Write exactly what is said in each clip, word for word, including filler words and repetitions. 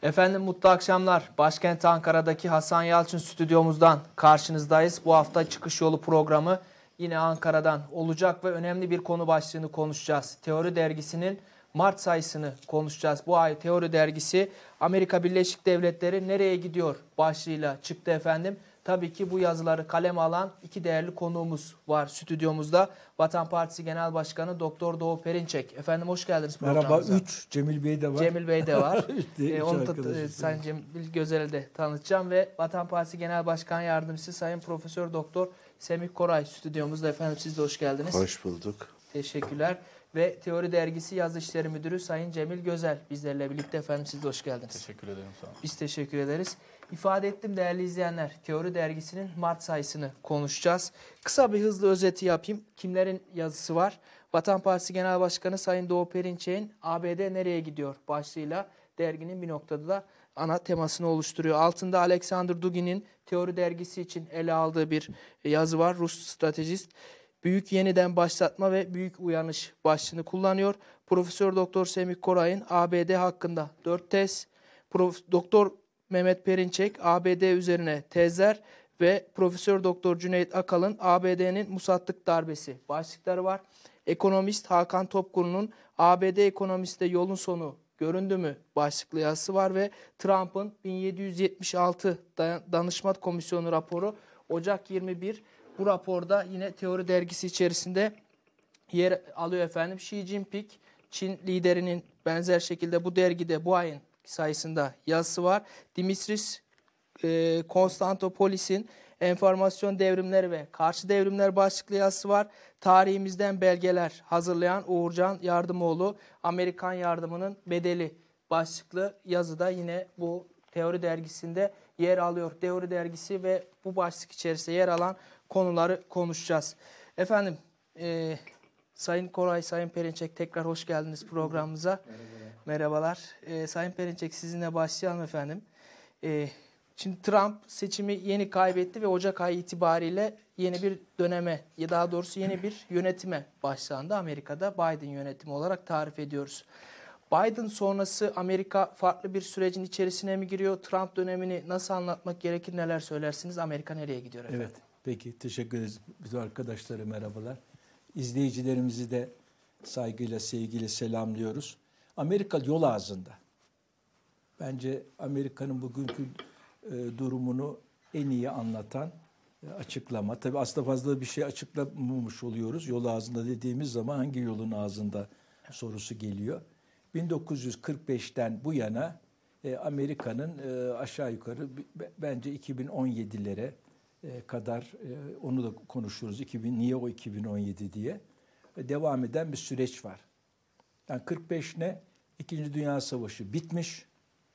Efendim mutlu akşamlar. Başkent Ankara'daki Hasan Yalçın stüdyomuzdan karşınızdayız. Bu hafta Çıkış Yolu programı yine Ankara'dan olacak ve önemli bir konu başlığını konuşacağız. Teori Dergisi'nin Mart sayısını konuşacağız. Bu ay Teori Dergisi Amerika Birleşik Devletleri nereye gidiyor başlığıyla çıktı efendim. Tabii ki bu yazıları kaleme alan iki değerli konuğumuz var stüdyomuzda. Vatan Partisi Genel Başkanı Doktor Doğu Perinçek. Efendim hoş geldiniz programımıza. Merhaba, üç Cemil Bey de var. Cemil Bey de var. ee, onu da e, Sayın Cemil Gözel'i de tanıtacağım ve Vatan Partisi Genel Başkan Yardımcısı Sayın Profesör Doktor Semih Koray stüdyomuzda. Efendim siz de hoş geldiniz. Hoş bulduk. Teşekkürler. Ve Teori Dergisi Yazı İşleri Müdürü Sayın Cemil Gözel bizlerle birlikte. Efendim siz de hoş geldiniz. Teşekkür ederim. Sağ olun. Biz teşekkür ederiz. İfade ettim değerli izleyenler. Teori Dergisi'nin Mart sayısını konuşacağız. Kısa bir hızlı özeti yapayım. Kimlerin yazısı var? Vatan Partisi Genel Başkanı Sayın Doğu Perinçek'in A B D nereye gidiyor başlığıyla derginin bir noktada da ana temasını oluşturuyor. Altında Alexander Dugin'in Teori Dergisi için ele aldığı bir yazı var. Rus stratejist. Büyük yeniden başlatma ve büyük uyanış başlığını kullanıyor. Profesör Doktor Semih Koray'ın A B D hakkında dört tez, Prof. Doktor Mehmet Perinçek A B D üzerine tezler ve Profesör Doktor Cüneyt Akalın A B D'nin musatlık darbesi başlıkları var. Ekonomist Hakan Topkuru'nun A B D ekonomiste yolun sonu göründü mü başlıklı yazısı var ve Trump'ın bin yedi yüz yetmiş altı Danışma Komisyonu raporu Ocak yirmi bir. Bu raporda yine Teori Dergisi içerisinde yer alıyor efendim. Xi Jinping, Çin liderinin benzer şekilde bu dergide bu ayın sayısında yazısı var. Dimitris e, Konstantopolis'in Enformasyon Devrimleri ve Karşı Devrimler başlıklı yazısı var. Tarihimizden belgeler hazırlayan Uğurcan Yardımoğlu, Amerikan Yardımının Bedeli başlıklı yazıda yine bu Teori Dergisi'nde yer alıyor. Teori Dergisi ve bu başlık içerisinde yer alan konuları konuşacağız. Efendim e, Sayın Koray, Sayın Perinçek tekrar hoş geldiniz programımıza. Merhabalar. Merhabalar. E, Sayın Perinçek sizinle başlayalım efendim. E, şimdi Trump seçimi yeni kaybetti ve Ocak ayı itibariyle yeni bir döneme, ya daha doğrusu yeni bir yönetime başlandı. Amerika'da Biden yönetimi olarak tarif ediyoruz. Biden sonrası Amerika farklı bir sürecin içerisine mi giriyor? Trump dönemini nasıl anlatmak gerekir? Neler söylersiniz? Amerika nereye gidiyor efendim? Evet, peki teşekkür ederiz. Bütün arkadaşlara merhabalar. İzleyicilerimizi de saygıyla, sevgiyle selamlıyoruz. Amerika yol ağzında. Bence Amerika'nın bugünkü e, durumunu en iyi anlatan e, açıklama. Tabii aslında fazla bir şey açıklamamış oluyoruz. Yol ağzında dediğimiz zaman hangi yolun ağzında sorusu geliyor. bin dokuz yüz kırk beşten bu yana e, Amerika'nın e, aşağı yukarı b- bence iki bin on yedilere e, kadar e, onu da konuşuruz. iki bin niye o iki bin on yedi diye e, devam eden bir süreç var. Yani kırk beş ne? İkinci Dünya Savaşı bitmiş.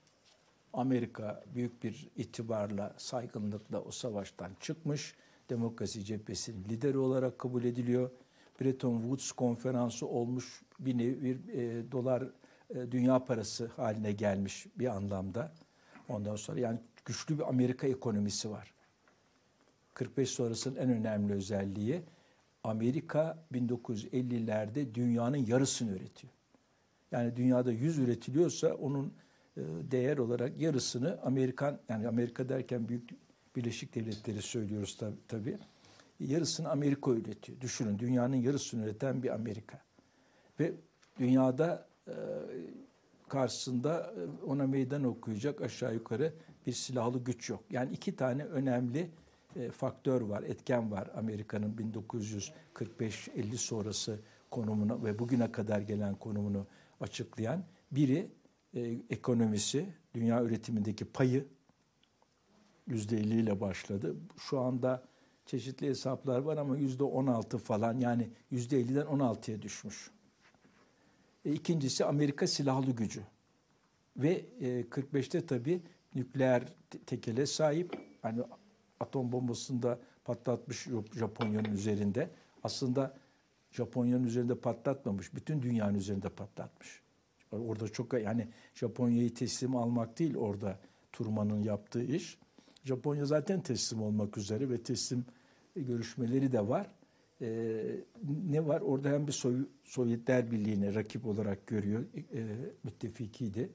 Amerika büyük bir itibarla, saygınlıkla o savaştan çıkmış. Demokrasi cephesinin lideri olarak kabul ediliyor. Bretton Woods konferansı olmuş, bir nevi bir e, dolar e, dünya parası haline gelmiş bir anlamda. Ondan sonra yani güçlü bir Amerika ekonomisi var. kırk beş sonrasının en önemli özelliği Amerika bin dokuz yüz ellilerde dünyanın yarısını üretiyor. Yani dünyada yüz üretiliyorsa onun e, değer olarak yarısını Amerikan, yani Amerika derken büyük Birleşik Devletleri söylüyoruz tabii. tabii. Yarısını Amerika üretiyor. Düşünün, dünyanın yarısını üreten bir Amerika. Ve dünyada e, karşısında ona meydan okuyacak aşağı yukarı bir silahlı güç yok. Yani iki tane önemli e, faktör var, etken var Amerika'nın bin dokuz yüz kırk beş elli sonrası konumunu ve bugüne kadar gelen konumunu açıklayan. Biri e, ekonomisi, dünya üretimindeki payı yüzde elli ile başladı. Şu anda çeşitli hesaplar var ama yüzde on altı falan, yani yüzde elliden on altıya düşmüş. E, ikincisi Amerika silahlı gücü. Ve e, kırk beşte tabii nükleer tekele sahip. Hani atom bombasını da patlatmış Japonya'nın üzerinde. Aslında Japonya'nın üzerinde patlatmamış, bütün dünyanın üzerinde patlatmış. Orada çok, yani Japonya'yı teslim almak değil orada Truman'ın yaptığı iş. Japonya zaten teslim olmak üzere ve teslim görüşmeleri de var. Ee, ne var? Orada hem bir Soy Sovyetler Birliği'ne rakip olarak görüyor, e, müttefikiydi.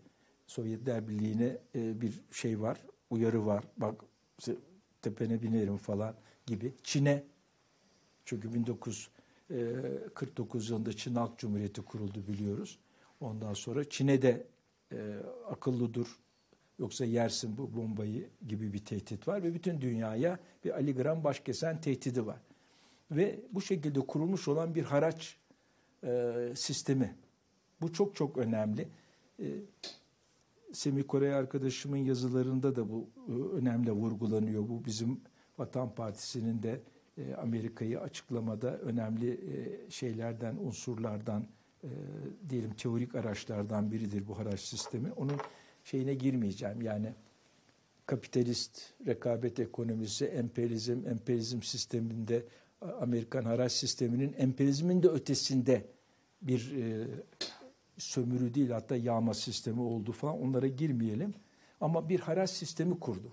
Sovyetler Birliği'ne e, bir şey var, uyarı var. Bak tepene binerim falan gibi. Çin'e, çünkü bin dokuz yüz kırk dokuz yılında Çin Halk Cumhuriyeti kuruldu biliyoruz. Ondan sonra Çin'e de e, akıllı dur yoksa yersin bu bombayı gibi bir tehdit var ve bütün dünyaya bir Ali Gram başkesen tehdidi var. Ve bu şekilde kurulmuş olan bir haraç e, sistemi. Bu çok çok önemli. E, Semih Korey arkadaşımın yazılarında da bu e, önemli vurgulanıyor. Bu bizim Vatan Partisi'nin de e, Amerika'yı açıklamada önemli e, şeylerden, unsurlardan, e, diyelim teorik araçlardan biridir bu haraç sistemi. Onun şeyine girmeyeceğim. Yani kapitalist rekabet ekonomisi, emperyalizm, emperyalizm sisteminde Amerikan haraç sisteminin emperyalizmin de ötesinde bir e, sömürü değil hatta yağma sistemi oldu falan, onlara girmeyelim. Ama bir haraç sistemi kurdu.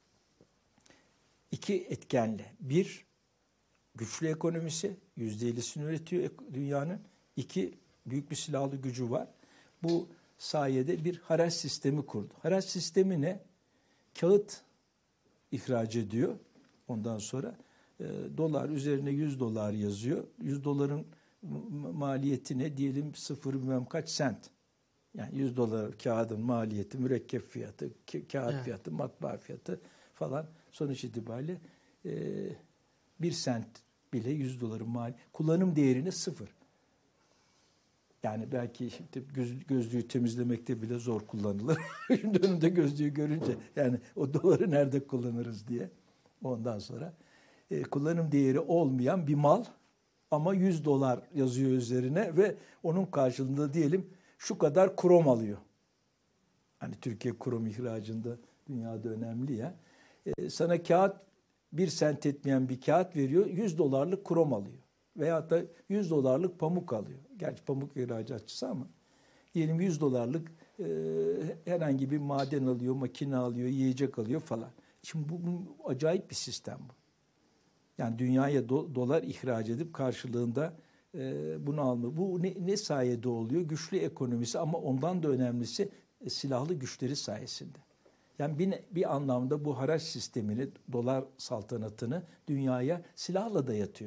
İki etkenle. Bir, güçlü ekonomisi, yüzde ellisini üretiyor dünyanın. İki, büyük bir silahlı gücü var. Bu sayede bir haraç sistemi kurdu. Haraç sistemi ne? Kağıt ihraç ediyor. Ondan sonra e, dolar üzerine yüz dolar yazıyor. yüz doların maliyeti ne? Diyelim sıfır bilmem kaç sent. Yani yüz dolar kağıdın maliyeti, mürekkep fiyatı, ka- kağıt Evet. fiyatı, matbaa fiyatı falan. Sonuç itibariyle e, bir sent bile yüz doların mali. Kullanım değerini sıfır. Yani belki şimdi göz, gözlüğü temizlemekte bile zor kullanılır. Şimdi önümde gözlüğü görünce yani o doları nerede kullanırız diye. Ondan sonra e, kullanım değeri olmayan bir mal ama yüz dolar yazıyor üzerine ve onun karşılığında diyelim şu kadar krom alıyor. Hani Türkiye krom ihracında dünyada önemli ya. E, sana kağıt bir sent etmeyen bir kağıt veriyor, yüz dolarlık krom alıyor. Veyahut da yüz dolarlık pamuk alıyor. Gerçi pamuk ihracatçısı ama diyelim yüz dolarlık e, herhangi bir maden alıyor, makine alıyor, yiyecek alıyor falan. Şimdi bu, bu acayip bir sistem bu. Yani dünyaya do, dolar ihraç edip karşılığında e, bunu alma. Bu ne, ne sayede oluyor? Güçlü ekonomisi ama ondan da önemlisi e, silahlı güçleri sayesinde. Yani bir, bir anlamda bu haraç sistemini, dolar saltanatını dünyaya silahla dayatıyor.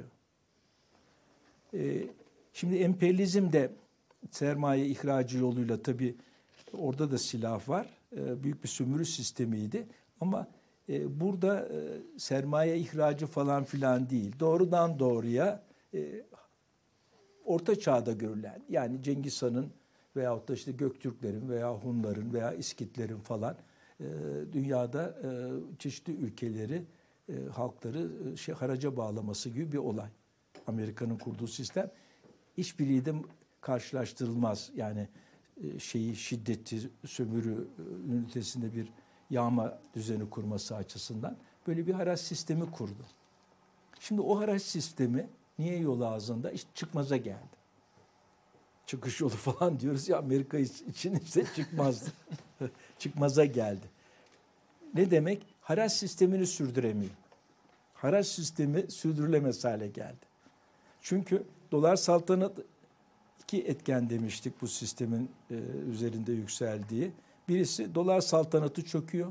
Ee, şimdi emperyalizm de sermaye ihracı yoluyla tabii orada da silah var. Ee, büyük bir sömürü sistemiydi. Ama e, burada e, sermaye ihracı falan filan değil. Doğrudan doğruya e, Orta Çağ'da görülen, yani Cengiz Han'ın veyahut da işte Göktürklerin veya Hunların veya İskitlerin falan e, dünyada e, çeşitli ülkeleri, e, halkları e, şey haraca bağlaması gibi bir olay. Amerika'nın kurduğu sistem hiçbiriyle karşılaştırılmaz. Yani e, şeyi şiddeti, sömürü e, ünitesinde bir yağma düzeni kurması açısından böyle bir haraç sistemi kurdu. Şimdi o haraç sistemi niye yol ağzında? İşte çıkmaza geldi. Çıkış yolu falan diyoruz ya, Amerika için ise çıkmazdı. Çıkmaza geldi. Ne demek? Haraç sistemini sürdüremiyor. Haraç sistemi sürdürülemez hale geldi. Çünkü dolar saltanatı iki etken demiştik bu sistemin e, üzerinde yükseldiği. Birisi dolar saltanatı çöküyor.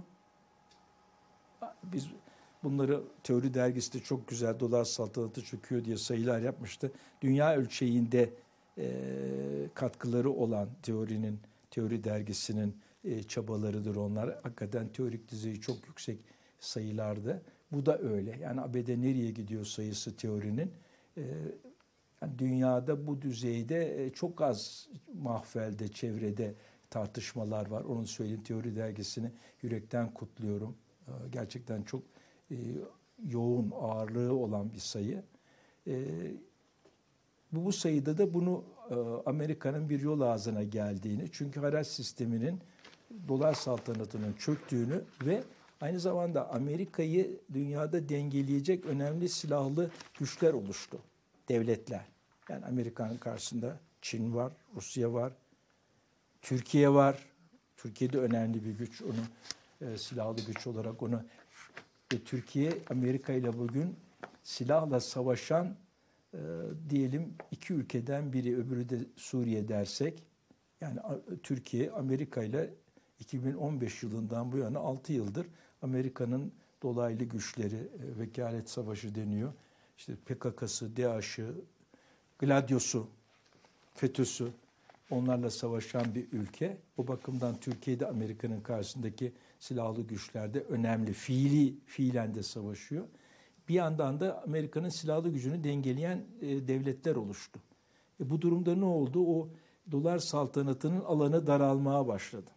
Biz bunları Teori Dergisi de çok güzel dolar saltanatı çöküyor diye sayılar yapmıştı. Dünya ölçeğinde e, katkıları olan teorinin, Teori Dergisi'nin e, çabalarıdır onlar. Hakikaten teorik düzeyi çok yüksek sayılardı. Bu da öyle. Yani A B D nereye gidiyor sayısı teorinin. E, yani dünyada bu düzeyde e, çok az mahfelde, çevrede tartışmalar var. Onun söyleyeyim, Teori Dergisi'ni yürekten kutluyorum. E, gerçekten çok e, yoğun, ağırlığı olan bir sayı. E, bu, bu sayıda da bunu e, Amerika'nın bir yol ağzına geldiğini, çünkü haraç sisteminin dolar saltanatının çöktüğünü ve aynı zamanda Amerika'yı dünyada dengeleyecek önemli silahlı güçler oluştu. Devletler. Yani Amerika'nın karşısında Çin var, Rusya var, Türkiye var. Türkiye de önemli bir güç. Onu e, silahlı güç olarak onu ve Türkiye Amerika ile bugün silahla savaşan e, diyelim iki ülkeden biri, öbürü de Suriye dersek, yani Türkiye Amerika ile iki bin on beş yılından bu yana altı yıldır Amerika'nın dolaylı güçleri, e, vekalet savaşı deniyor. İşte P K K'sı, DAEŞ'ı, Gladyos'u, FETÖ'sü, onlarla savaşan bir ülke. O bakımdan Türkiye'de Amerika'nın karşısındaki silahlı güçlerde önemli, fiili, fiilen de savaşıyor. Bir yandan da Amerika'nın silahlı gücünü dengeleyen e, devletler oluştu. E, bu durumda ne oldu? O dolar saltanatının alanı daralmaya başladı.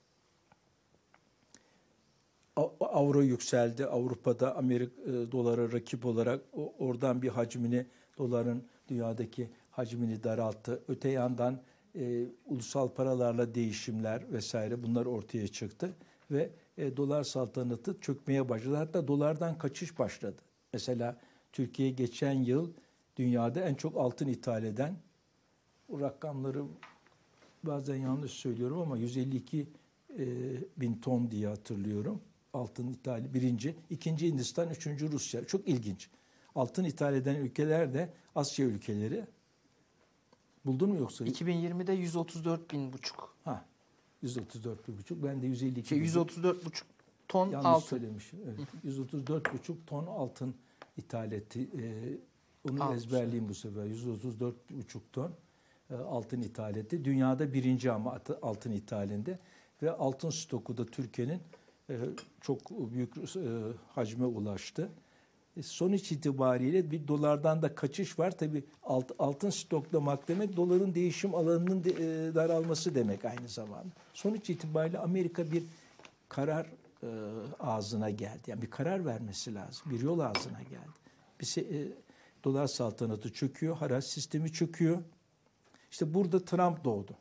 Avro yükseldi. Avrupa'da Amerika e, dolara rakip olarak o, oradan bir hacmini, doların dünyadaki hacmini daralttı. Öte yandan e, ulusal paralarla değişimler vesaire bunlar ortaya çıktı ve e, dolar saltanatı çökmeye başladı. Hatta dolardan kaçış başladı. Mesela Türkiye geçen yıl dünyada en çok altın ithal eden, o rakamları bazen yanlış söylüyorum ama yüz elli iki e, bin ton diye hatırlıyorum. Altın ithali birinci, ikinci Hindistan, üçüncü Rusya. Çok ilginç. Altın ithal eden ülkeler de Asya ülkeleri. Buldun mu yoksa? iki bin yirmide yüz otuz dört bin buçuk. Ha, yüz otuz dört bin buçuk. Ben de yüz elli iki şey, bin. yüz otuz dört buçuk ton Yanlış altın. söylemişim. Evet. yüz otuz dört buçuk ton altın ithal etti. Ee, onu Almış. ezberleyeyim bu sefer. yüz otuz dört buçuk ton e, altın ithal etti. Dünyada birinci ama altın ithalinde. Ve altın stoku da Türkiye'nin e, çok büyük e, hacme ulaştı. E, sonuç itibariyle bir dolardan da kaçış var. Tabii alt, altın stoklamak demek doların değişim alanının de, e, daralması demek aynı zamanda. Sonuç itibariyle Amerika bir karar e, ağzına geldi. Yani bir karar vermesi lazım. Bir yol ağzına geldi. Bir se- e, dolar saltanatı çöküyor, haraç sistemi çöküyor. İşte burada Trump doğdu.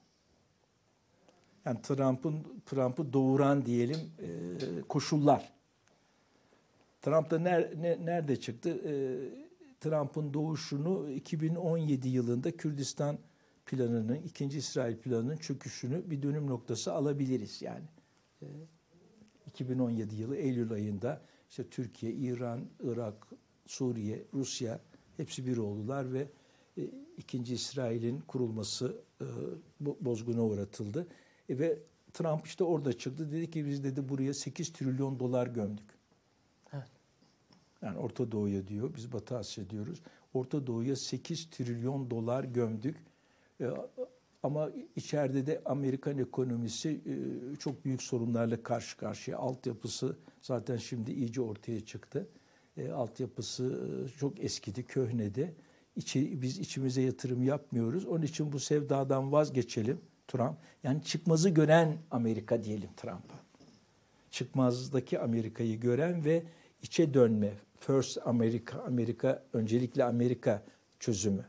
Yani Trump'ın Trump'ı doğuran diyelim e, koşullar. Trump da ner, ne, nerede çıktı? E, Trump'ın doğuşunu iki bin on yedi yılında Kürdistan planının, ikinci İsrail planının çöküşünü bir dönüm noktası alabiliriz yani. E, iki bin on yedi yılı Eylül ayında işte Türkiye, İran, Irak, Suriye, Rusya hepsi bir oldular ve e, ikinci İsrail'in kurulması e, bozguna uğratıldı. E, ve Trump işte orada çıktı. Dedi ki biz dedi buraya sekiz trilyon dolar gömdük. Evet. Yani Orta Doğu'ya diyor. Biz Batı Asya diyoruz. Orta Doğu'ya sekiz trilyon dolar gömdük. E, ama içeride de Amerikan ekonomisi e, çok büyük sorunlarla karşı karşıya. Altyapısı zaten şimdi iyice ortaya çıktı. E, altyapısı e, çok eskidi, köhnedi. İçi, biz içimize yatırım yapmıyoruz. Onun için bu sevdadan vazgeçelim Trump. Yani çıkmazı gören Amerika diyelim Trump'a. Çıkmazdaki Amerika'yı gören ve içe dönme. First America, Amerika, öncelikle Amerika çözümü.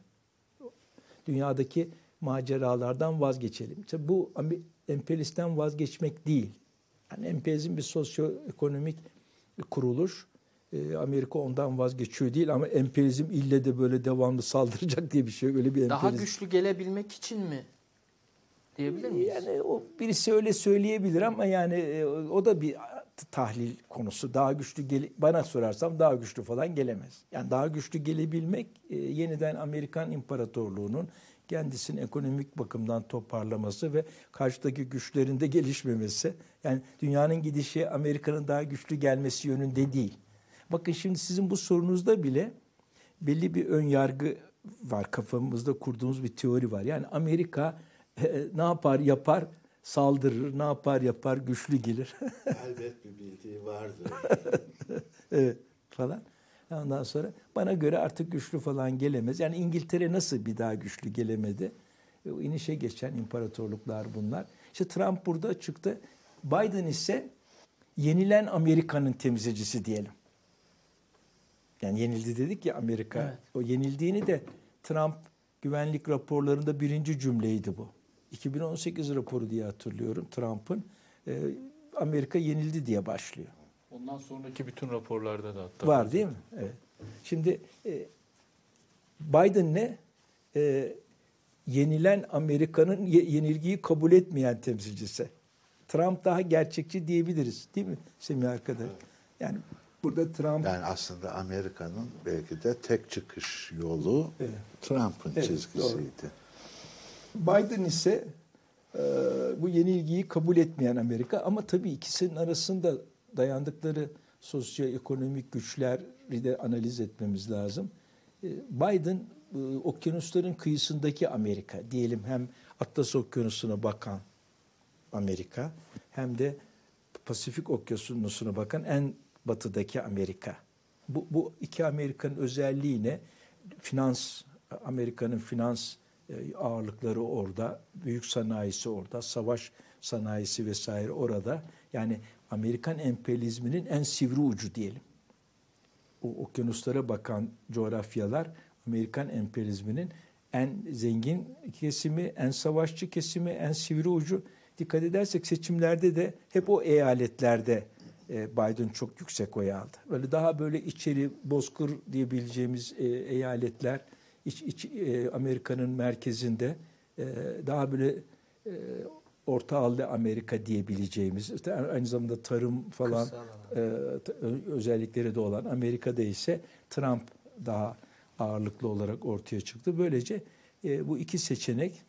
Dünyadaki maceralardan vazgeçelim. İşte bu emperyalizmden vazgeçmek değil. Yani emperyalizm bir sosyoekonomik kuruluş. Amerika ondan vazgeçiyor değil ama emperyalizm ille de böyle devamlı saldıracak diye bir şey. Öyle bir emperyalizm. Daha güçlü gelebilmek için mi diyebilir miyiz? Yani o birisi öyle söyleyebilir ama yani o da bir tahlil konusu. Daha güçlü gele, bana sorarsam daha güçlü falan gelemez. Yani daha güçlü gelebilmek yeniden Amerikan İmparatorluğu'nun kendisini ekonomik bakımdan toparlaması ve karşıdaki güçlerin de gelişmemesi. Yani dünyanın gidişi Amerika'nın daha güçlü gelmesi yönünde değil. Bakın şimdi sizin bu sorunuzda bile belli bir ön yargı var. Kafamızda kurduğumuz bir teori var. Yani Amerika e, ne yapar yapar saldırır, ne yapar yapar güçlü gelir. Elbet bir bildiği vardır. Evet falan. Ondan sonra bana göre artık güçlü falan gelemez. Yani İngiltere nasıl bir daha güçlü gelemedi? E, o inişe geçen imparatorluklar bunlar. İşte Trump burada çıktı. Biden ise yenilen Amerika'nın temsilcisi diyelim. Yani yenildi dedik ya Amerika. Evet. O yenildiğini de Trump güvenlik raporlarında birinci cümleydi bu. iki bin on sekiz raporu diye hatırlıyorum Trump'ın. E, Amerika yenildi diye başlıyor. Ondan sonraki bütün raporlarda da hatta. Var değil mi? Evet. Şimdi e, Biden ne? E, yenilen Amerika'nın ye, yenilgiyi kabul etmeyen temsilcisi. Trump daha gerçekçi diyebiliriz. Değil mi Semih arkadaş? Evet. Yani burada Trump... Yani aslında Amerika'nın belki de tek çıkış yolu evet. Trump'ın evet, çizgisiydi. Doğru. Biden ise e, bu yenilgiyi kabul etmeyen Amerika. Ama tabii ikisinin arasında dayandıkları sosyoekonomik güçleri de analiz etmemiz lazım. E, Biden e, okyanusların kıyısındaki Amerika diyelim, hem Atlas Okyanusu'na bakan Amerika hem de Pasifik Okyanusu'na bakan en batıdaki Amerika. Bu, bu iki Amerika'nın özelliği ne? Finans, Amerika'nın finans e, ağırlıkları orada, büyük sanayisi orada, savaş sanayisi vesaire orada. Yani Amerikan emperyalizminin en sivri ucu diyelim. O okyanuslara bakan coğrafyalar Amerikan emperyalizminin en zengin kesimi, en savaşçı kesimi, en sivri ucu. Dikkat edersek seçimlerde de hep o eyaletlerde Biden çok yüksek oy aldı. Böyle daha böyle içeri bozkır diyebileceğimiz eyaletler, iç, iç, Amerika'nın merkezinde daha böyle Orta Hallı Amerika diyebileceğimiz, işte aynı zamanda tarım falan özellikleri de olan Amerika'da ise Trump daha ağırlıklı olarak ortaya çıktı. Böylece bu iki seçenek,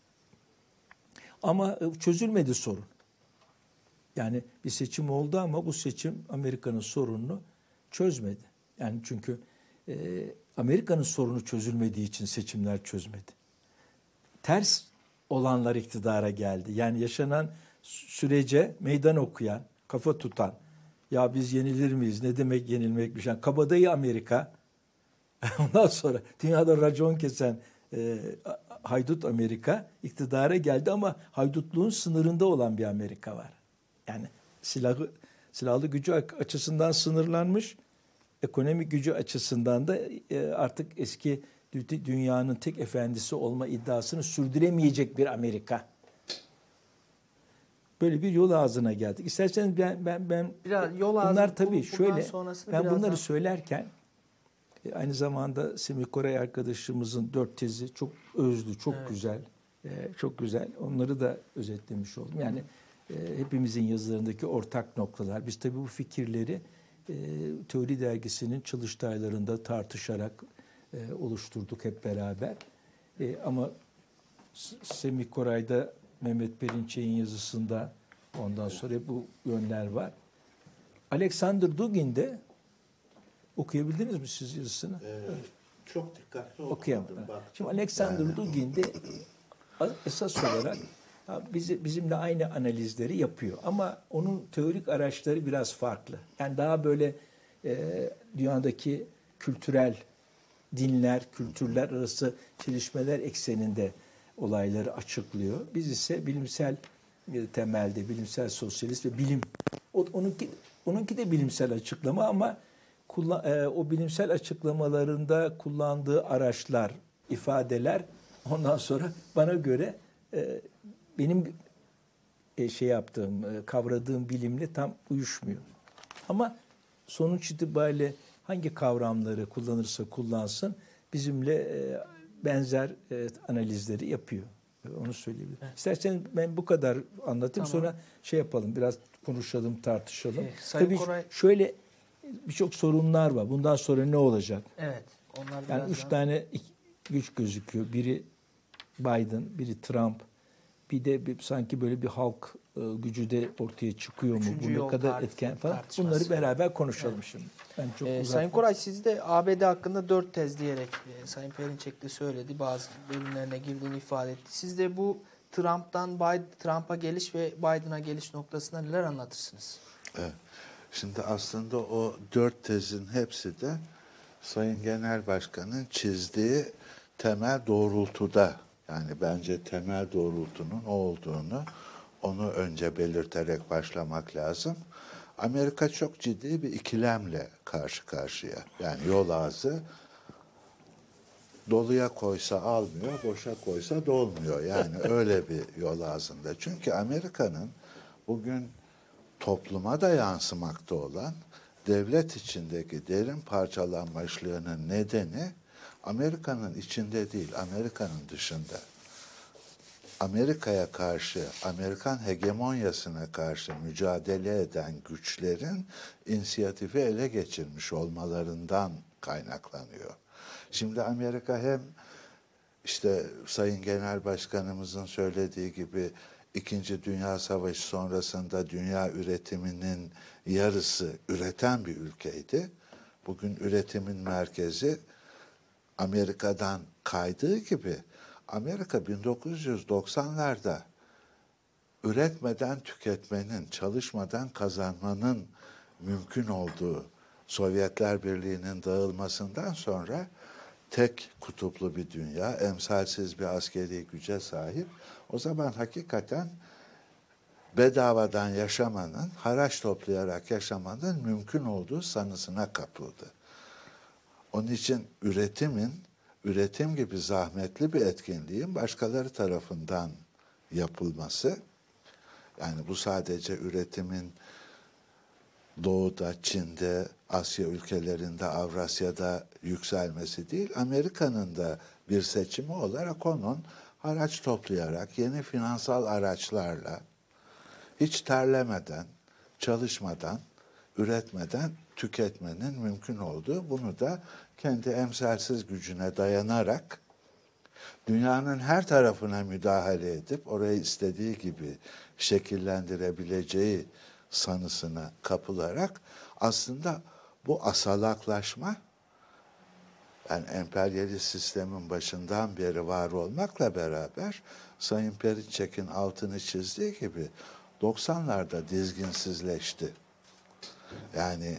ama çözülmedi sorun. Yani bir seçim oldu ama bu seçim Amerika'nın sorununu çözmedi. Yani çünkü e, Amerika'nın sorunu çözülmediği için seçimler çözmedi. Ters olanlar iktidara geldi. Yani yaşanan sürece meydan okuyan, kafa tutan, ya biz yenilir miyiz, ne demek yenilmekmiş, yani kabadayı Amerika, ondan sonra dünyada racon kesen e, haydut Amerika iktidara geldi, ama haydutluğun sınırında olan bir Amerika var. Yani silahı, silahlı gücü açısından sınırlanmış, ekonomik gücü açısından da artık eski dünyanın tek efendisi olma iddiasını sürdüremeyecek bir Amerika. Böyle bir yol ağzına geldik. İsterseniz ben ben ben biraz yol ağzı, bunlar tabii bu, şöyle, ben bunları birazdan... söylerken aynı zamanda Semih Koray arkadaşımızın dört tezi çok özlü, çok evet. güzel, çok güzel. Onları da özetlemiş oldum. Yani hepimizin yazılarındaki ortak noktalar. Biz tabii bu fikirleri e, Teori Dergisi'nin çalıştaylarında tartışarak e, oluşturduk hep beraber. E, ama Semih Koray'da, Mehmet Perinçek'in yazısında ondan sonra bu yönler var. Alexander Dugin'de okuyabildiniz mi siz yazısını? Ee, çok dikkatli okuyamadım. Baktım. Şimdi Alexander yani. Dugin'de esas olarak bizi, bizimle aynı analizleri yapıyor. Ama onun teorik araçları biraz farklı. Yani daha böyle e, dünyadaki kültürel dinler, kültürler arası çelişmeler ekseninde olayları açıklıyor. Biz ise bilimsel temelde, bilimsel sosyalist ve bilim. O, onunki, onunki de bilimsel açıklama, ama kullan, e, o bilimsel açıklamalarında kullandığı araçlar, ifadeler ondan sonra bana göre e, benim şey yaptığım, kavradığım bilimle tam uyuşmuyor. Ama sonuç itibariyle hangi kavramları kullanırsa kullansın bizimle benzer analizleri yapıyor. Onu söyleyebilirim. Evet. İsterseniz ben bu kadar anlatayım. Tamam. Sonra şey yapalım, biraz konuşalım, tartışalım. Ee, Sayın Tabii Koray... şöyle birçok sorunlar var. Bundan sonra ne olacak? Evet. Onlar yani üç tane güç gözüküyor. Biri Biden, biri Trump. Bir de bir, sanki böyle bir halk e, gücü de ortaya çıkıyor mu? Bu ne kadar etken falan. Bunları beraber konuşalım evet. şimdi. Ben çok ee, Sayın Koray, siz de A B D hakkında dört tez diyerek e, Sayın Perinçek de söyledi. Bazı bölümlerine girdiğini ifade etti. Siz de bu Trump'tan Trump'a geliş ve Biden'a geliş noktasında neler anlatırsınız? Evet. Şimdi aslında o dört tezin hepsi de Sayın Genel Başkan'ın çizdiği temel doğrultuda. Yani bence temel doğrultunun o olduğunu onu önce belirterek başlamak lazım. Amerika çok ciddi bir ikilemle karşı karşıya. Yani yol ağzı doluya koysa almıyor, boşa koysa dolmuyor. Yani öyle bir yol ağzında. Çünkü Amerika'nın bugün topluma da yansımakta olan devlet içindeki derin parçalanmışlığının nedeni Amerika'nın içinde değil, Amerika'nın dışında. Amerika'ya karşı, Amerikan hegemonyasına karşı mücadele eden güçlerin inisiyatifi ele geçirmiş olmalarından kaynaklanıyor. Şimdi Amerika hem işte Sayın Genel Başkanımızın söylediği gibi İkinci Dünya Savaşı sonrasında dünya üretiminin yarısı üreten bir ülkeydi. Bugün üretimin merkezi Amerika'dan kaydığı gibi Amerika bin dokuz yüz doksanlarda üretmeden tüketmenin, çalışmadan kazanmanın mümkün olduğu Sovyetler Birliği'nin dağılmasından sonra tek kutuplu bir dünya, emsalsiz bir askeri güce sahip. O zaman hakikaten bedavadan yaşamanın, haraç toplayarak yaşamanın mümkün olduğu sanısına kapıldı. Onun için üretimin, üretim gibi zahmetli bir etkinliğin başkaları tarafından yapılması, yani bu sadece üretimin Doğu'da, Çin'de, Asya ülkelerinde, Avrasya'da yükselmesi değil, Amerika'nın da bir seçimi olarak onun haraç toplayarak, yeni finansal araçlarla, hiç terlemeden, çalışmadan, üretmeden tüketmenin mümkün olduğu, bunu da kendi emsalsiz gücüne dayanarak dünyanın her tarafına müdahale edip orayı istediği gibi şekillendirebileceği sanısına kapılarak aslında bu asalaklaşma, yani emperyalist sistemin başından beri var olmakla beraber Sayın Perinçek'in altını çizdiği gibi doksanlarda dizginsizleşti. Yani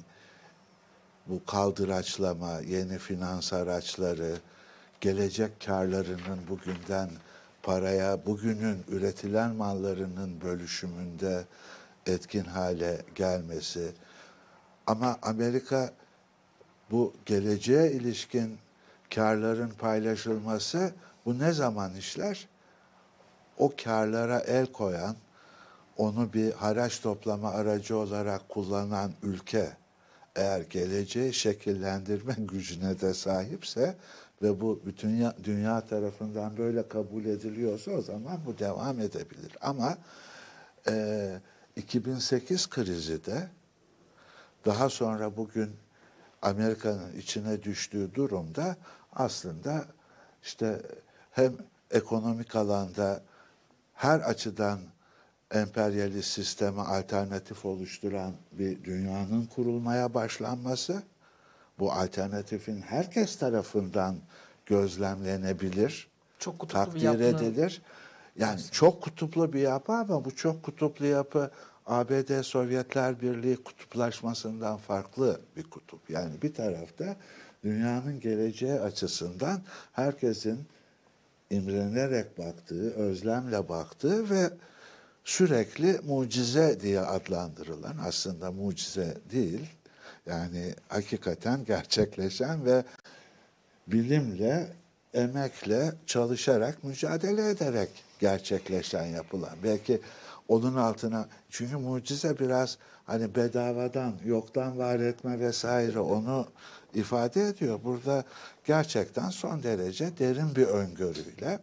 bu kaldıraçlama, yeni finans araçları, gelecek karlarının bugünden paraya, bugünün üretilen mallarının bölüşümünde etkin hale gelmesi. Ama Amerika bu geleceğe ilişkin karların paylaşılması, bu ne zaman işler? O karlara el koyan, onu bir haraç toplama aracı olarak kullanan ülke eğer geleceği şekillendirme gücüne de sahipse ve bu bütün dünya, dünya tarafından böyle kabul ediliyorsa o zaman bu devam edebilir. Ama e, iki bin sekiz krizi de daha sonra bugün Amerika'nın içine düştüğü durumda aslında işte hem ekonomik alanda her açıdan emperyalist sisteme alternatif oluşturan bir dünyanın kurulmaya başlanması, bu alternatifin herkes tarafından gözlemlenebilir, Çok kutuplu bir takdir yapının edilir. Yani çok kutuplu bir yapı ama bu çok kutuplu yapı A B D Sovyetler Birliği kutuplaşmasından farklı bir kutup. Yani bir tarafta dünyanın geleceği açısından herkesin imrenerek baktığı, özlemle baktığı ve sürekli mucize diye adlandırılan, aslında mucize değil, yani hakikaten gerçekleşen ve bilimle, emekle, çalışarak, mücadele ederek gerçekleşen yapılan. Belki onun altına, çünkü mucize biraz hani bedavadan, yoktan var etme vesaire onu ifade ediyor. Burada gerçekten son derece derin bir öngörüyle,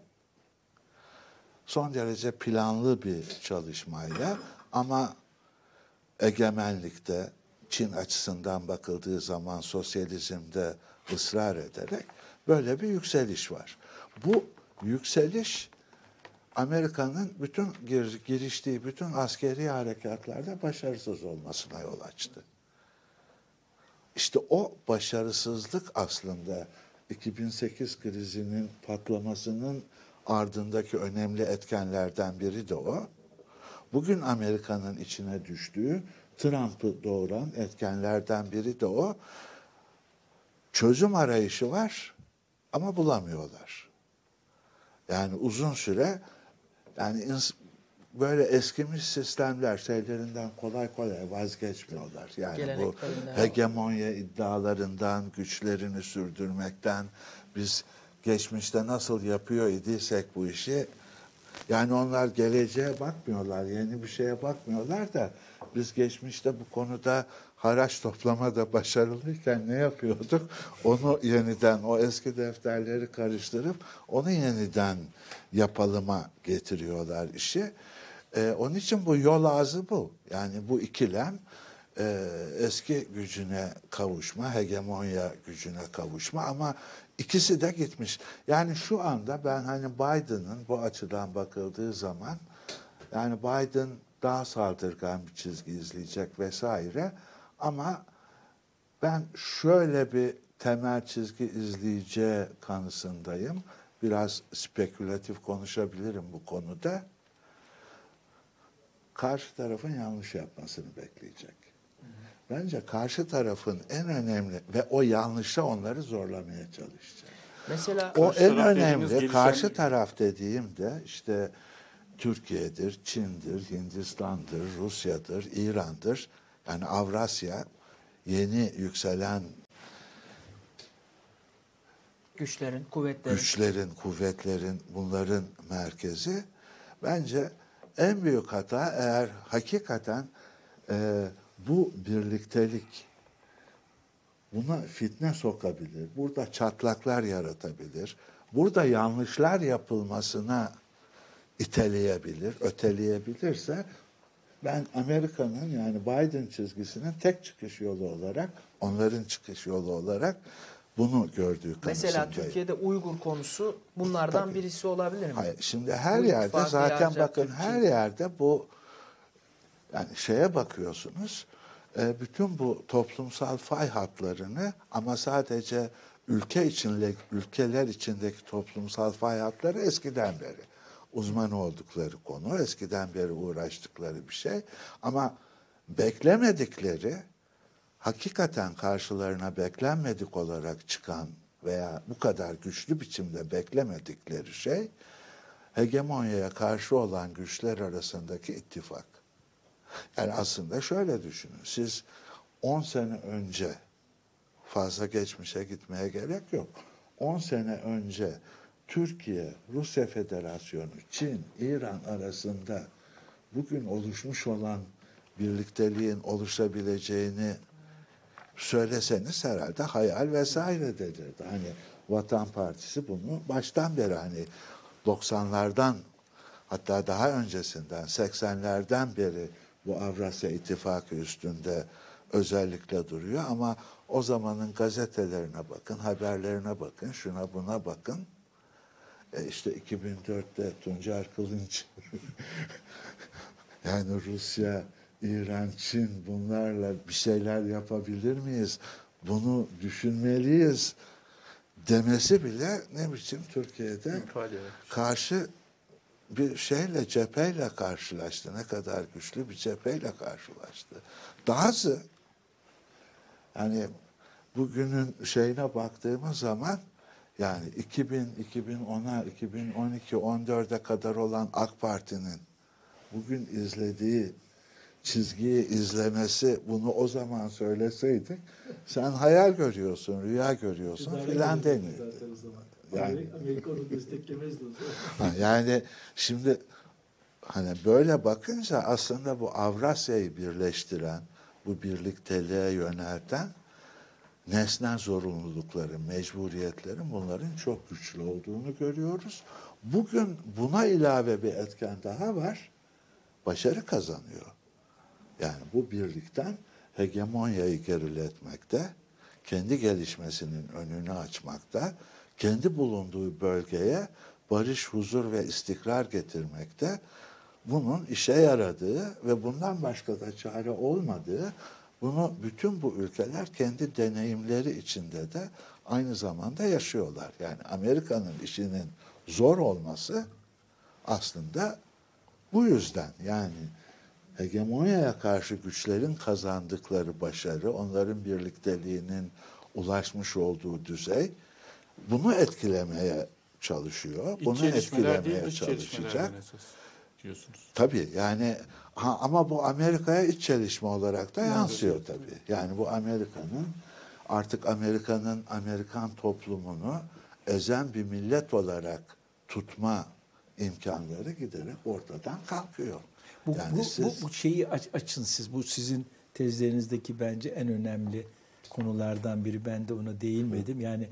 son derece planlı bir çalışmayla ama egemenlikte, Çin açısından bakıldığı zaman sosyalizmde ısrar ederek böyle bir yükseliş var. Bu yükseliş Amerika'nın bütün gir, giriştiği bütün askeri harekatlarda başarısız olmasına yol açtı. İşte o başarısızlık aslında iki bin sekiz krizinin patlamasının ardındaki önemli etkenlerden biri de o. Bugün Amerika'nın içine düştüğü, Trump'ı doğuran etkenlerden biri de o. Çözüm arayışı var ama bulamıyorlar. Yani uzun süre, yani böyle eskimiş sistemler şeylerinden kolay kolay vazgeçmiyorlar. Yani bu hegemonya iddialarından, güçlerini sürdürmekten, biz geçmişte nasıl yapıyor idiysek bu işi, yani onlar geleceğe bakmıyorlar, yeni bir şeye bakmıyorlar da biz geçmişte bu konuda haraç toplamada başarılıyken ne yapıyorduk? Onu yeniden, o eski defterleri karıştırıp onu yeniden yapalıma getiriyorlar işi. Ee, onun için bu yol ağzı bu. Yani bu ikilem e, eski gücüne kavuşma, hegemonya gücüne kavuşma ama ikisi de gitmiş. Yani şu anda ben hani Biden'ın bu açıdan bakıldığı zaman yani Biden daha saldırgan bir çizgi izleyecek vesaire ama ben şöyle bir temel çizgi izleyeceği kanısındayım. Biraz spekülatif konuşabilirim bu konuda. Karşı tarafın yanlış yapmasını bekleyecek. Bence karşı tarafın en önemli ve o yanlışa onları zorlamaya çalışacak. Mesela O Karşı en taraf dediğiniz önemli gelişen- karşı taraf dediğimde işte Türkiye'dir, Çin'dir, Hindistan'dır, Rusya'dır, İran'dır. Yani Avrasya yeni yükselen güçlerin, kuvvetlerin. güçlerin, kuvvetlerin, bunların merkezi. Bence en büyük hata eğer hakikaten e, bu birliktelik buna fitne sokabilir, burada çatlaklar yaratabilir, burada yanlışlar yapılmasına iteleyebilir, öteleyebilirse ben Amerika'nın yani Biden çizgisinin tek çıkış yolu olarak, onların çıkış yolu olarak bunu gördüğü Mesela kanısındayım. Türkiye'de Uygur konusu bunlardan Tabii. birisi olabilir mi? Hayır, şimdi her Bu yerde ittifakı zaten yarayacak bakın Türkiye. her yerde bu yani şeye bakıyorsunuz e, bütün bu toplumsal fay hatlarını ama sadece ülke içinde ülkeler içindeki toplumsal fay hatları eskiden beri uzman oldukları konu, eskiden beri uğraştıkları bir şey ama beklemedikleri hakikaten karşılarına beklenmedik olarak çıkan veya bu kadar güçlü biçimde beklemedikleri şey hegemonyaya karşı olan güçler arasındaki ittifak. Yani aslında şöyle düşünün. Siz on sene önce fazla geçmişe gitmeye gerek yok. on sene önce Türkiye, Rusya Federasyonu, Çin, İran arasında bugün oluşmuş olan birlikteliğin oluşabileceğini söyleseniz herhalde hayal vesaire denirdi. Hani Vatan Partisi bunu baştan beri hani doksanlardan hatta daha öncesinden seksenlerden beri bu Avrasya İttifakı üstünde özellikle duruyor ama o zamanın gazetelerine bakın, haberlerine bakın, şuna buna bakın. E işte iki bin dörtte Tuncer Kılınç yani Rusya, İran, Çin bunlarla bir şeyler yapabilir miyiz? Bunu düşünmeliyiz demesi bile ne biçim Türkiye'de İfade evet. karşı bir şeyle, cepheyle karşılaştı. Ne kadar güçlü bir cepheyle karşılaştı. Dahası yani bugünün şeyine baktığımız zaman yani iki bin, iki bin ona, iki bin on iki, on dörde kadar olan AK Parti'nin bugün izlediği çizgiyi izlemesi bunu o zaman söyleseydik sen hayal görüyorsun, rüya görüyorsun filan deniyordu. Yani, Amerika onu desteklemezdi o ha, zaman. yani şimdi hani böyle bakınca aslında bu Avrasya'yı birleştiren, bu birlikteliğe yönelten nesnel zorunlulukların, mecburiyetlerin bunların çok güçlü olduğunu görüyoruz. Bugün buna ilave bir etken daha var. Başarı kazanıyor. Yani bu birlikten hegemonyayı geriletmekte, kendi gelişmesinin önünü açmakta, kendi bulunduğu bölgeye barış, huzur ve istikrar getirmekte, bunun işe yaradığı ve bundan başka da çare olmadığı, bunu bütün bu ülkeler kendi deneyimleri içinde de aynı zamanda yaşıyorlar. Yani Amerika'nın işinin zor olması aslında bu yüzden yani hegemonyaya karşı güçlerin kazandıkları başarı, onların birlikteliğinin ulaşmış olduğu düzey bunu etkilemeye çalışıyor. İç Bunu çelişmeler değil, etkilemeye dış çalışacak. çelişmelerden esas diyorsunuz. Tabii yani ha, ama bu Amerika'ya iç çelişme olarak da yansıyor tabii. Yani bu Amerika'nın artık Amerika'nın Amerikan toplumunu ezen bir millet olarak tutma imkanları giderek ortadan kalkıyor. Bu, Yani bu, siz, bu, bu şeyi aç, açın siz. Bu sizin tezlerinizdeki bence en önemli konulardan biri. Ben de ona değinmedim. Yani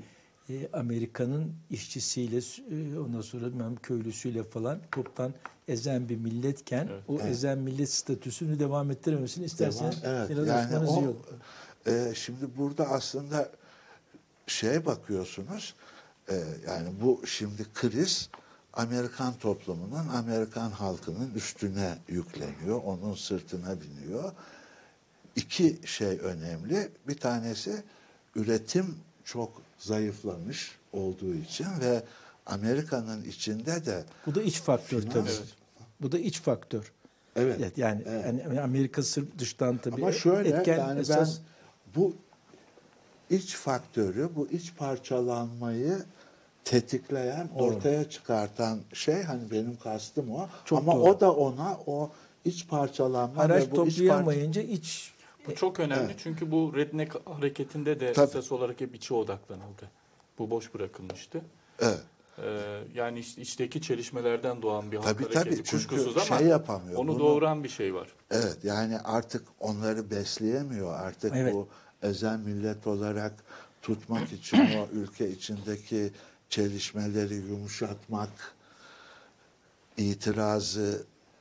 e, Amerika'nın işçisiyle e, ondan sonra bilmem köylüsüyle falan toptan ezen bir milletken Evet. o Evet. ezen millet statüsünü devam ettirememesini isterseniz Devam- evet, biraz yani açmanız o, iyi olur. e, şimdi burada aslında şeye bakıyorsunuz, e, yani bu şimdi kriz Amerikan toplumunun, Amerikan halkının üstüne yükleniyor, onun sırtına biniyor. İki şey önemli. Bir tanesi üretim çok zayıflamış olduğu için ve Amerika'nın içinde de Bu da iç faktör Finans- tabii. Evet. Bu da iç faktör. evet, Evet, yani, evet. yani Amerika sırf dıştan tabii Ama şöyle etken yani esas ben bu iç faktörü, bu iç parçalanmayı tetikleyen, Doğru. ortaya çıkartan şey, hani benim kastım o. Çok Ama doğru. o da ona o iç parçalanma araç ve bu iç parça... toplayamayınca iç Bu çok önemli Evet. çünkü bu redneck hareketinde de Tabii. esas olarak hep içe odaklanıldı. Bu boş bırakılmıştı. Evet. Ee, yani iç- içteki çelişmelerden doğan bir halk Tabii hareketi tabii, çünkü kuşkusuz ama şey yapamıyor. onu bunu- doğuran bir şey var. Evet, yani artık onları besleyemiyor. Artık Evet. bu ezen millet olarak tutmak için o ülke içindeki çelişmeleri yumuşatmak, itirazı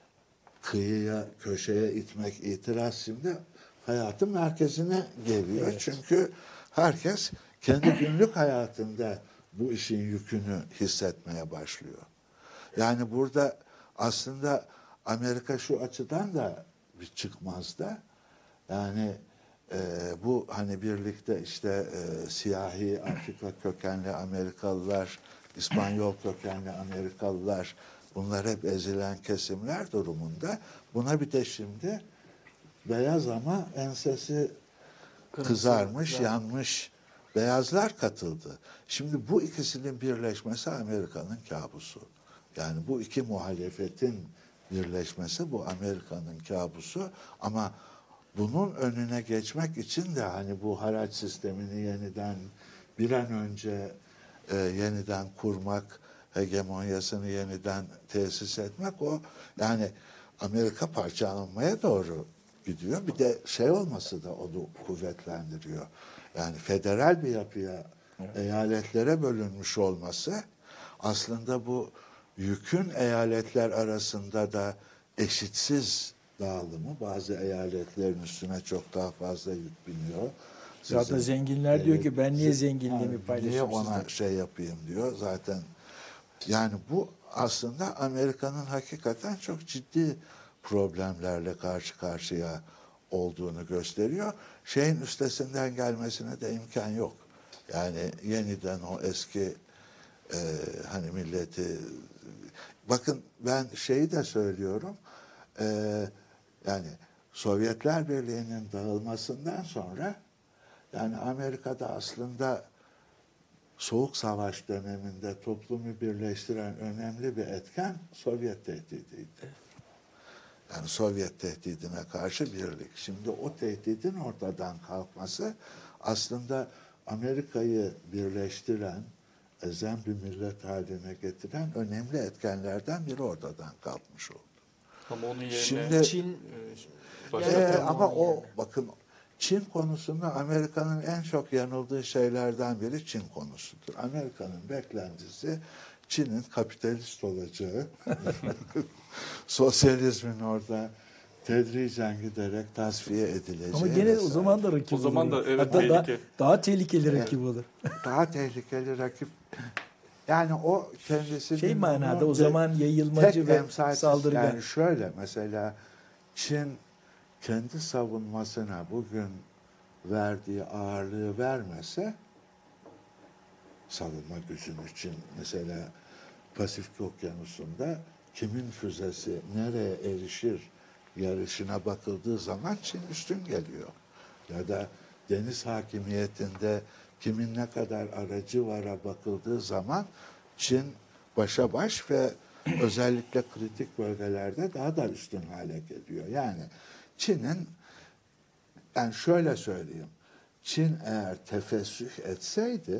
kıyıya, köşeye itmek, itiraz şimdi hayatın merkezine geliyor. Evet. Çünkü herkes kendi günlük hayatında bu işin yükünü hissetmeye başlıyor. Yani burada aslında Amerika şu açıdan da bir çıkmazda. Yani e, bu hani birlikte işte e, siyahi Afrika kökenli Amerikalılar, İspanyol kökenli Amerikalılar, bunlar hep ezilen kesimler durumunda. Buna bir de şimdi beyaz ama ensesi kızarmış, yanmış beyazlar katıldı. Şimdi bu ikisinin birleşmesi Amerika'nın kabusu. Yani bu iki muhalefetin birleşmesi bu Amerika'nın kabusu. Ama bunun önüne geçmek için de hani bu haraç sistemini yeniden bir an önce e, yeniden kurmak, hegemonyasını yeniden tesis etmek, o yani Amerika parçalanmaya doğru gidiyor. Bir de şey olması da onu kuvvetlendiriyor. Yani federal bir yapıya, eyaletlere bölünmüş olması aslında bu yükün eyaletler arasında da eşitsiz dağılımı, bazı eyaletlerin üstüne çok daha fazla yük biniyor. Zaten Sizin zenginler diyor ki, ben niye siz- zenginliğimi ha, paylaşayım Niye ona sizle? şey yapayım diyor zaten. Yani bu aslında Amerika'nın hakikaten çok ciddi problemlerle karşı karşıya olduğunu gösteriyor. Şeyin üstesinden gelmesine de imkan yok. Yani yeniden o eski e, hani milleti, bakın ben şeyi de söylüyorum, e, yani Sovyetler Birliği'nin dağılmasından sonra yani Amerika'da aslında Soğuk Savaş döneminde toplumu birleştiren önemli bir etken Sovyet tehdidiydi. Yani Sovyet tehdidine karşı birlik. Şimdi o tehdidin ortadan kalkması aslında Amerika'yı birleştiren, ezen bir millet haline getiren önemli etkenlerden biri ortadan kalkmış oldu. Ama onun yerine Şimdi- Çin e, başka Ee, Tabii ama onun o yerine. bakın, Çin konusunda Amerika'nın en çok yanıldığı şeylerden biri Çin konusudur. Amerika'nın beklentisi Çin'in kapitalist olacağı, sosyalizmin orada tedricen giderek tasfiye edileceği. Ama gene o vesaire. zaman da rakip O zaman olur. da evet, Hatta daha, tehlike. daha tehlikeli rakip olur. Daha tehlikeli rakip. Yani o kendisinin Şey manada onu o zaman yayılmacı tek ve emsalsiz, saldırgan. yani şöyle mesela Çin kendi savunmasına bugün verdiği ağırlığı vermese, savunma gücünün için mesela Pasifik Okyanusu'nda kimin füzesi nereye erişir yarışına bakıldığı zaman Çin üstün geliyor. Ya da deniz hakimiyetinde kimin ne kadar aracı vara bakıldığı zaman Çin başa baş ve özellikle kritik bölgelerde daha da üstün hale geliyor. Yani Çin'in, ben şöyle söyleyeyim, Çin eğer tefessüh etseydi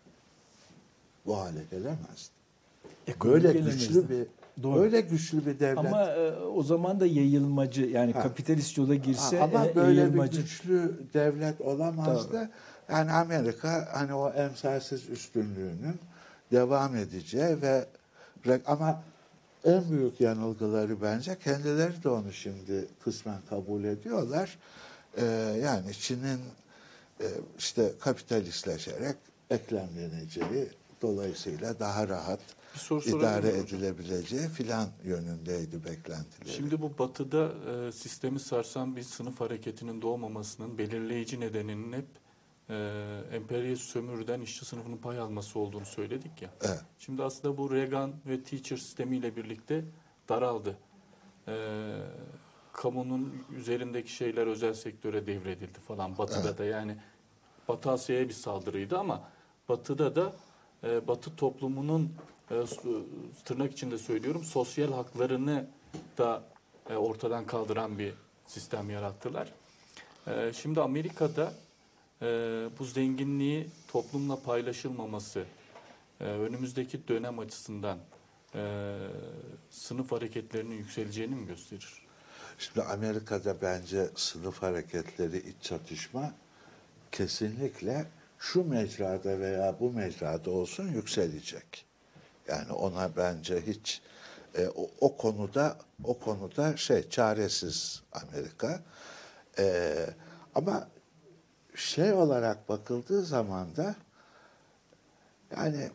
bu hale gelemezdi. Ekonomik Böyle gelemezdi. güçlü bir Doğru. böyle güçlü bir devlet. Ama e, o zaman da yayılmacı, yani Ha. kapitalist yola girse ama e, böyle yayılmacı. bir güçlü devlet olamazdı. Yani Amerika hani o emsalsiz üstünlüğünün devam edeceği ve ama en büyük yanılgıları bence kendileri de onu şimdi kısmen kabul ediyorlar. Ee, yani Çin'in e, işte kapitalistleşerek eklemleneceği, dolayısıyla daha rahat Bir soru idare sorabilir miyim hocam? edilebileceği filan yönündeydi beklentileri. Şimdi bu batıda e, sistemi sarsan bir sınıf hareketinin doğmamasının belirleyici nedeninin hep e, emperyalist sömürüden işçi sınıfının pay alması olduğunu söyledik ya. Evet. Şimdi aslında bu Reagan ve Thatcher sistemiyle birlikte daraldı. E, kamunun üzerindeki şeyler özel sektöre devredildi falan batıda Evet. da, yani Batı Asya'ya bir saldırıydı ama batıda da e, Batı toplumunun e, tırnak içinde söylüyorum sosyal haklarını da e, ortadan kaldıran bir sistem yarattılar. E, şimdi Amerika'da e, bu zenginliği toplumla paylaşılmaması e, önümüzdeki dönem açısından e, sınıf hareketlerinin yükseleceğini mi gösterir? Şimdi Amerika'da bence sınıf hareketleri, iç çatışma kesinlikle şu mecrada veya bu mecrada olsun yükselecek. Yani ona bence hiç e, o, o konuda o konuda şey çaresiz Amerika. E, ama şey olarak bakıldığı zaman da yani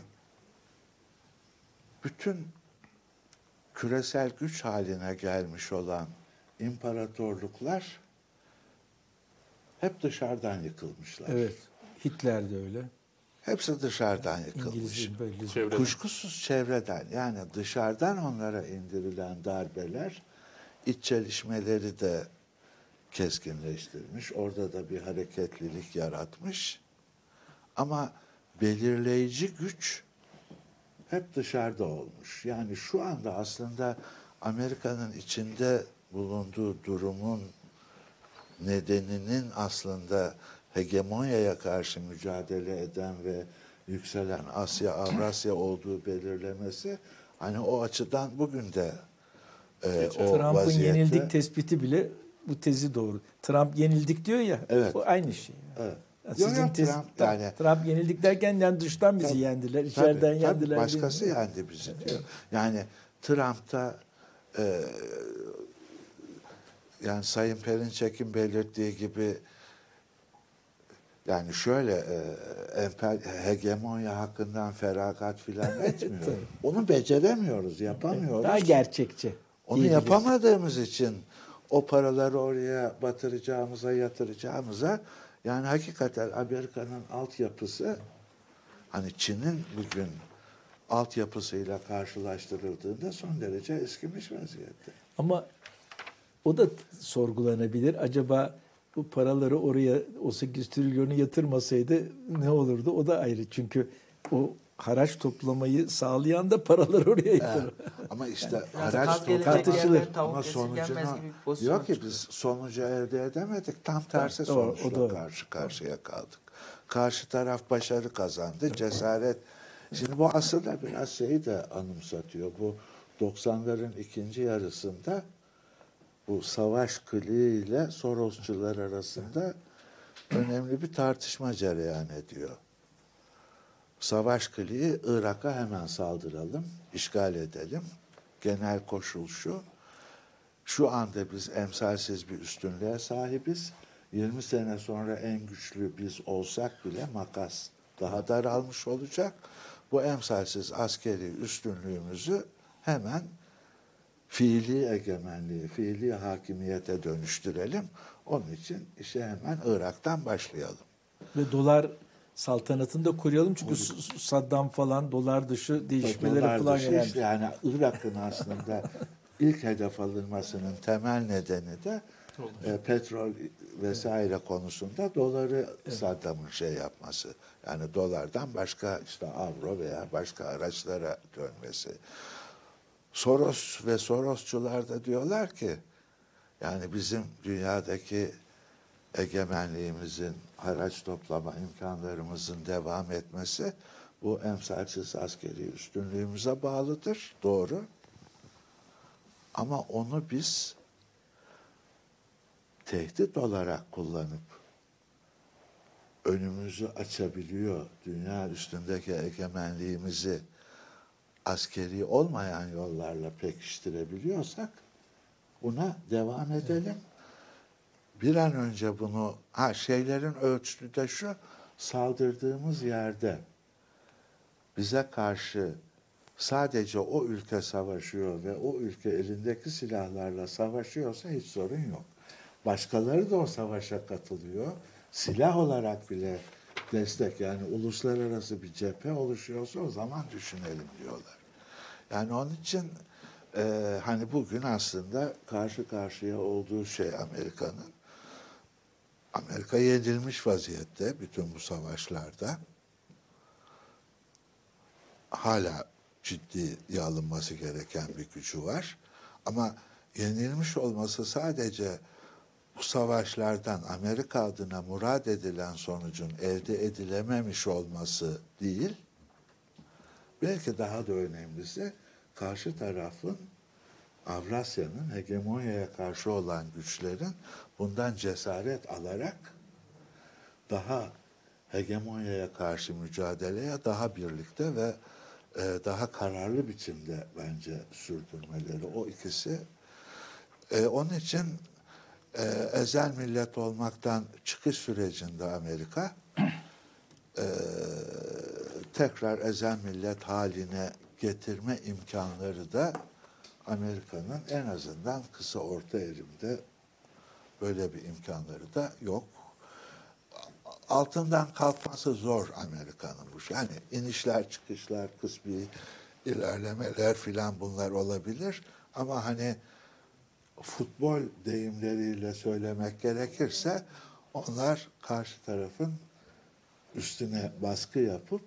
bütün küresel güç haline gelmiş olan imparatorluklar hep dışarıdan yıkılmışlar. Evet. Hitler de öyle. Hepsi dışarıdan yıkılmış. İngilizce böyle. Çevreden. Kuşkusuz çevreden, yani dışarıdan onlara indirilen darbeler iç çelişmeleri de keskinleştirmiş. Orada da bir hareketlilik yaratmış. Ama belirleyici güç hep dışarıda olmuş. Yani şu anda aslında Amerika'nın içinde bulunduğu durumun nedeninin aslında hegemonyaya karşı mücadele eden ve yükselen Asya, Avrasya olduğu belirlemesi hani o açıdan bugün de e, o Trump'ın vaziyette. yenildik tespiti bile bu tezi doğru. Trump yenildik diyor ya. Evet. Bu aynı şey. Evet. Yani Yok, sizin yok, tez, Trump Trump, yani- Trump yenildik derken yani dıştan bizi Tabii, yendiler, tabii, içeriden tabii, yendiler. başkası değil mi? yendi bizi diyor. Yani Trump'ta e, yani Sayın Perinçek'in belirttiği gibi yani şöyle e, emper, hegemonya hakkından feragat filan etmiyor. Onu beceremiyoruz, yapamıyoruz. Daha gerçekçi. Onu diyebiliriz. yapamadığımız için o paraları oraya batıracağımıza, yatıracağımıza yani hakikaten Amerika'nın altyapısı hani Çin'in bugün altyapısıyla karşılaştırıldığında son derece eskimiş vaziyette. Ama o da sorgulanabilir. Acaba bu paraları oraya o sekiz trilyonu yatırmasaydı ne olurdu? O da ayrı. Çünkü o haraç toplamayı sağlayan da paraları oraya yatırır. Ama işte Biraz haraç kaz gelecek tartışılır. yerden tavuk ama esirgenmez sonucunu gibi bir pozisyon diyor ki çıkıyor. biz sonucu elde edemedik. Tam tersi Doğru, o sonuçla doğru. karşı karşıya kaldık. Karşı taraf başarı kazandı, cesaret. Şimdi bu aslında biraz şeyi de anımsatıyor. Bu doksanların ikinci yarısında bu savaş kliği ile Sorosçular arasında önemli bir tartışma cereyan ediyor. Savaş kliği Irak'a hemen saldıralım, işgal edelim. Genel koşul şu, şu anda biz emsalsiz bir üstünlüğe sahibiz. yirmi sene sonra en güçlü biz olsak bile makas daha daralmış olacak. Bu emsalsiz askeri üstünlüğümüzü hemen fiili egemenliği, fiili hakimiyete dönüştürelim. Onun için işe hemen Irak'tan başlayalım. Ve dolar saltanatını da koruyalım. Çünkü Saddam falan dolar dışı değişmeleri Dolar falan dışı yani. işte yani Irak'ın aslında ilk hedef alınmasının temel nedeni de e, petrol vesaire konusunda doları Saddam'ın şey yapması. Yani dolardan başka işte avro veya başka araçlara dönmesi. Soros ve Sorosçular da diyorlar ki yani bizim dünyadaki egemenliğimizin, haraç toplama imkanlarımızın devam etmesi bu emsalsiz askeri üstünlüğümüze bağlıdır. Doğru. Ama onu biz tehdit olarak kullanıp önümüzü açabiliyor, dünya üstündeki egemenliğimizi askeri olmayan yollarla pekiştirebiliyorsak buna devam edelim. Bir an önce bunu, ha şeylerin ölçüsü de şu, saldırdığımız yerde bize karşı sadece o ülke savaşıyor ve o ülke elindeki silahlarla savaşıyorsa hiç sorun yok. Başkaları da o savaşa katılıyor. Silah olarak bile destek, yani uluslararası bir cephe oluşuyorsa o zaman düşünelim diyorlar. Yani onun için e, hani bugün aslında karşı karşıya olduğu şey Amerika'nın, Amerika yenilmiş vaziyette bütün bu savaşlarda. Hala ciddi alınması gereken bir gücü var. Ama yenilmiş olması sadece bu savaşlardan Amerika adına murad edilen sonucun elde edilememiş olması değil, belki daha da önemlisi karşı tarafın, Avrasya'nın hegemonyaya karşı olan güçlerin bundan cesaret alarak daha hegemonyaya karşı mücadeleye daha birlikte ve e, daha kararlı biçimde bence sürdürmeleri. O ikisi. E, onun için e, ezel millet olmaktan çıkış sürecinde Amerika e, tekrar ezel millet haline getirme imkanları da Amerika'nın en azından kısa orta erimde böyle bir imkanları da yok. Altından kalkması zor Amerika'nın bu şey. Yani inişler, çıkışlar, kısmi ilerlemeler filan bunlar olabilir. Ama hani futbol deyimleriyle söylemek gerekirse onlar karşı tarafın üstüne baskı yapıp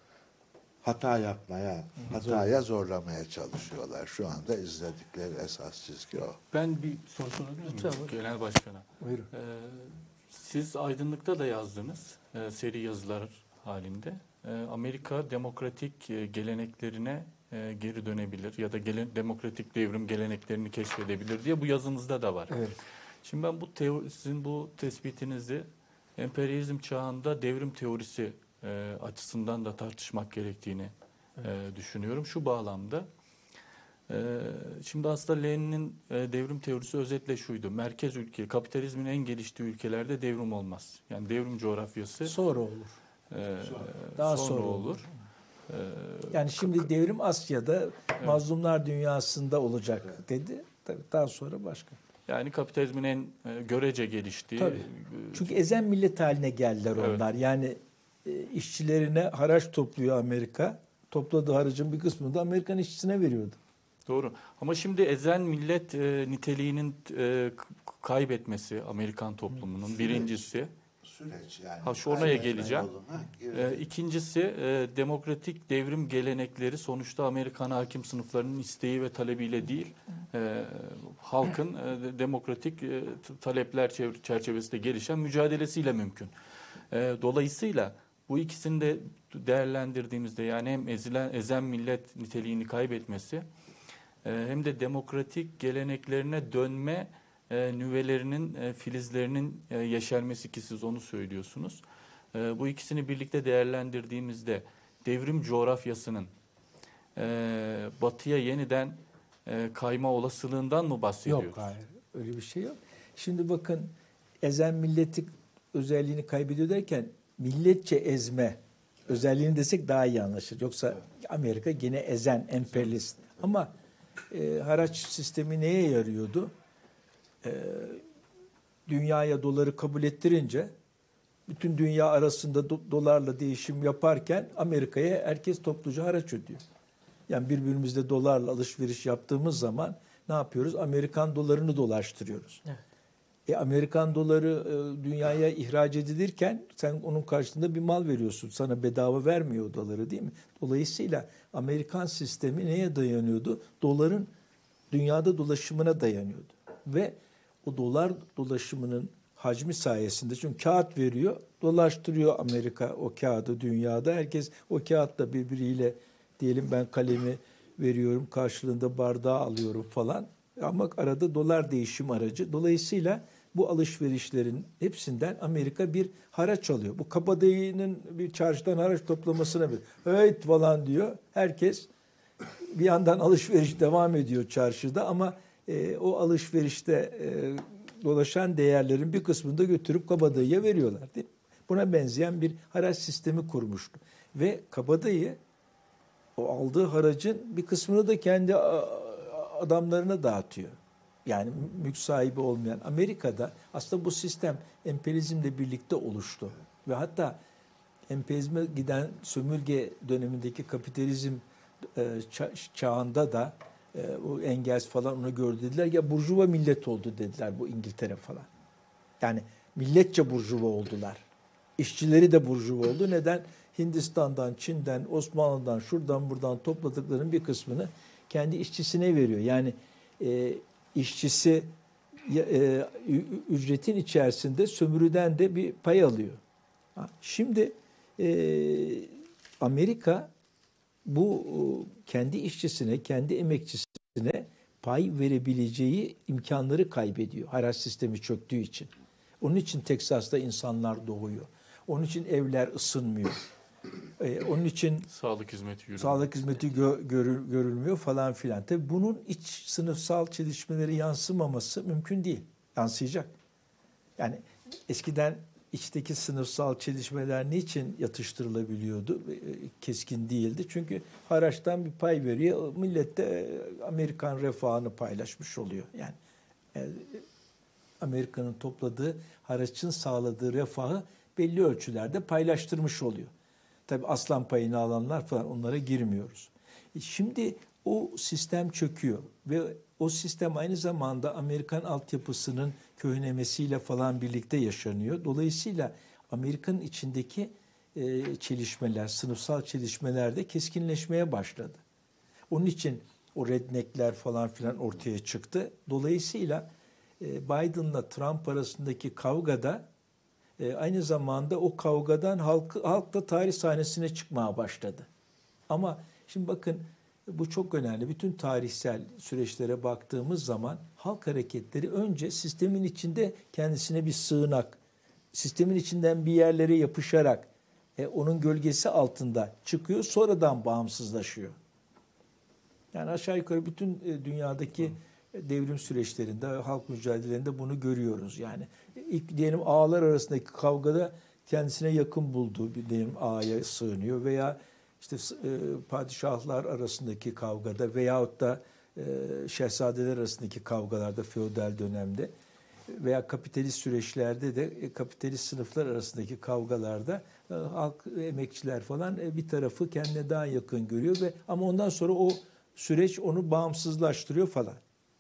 hata yapmaya, hataya zorlamaya çalışıyorlar. Şu anda izledikleri esas çizgi o. Ben bir soru sorabilir miyim? Lütfen, buyurun. Genel Başkan'a. Buyurun. Ee, siz Aydınlık'ta da yazdınız, e, seri yazılar halinde. E, Amerika demokratik e, geleneklerine e, geri dönebilir ya da gelen, demokratik devrim geleneklerini keşfedebilir diye bu yazınızda da var. Evet. Şimdi ben bu teo- sizin bu tespitinizi emperyalizm çağında devrim teorisi e, açısından da tartışmak gerektiğini e, düşünüyorum. Şu bağlamda, e, şimdi aslında Lenin'in e, devrim teorisi özetle şuydu: merkez ülke, kapitalizmin en geliştiği ülkelerde devrim olmaz. Yani devrim coğrafyası Sonra olur. e, Daha sonra, sonra olur. olur. E, Yani şimdi devrim Asya'da, mazlumlar dünyasında olacak dedi. Tabii daha sonra başka. Yani kapitalizmin en e, görece geliştiği. Tabii. e, Çünkü ezen millet haline geldiler Evet. onlar. Yani e, işçilerine haraç topluyor Amerika. Topladığı haracın bir kısmını da Amerikan işçisine veriyordu. Doğru. Ama şimdi ezen millet e, niteliğinin e, k- kaybetmesi Amerikan toplumunun Süreç. birincisi. Süreç yani. Ha, şu oraya kaybetme geleceğim. yoluna girdi. E, ikincisi e, demokratik devrim gelenekleri sonuçta Amerikan hakim sınıflarının isteği ve talebiyle değil, e, halkın e, demokratik e, t- talepler çev- çerçevesinde gelişen mücadelesiyle mümkün. E, dolayısıyla bu ikisini de değerlendirdiğimizde, yani hem ezilen, ezen millet niteliğini kaybetmesi e, hem de demokratik geleneklerine dönme e, nüvelerinin, e, filizlerinin e, yeşermesi, ki siz onu söylüyorsunuz. E, bu ikisini birlikte değerlendirdiğimizde devrim coğrafyasının e, batıya yeniden e, kayma olasılığından mı bahsediyoruz? Yok, hayır. Öyle bir şey yok. Şimdi bakın, ezen milleti özelliğini kaybediyor derken milletçe ezme özelliğini desek daha iyi anlaşılır. Yoksa Amerika gene ezen, emperyalist. Ama e, haraç sistemi neye yarıyordu? E, dünyaya doları kabul ettirince, bütün dünya arasında do- dolarla değişim yaparken Amerika'ya herkes topluca haraç ödüyor. Yani birbirimizle dolarla alışveriş yaptığımız zaman ne yapıyoruz? Amerikan dolarını dolaştırıyoruz. Evet. E, Amerikan doları e, dünyaya ihraç edilirken sen onun karşılığında bir mal veriyorsun. Sana bedava vermiyor o doları, değil mi? Dolayısıyla Amerikan sistemi neye dayanıyordu? Doların dünyada dolaşımına dayanıyordu. Ve o dolar dolaşımının hacmi sayesinde, çünkü kağıt veriyor, dolaştırıyor Amerika o kağıdı dünyada. Herkes o kağıtla birbiriyle, diyelim ben kalemi veriyorum, karşılığında bardağı alıyorum falan. Ama arada dolar değişim aracı. Dolayısıyla bu alışverişlerin hepsinden Amerika bir haraç alıyor. Bu kabadayının bir çarşıdan haraç toplamasına bir evet falan diyor. Herkes bir yandan alışveriş devam ediyor çarşıda ama e, o alışverişte e, dolaşan değerlerin bir kısmını da götürüp kabadayıya veriyorlar, değil mi? Buna benzeyen bir haraç sistemi kurmuştu. Ve kabadayı o aldığı haracın bir kısmını da kendi adamlarına dağıtıyor. Yani mülk sahibi olmayan Amerika'da aslında bu sistem emperyalizmle birlikte oluştu. Ve hatta emperyalizme giden sömürge dönemindeki kapitalizm çağında da o Engels falan onu gördü, dediler ya burjuva millet oldu dediler bu İngiltere falan. Yani milletçe burjuva oldular. İşçileri de burjuva oldu. Neden? Hindistan'dan, Çin'den, Osmanlı'dan, şuradan buradan topladıklarının bir kısmını kendi işçisine veriyor. Yani e, işçisi e, ücretin içerisinde sömürüden de bir pay alıyor. Ha, şimdi e, Amerika bu kendi işçisine, kendi emekçisine pay verebileceği imkanları kaybediyor. Haraç sistemi çöktüğü için. Onun için Teksas'ta insanlar doğuyor. Onun için evler ısınmıyor. Ee, onun için sağlık hizmeti yürümüyor. Sağlık hizmeti gö- görül- görülmüyor falan filan. Tabii bunun iç sınıfsal çelişmeleri yansımaması mümkün değil. Yansıyacak. Yani eskiden içteki sınıfsal çelişmeler niçin yatıştırılabiliyordu? Keskin değildi. Çünkü haraçtan bir pay veriyor. Millet de Amerikan refahını paylaşmış oluyor. Yani Amerika'nın topladığı haraçın sağladığı refahı belli ölçülerde paylaştırmış oluyor. Tabii aslan payını alanlar falan onlara girmiyoruz. Şimdi o sistem çöküyor ve o sistem aynı zamanda Amerikan altyapısının köhnemesiyle falan birlikte yaşanıyor. Dolayısıyla Amerika'nın içindeki e, çelişmeler, sınıfsal çelişmeler de keskinleşmeye başladı. Onun için o redneckler falan filan ortaya çıktı. Dolayısıyla e, Biden'la Trump arasındaki kavgada e, aynı zamanda o kavgadan halk, halk da tarih sahnesine çıkmaya başladı. Ama şimdi bakın bu çok önemli. Bütün tarihsel süreçlere baktığımız zaman halk hareketleri önce sistemin içinde kendisine bir sığınak, sistemin içinden bir yerlere yapışarak e, onun gölgesi altında çıkıyor, sonradan bağımsızlaşıyor. Yani aşağı yukarı bütün e, dünyadaki devrim süreçlerinde, halk mücadelelerinde bunu görüyoruz. Yani ilk diyelim ağalar arasındaki kavgada kendisine yakın bulduğu bir diyelim ağaya sığınıyor veya işte e, padişahlar arasındaki kavgada veyahut da e, şehzadeler arasındaki kavgalarda feodal dönemde veya kapitalist süreçlerde de e, kapitalist sınıflar arasındaki kavgalarda e, halk, emekçiler falan e, bir tarafı kendine daha yakın görüyor ve ama ondan sonra o süreç onu bağımsızlaştırıyor falan.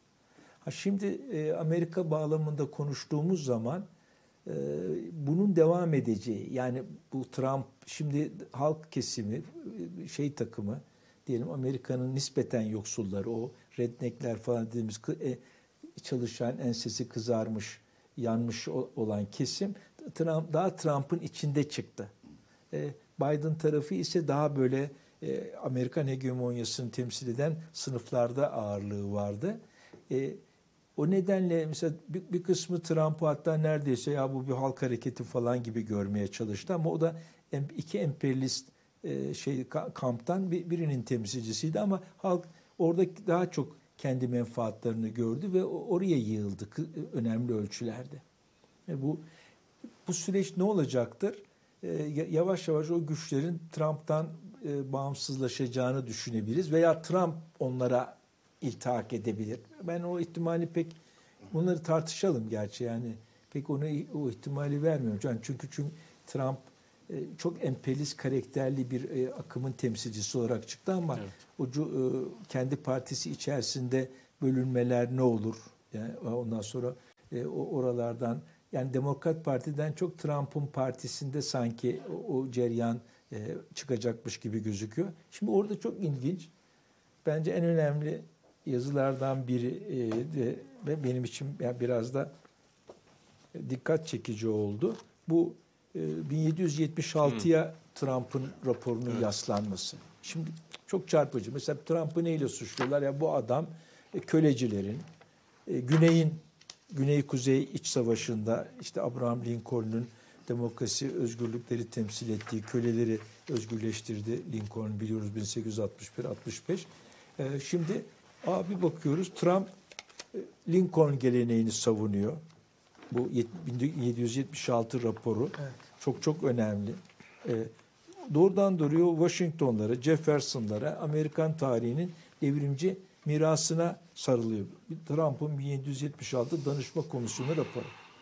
Ha şimdi e, Amerika bağlamında konuştuğumuz zaman e, bunun devam edeceği, yani bu Trump şimdi halk kesimi şey takımı diyelim Amerika'nın nispeten yoksulları, o redneckler falan dediğimiz e, çalışan, ensesi kızarmış, yanmış olan kesim Trump, daha Trump'ın içinde çıktı. E, Biden tarafı ise daha böyle e, Amerikan hegemonyasını temsil eden sınıflarda ağırlığı vardı. E, O nedenle mesela bir, bir kısmı Trump'ı hatta neredeyse ya bu bir halk hareketi falan gibi görmeye çalıştı ama o da iki emperyalist e, şey kamptan bir, birinin temsilcisiydi ama halk orada daha çok kendi menfaatlerini gördü ve oraya yığıldı önemli ölçülerde. E bu bu süreç ne olacaktır? E, yavaş yavaş o güçlerin Trump'tan e, bağımsızlaşacağını düşünebiliriz veya Trump onlara iltihak edebilir. Ben o ihtimali pek, bunları tartışalım gerçi yani pek ona o ihtimali vermiyorum. Yani çünkü çünkü Trump e, çok emperyalist karakterli bir e, akımın temsilcisi olarak çıktı ama evet. o e, kendi partisi içerisinde bölünmeler ne olur? Yani ondan sonra e, o oralardan yani Demokrat Parti'den çok Trump'ın partisinde sanki o, o ceryan e, çıkacakmış gibi gözüküyor. Şimdi orada çok ilginç. Bence en önemli yazılardan biri de ve benim için biraz da dikkat çekici oldu. Bu bin yedi yüz yetmiş altıya hmm. Trump'ın raporunun evet. yaslanması. Şimdi çok çarpıcı. Mesela Trump'ı neyle suçluyorlar? Ya bu adam kölecilerin, güneyin Güney-Kuzey İç Savaşı'nda işte Abraham Lincoln'un demokrasi, özgürlükleri temsil ettiği köleleri özgürleştirdi. Lincoln biliyoruz bin sekiz yüz altmış bir altmış beş. Ee, şimdi abi bakıyoruz Trump Lincoln geleneğini savunuyor. Bu bin yedi yüz yetmiş altı raporu Evet. çok çok önemli. Ee, doğrudan doğruya Washington'lara, Jefferson'lara, Amerikan tarihinin devrimci mirasına sarılıyor. Trump'ın bin yedi yüz yetmiş altı Danışma Komisyonu raporu.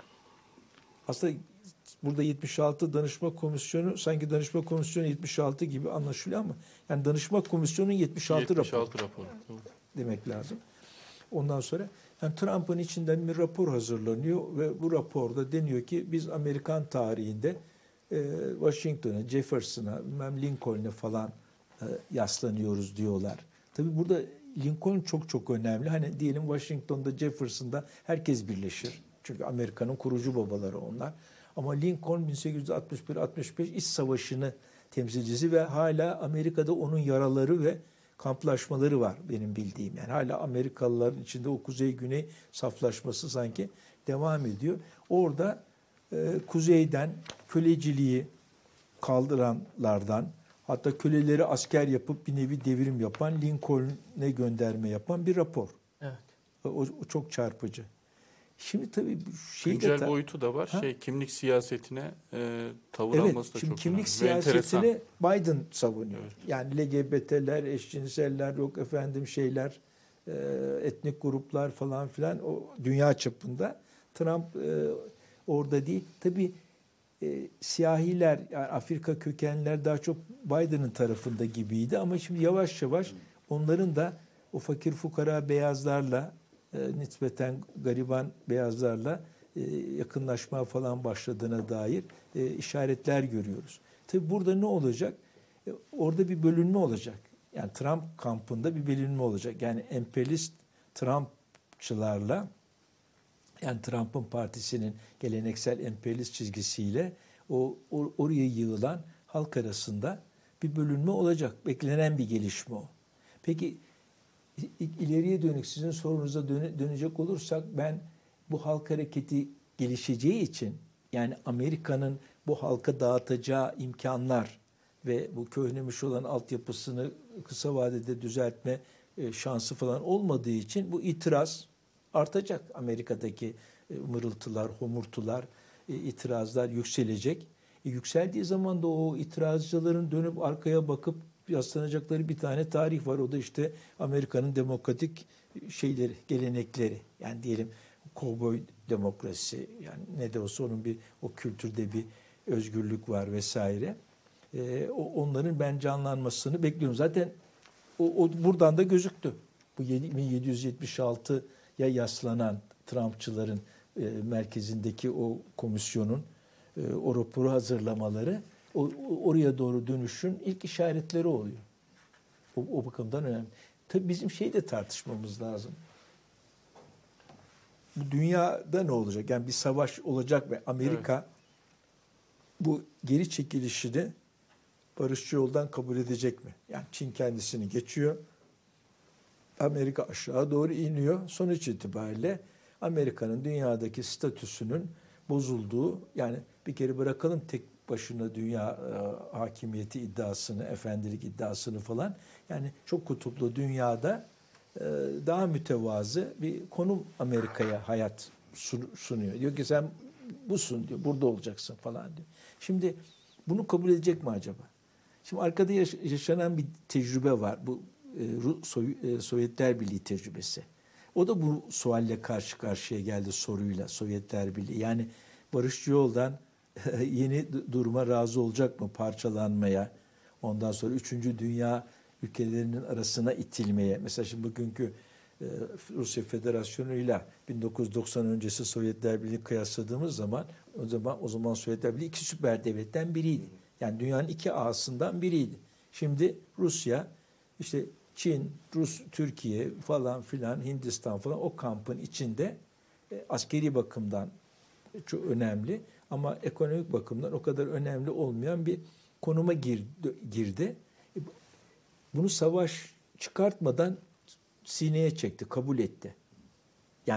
Aslında burada yetmiş altı Danışma Komisyonu sanki Danışma Komisyonu yetmiş altı gibi anlaşılıyor ama yani Danışma Komisyonu yetmiş altı, yetmiş altı raporu raporu. demek lazım. Ondan sonra yani Trump'ın içinden bir rapor hazırlanıyor ve bu raporda deniyor ki biz Amerikan tarihinde e, Washington'a, Jefferson'a, bilmem Lincoln'e falan e, yaslanıyoruz diyorlar. Tabii burada Lincoln çok çok önemli. Hani diyelim Washington'da, Jefferson'da herkes birleşir. Çünkü Amerika'nın kurucu babaları onlar. Ama Lincoln bin sekiz yüz altmış bir altmış beş İç Savaşı'nı temsilcisi ve hala Amerika'da onun yaraları ve kamplaşmaları var benim bildiğim. Yani hala Amerikalıların içinde o kuzey-güney saflaşması sanki devam ediyor. Orada e, kuzeyden köleciliği kaldıranlardan, hatta köleleri asker yapıp bir nevi devrim yapan, Lincoln'e gönderme yapan bir rapor. Evet. O, o çok çarpıcı. Şimdi tabii şey de Güncel ta- boyutu da var. Ha? Şey kimlik siyasetine e, tavır Evet, alması da şimdi çok kimlik önemli. Ve enteresan. siyasetini Biden savunuyor. Evet. Yani L G B T'ler, eşcinseller, yok efendim şeyler, e, etnik gruplar falan filan o dünya çapında. Trump e, orada değil. Tabii e, siyahiler, yani Afrika kökenliler daha çok Biden'ın tarafında gibiydi ama şimdi yavaş yavaş onların da o fakir fukara beyazlarla e, nispeten gariban beyazlarla e, yakınlaşma falan başladığına dair e, işaretler görüyoruz. Tabii burada ne olacak? E, orada bir bölünme olacak. Yani Trump kampında bir bölünme olacak. Yani emperyalist Trumpçılarla, yani Trump'ın partisinin geleneksel emperyalist çizgisiyle o, o oraya yığılan halk arasında bir bölünme olacak. Beklenen bir gelişme o. Peki ileriye dönük sizin sorunuza döne, dönecek olursak ben bu halk hareketi gelişeceği için yani Amerika'nın bu halka dağıtacağı imkanlar ve bu köhnemiş olan altyapısını kısa vadede düzeltme e, şansı falan olmadığı için bu itiraz artacak. Amerika'daki e, mırıltılar, homurtular, e, itirazlar yükselecek. E, yükseldiği zaman da o itirazcıların dönüp arkaya bakıp yaslanacakları bir tane tarih var. O da işte Amerika'nın demokratik şeyleri, gelenekleri. Yani diyelim kovboy demokrasi, yani ne de olsa onun bir o kültürde bir özgürlük var vesaire. Ee, o, onların ben canlanmasını bekliyorum. Zaten o, o buradan da gözüktü. Bu bin yedi yüz yetmiş altıya yaslanan Trumpçıların e, merkezindeki o komisyonun e, o raporu hazırlamaları o, oraya doğru dönüşün ilk işaretleri oluyor. O, o bakımdan önemli. Tabii bizim şeyi de tartışmamız lazım. Bu dünyada ne olacak? Yani bir savaş olacak ve Amerika evet. bu geri çekilişini barışçı yoldan kabul edecek mi? Yani Çin kendisini geçiyor. Amerika aşağı doğru iniyor. Sonuç itibariyle Amerika'nın dünyadaki statüsünün bozulduğu, yani bir kere bırakalım tek başına dünya e, hakimiyeti iddiasını, efendilik iddiasını falan. Yani çok kutuplu dünyada e, daha mütevazı bir konum Amerika'ya hayat sunuyor. Diyor ki sen busun diyor, burada olacaksın falan diyor. Şimdi bunu kabul edecek mi acaba? Şimdi arkada yaşanan bir tecrübe var. Bu e, Sovyetler Birliği tecrübesi. O da bu sualle karşı karşıya geldi, soruyla Sovyetler Birliği. Yani barışçı yoldan yeni duruma razı olacak mı, parçalanmaya, ondan sonra üçüncü dünya ülkelerinin arasına itilmeye. Mesela şimdi bugünkü e, Rusya Federasyonu ile bin dokuz yüz doksan öncesi Sovyetler Birliği kıyasladığımız zaman o zaman o zaman Sovyetler Birliği iki süper devletten biriydi. Yani dünyanın iki ağasından biriydi. Şimdi Rusya, işte Çin, Rus, Türkiye falan filan, Hindistan falan o kampın içinde e, askeri bakımdan çok önemli ama ekonomik bakımdan o kadar önemli olmayan bir konuma girdi. Bunu savaş çıkartmadan sineye çekti, kabul etti. Yani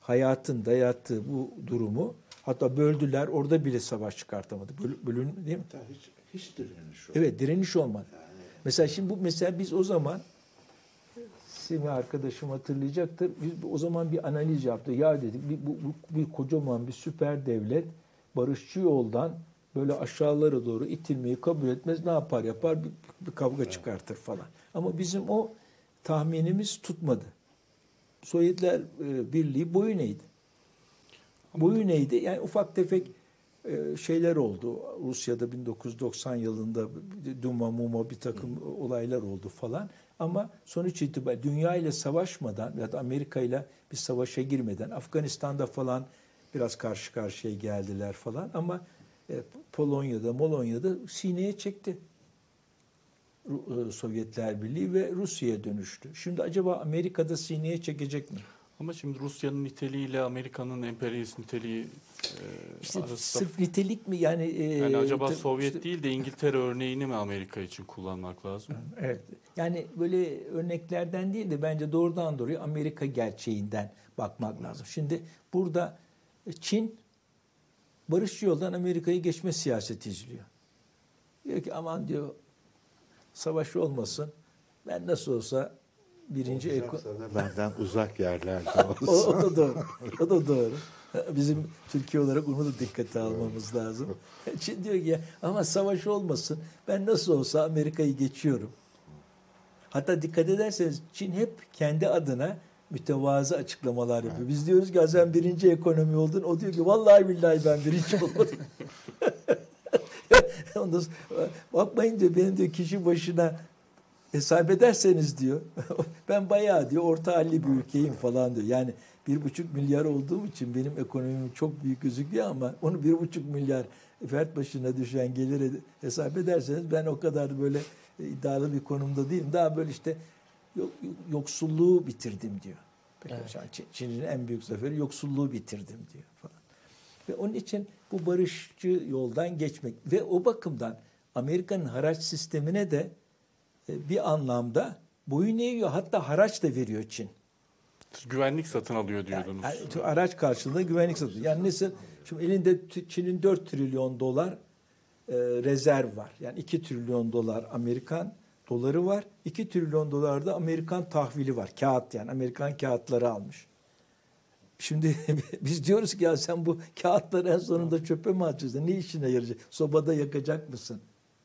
hayatın dayattığı bu durumu, hatta böldüler, orada bile savaş çıkartamadı. Böl, bölün değil mi? Hatta hiç, hiç direniş yok. Evet, direniş olmadı. Mesela şimdi bu mesela biz o zaman, Semih arkadaşım hatırlayacaktır. Biz o zaman bir analiz yaptık. Ya dedik bir, bu, bu bir kocaman bir süper devlet barışçı yoldan böyle aşağılara doğru itilmeyi kabul etmez. Ne yapar yapar bir, bir kavga çıkartır falan. Ama bizim o tahminimiz tutmadı. Sovyetler e, Birliği boyun eğdi. Boyun eğdi. Yani ufak tefek e, şeyler oldu. Rusya'da bin dokuz yüz doksan yılında Duma Muma bir takım olaylar oldu falan. Ama sonuç itibariyle dünya ile savaşmadan ya da Amerika ile bir savaşa girmeden Afganistan'da falan biraz karşı karşıya geldiler falan ama e, Polonya'da, Molonya'da sineye çekti Ru- e, Sovyetler Birliği ve Rusya'ya dönüştü. Şimdi acaba Amerika'da sineye çekecek mi? Ama şimdi Rusya'nın niteliğiyle Amerika'nın emperyalist niteliği e, İşte arasında... sırf nitelik mi yani? E, Yani acaba te- Sovyet işte- değil de İngiltere örneğini mi Amerika için kullanmak lazım? Evet. Yani böyle örneklerden değil de bence doğrudan doğruya Amerika gerçeğinden bakmak lazım. Şimdi burada Çin barışçı yoldan Amerika'yı geçme siyaseti izliyor. Diyor ki aman diyor savaş olmasın. Ben nasıl olsa birinci eko... Olacaksa da benden uzak yerlerde o, olsun. o da doğru. O da doğru. Bizim Türkiye olarak onu da dikkate almamız lazım. Çin diyor ki ya, ama savaş olmasın. Ben nasıl olsa Amerika'yı geçiyorum. Hatta dikkat ederseniz Çin hep kendi adına mütevazı açıklamalar yapıyor. Biz diyoruz ki sen birinci ekonomi oldun. O diyor ki vallahi billahi ben birinci olmadım. Ondan sonra, bakmayın diyor benim diyor kişi başına hesap ederseniz diyor ben bayağı diyor orta halli bir ülkeyim falan diyor. Yani bir buçuk milyar olduğum için benim ekonomim çok büyük gözüküyor ama onu bir buçuk milyar fert başına düşen geliri hesap ederseniz ben o kadar böyle iddialı bir konumda değilim. Daha böyle işte yoksulluğu bitirdim diyor. Peki, evet. Çin'in en büyük zaferi yoksulluğu bitirdim diyor falan. Ve onun için bu barışçı yoldan geçmek ve o bakımdan Amerika'nın haraç sistemine de bir anlamda boyun eğiyor. Hatta haraç da veriyor Çin. Güvenlik satın alıyor diyordunuz. Yani, yani araç karşılığında güvenlik satıyor. Yani nasıl? Şimdi elinde Çin'in dört trilyon dolar e, rezerv var. Yani iki trilyon dolar Amerikan doları var. iki trilyon dolar da Amerikan tahvili var. Kağıt yani Amerikan kağıtları almış. Şimdi biz diyoruz ki ya sen bu kağıtları en sonunda çöpe mi atacaksın? Ne işine yarayacak? Sobada yakacak mısın?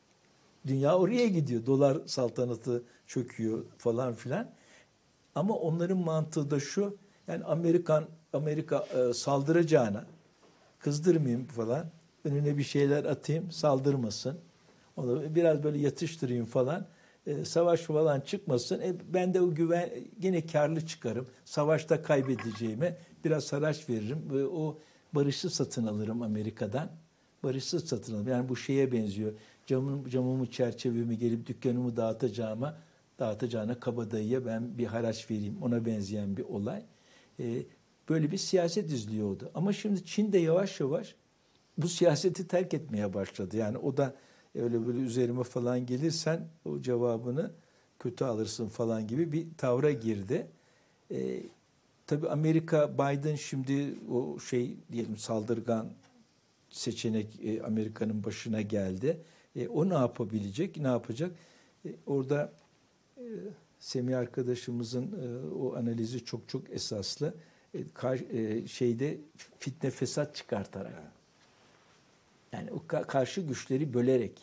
Dünya oraya gidiyor. Dolar saltanatı çöküyor falan filan. Ama onların mantığı da şu. Yani Amerikan Amerika e, saldıracağına kızdırmayayım falan. Önüne bir şeyler atayım, saldırmasın. Onu biraz böyle yatıştırayım falan. E, savaş falan çıkmasın. E, ben de o güven yine karlı çıkarım. Savaşta kaybedeceğime biraz haraç veririm ve o barışı satın alırım Amerika'dan. Barışsız satın alırım. Yani bu şeye benziyor. Camım, camımı çerçevemi gelip dükkanımı dağıtacağıma dağıtacağına kabadayıya ben bir haraç vereyim. Ona benzeyen bir olay. Ee, böyle bir siyaset izliyordu. Ama şimdi Çin de yavaş yavaş bu siyaseti terk etmeye başladı. Yani o da öyle böyle üzerime falan gelirsen o cevabını kötü alırsın falan gibi bir tavra girdi. Ee, tabii Amerika, Biden şimdi o şey diyelim saldırgan seçenek e, Amerika'nın başına geldi. E, o ne yapabilecek, ne yapacak? E, orada e, Semih arkadaşımızın e, o analizi çok çok esaslı. E, kar, e, şeyde fitne fesat çıkartarak. Yani o ka- karşı güçleri bölerek.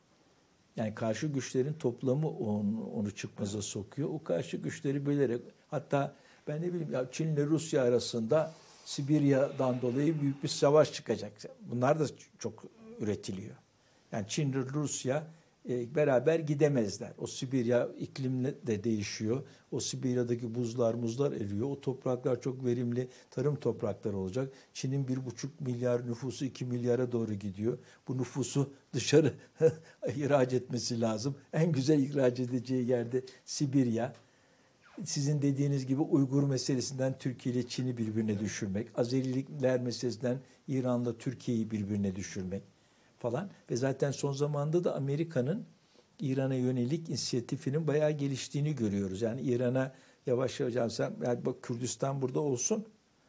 Yani karşı güçlerin toplamı onu, onu çıkmaza sokuyor. O karşı güçleri bölerek. Hatta ben ne bileyim ya Çin ile Rusya arasında Sibirya'dan dolayı büyük bir savaş çıkacak. Bunlar da çok üretiliyor. Yani Çin ile Rusya e, beraber gidemezler. O Sibirya iklimle de değişiyor. O Sibirya'daki buzlar muzlar eriyor. O topraklar çok verimli tarım toprakları olacak. Çin'in bir buçuk milyar nüfusu iki milyara doğru gidiyor. Bu nüfusu dışarı ihraç etmesi lazım. En güzel ihraç edeceği yerde Sibirya. Sizin dediğiniz gibi Uygur meselesinden Türkiye ile Çin'i birbirine düşürmek, Azerilikler meselesinden İran'la Türkiye'yi birbirine düşürmek falan. Ve zaten son zamanda da Amerika'nın İran'a yönelik inisiyatifinin bayağı geliştiğini görüyoruz. Yani İran'a yavaş yavaş, yani bak Kürdistan burada olsun,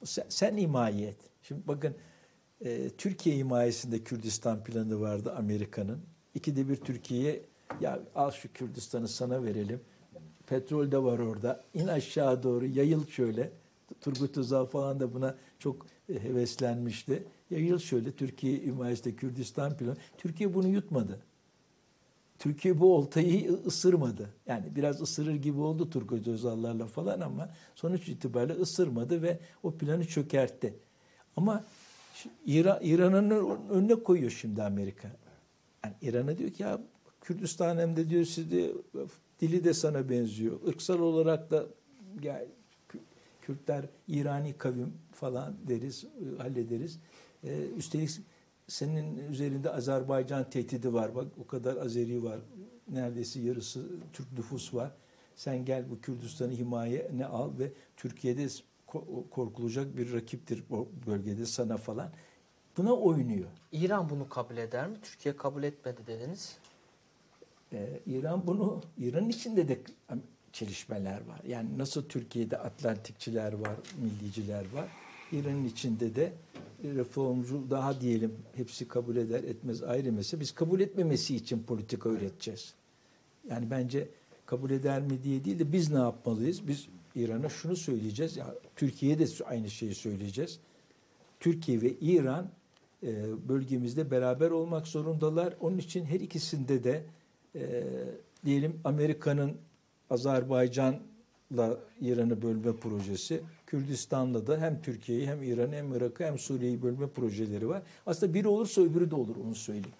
Sen, sen himaye et. Şimdi bakın e, Türkiye himayesinde Kürdistan planı vardı Amerika'nın. İkide bir Türkiye'ye ya al şu Kürdistan'ı sana verelim. Petrol de var orada. İn aşağı doğru yayıl şöyle. Turgut Özal falan da buna çok e, heveslenmişti. Yayıl şöyle Türkiye himayesinde Kürdistan planı. Türkiye bunu yutmadı. Türkiye bu oltayı ısırmadı. Yani biraz ısırır gibi oldu Turgut Özal'larla falan ama sonuç itibariyle ısırmadı ve o planı çökertti. Ama İran, İran'ın önüne koyuyor şimdi Amerika. Yani İran'a diyor ki ya Kürdistan hem de diyor sizi dili de sana benziyor. Irksal olarak da ya, Kürtler İrani kavim falan deriz, hallederiz. Ee, üstelik senin üzerinde Azerbaycan tehdidi var. Bak o kadar Azeri var. Neredeyse yarısı Türk nüfus var. Sen gel bu Kürdistan'ı himayene al ve Türkiye'de korkulacak bir rakiptir o bölgede sana falan. Buna oynuyor. İran bunu kabul eder mi? Türkiye kabul etmedi dediniz. Ee, İran bunu, İran'ın içinde de çelişmeler var. Yani nasıl Türkiye'de Atlantikçiler var, milliciler var. İran'ın içinde de reformcu daha diyelim hepsi kabul eder etmez ayrı mesele. Biz kabul etmemesi için politika üreteceğiz. Yani bence kabul eder mi diye değil de biz ne yapmalıyız? Biz İran'a şunu söyleyeceğiz. Ya, Türkiye'ye de aynı şeyi söyleyeceğiz. Türkiye ve İran e, bölgemizde beraber olmak zorundalar. Onun için her ikisinde de e, diyelim Amerika'nın Azerbaycan'la İran'ı bölme projesi, Kürdistan'la da hem Türkiye'yi hem İran'ı hem Irak'ı hem Suriye'yi bölme projeleri var. Aslında biri olursa öbürü de olur, onu söyleyeyim.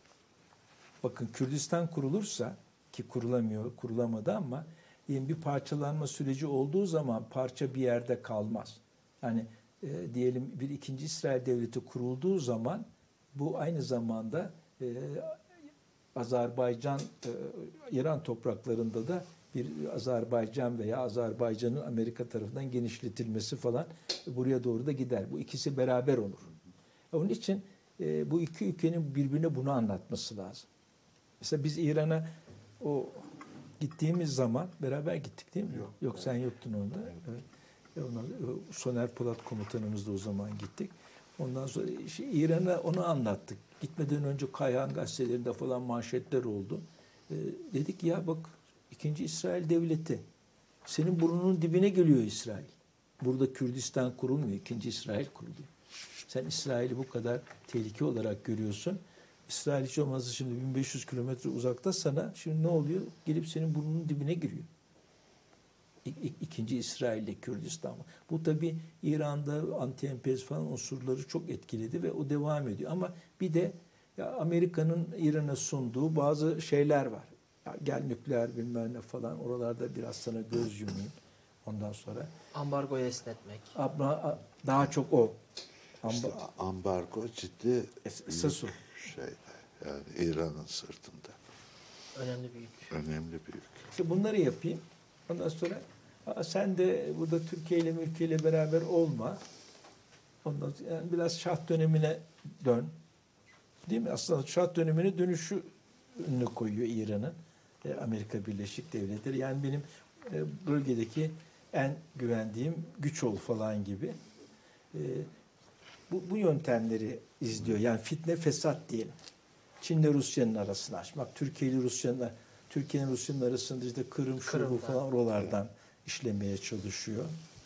Bakın Kürdistan kurulursa, ki kurulamıyor, kurulamadı ama diyelim bir parçalanma süreci olduğu zaman parça bir yerde kalmaz. Yani e, diyelim bir ikinci İsrail devleti kurulduğu zaman bu aynı zamanda e, Azerbaycan, e, İran topraklarında da bir Azerbaycan veya Azerbaycan'ın Amerika tarafından genişletilmesi falan buraya doğru da gider. Bu ikisi beraber olur. Onun için e, bu iki ülkenin birbirine bunu anlatması lazım. Mesela biz İran'a o gittiğimiz zaman beraber gittik değil mi? Yok, Yok sen yoktun orada. Evet. Ondan, Soner Polat komutanımız da o zaman gittik. Ondan sonra işte İran'a onu anlattık. Gitmeden önce Kayhan gazetelerinde falan manşetler oldu. Ee, dedik ya bak ikinci İsrail devleti. Senin burnunun dibine geliyor İsrail. Burada Kürdistan kurulmuyor. ikinci İsrail kuruluyor. Sen İsrail'i bu kadar tehlike olarak görüyorsun. İsrail hiç olmazsa şimdi bin beş yüz kilometre uzakta sana şimdi ne oluyor? Gelip senin burnunun dibine giriyor. İkinci İsrail ile Kürdistan. Bu tabi İran'da anti-emperyalist falan unsurları çok etkiledi ve o devam ediyor. Ama bir de ya Amerika'nın İran'a sunduğu bazı şeyler var. Ya gel nükleer bilmem ne falan oralarda biraz sana göz yumayım. Ondan sonra Ambargoyu esnetmek. Daha çok o. İşte ambargo ciddi esas o. Şeyde, yani İran'ın sırtında. Önemli bir yük. Önemli bir yük. İşte bunları yapayım. Ondan sonra sen de burada Türkiye ile Mülkiye ile beraber olma. Ondan sonra yani biraz şah dönemine dön. Değil mi? Aslında şah dönemine dönüşü önüne koyuyor İran'ın. E, Amerika Birleşik Devletleri. Yani benim e, bölgedeki en güvendiğim güç ol falan gibi. E, bu, bu yöntemleri izliyor. Yani fitne fesat diyelim. Çin'le Rusya'nın arasını açmak. Türkiye ile Rusya'nın Türkiye'nin Rusya'nın arasında işte Kırım, şu bu falan oralardan işlemeye çalışıyor.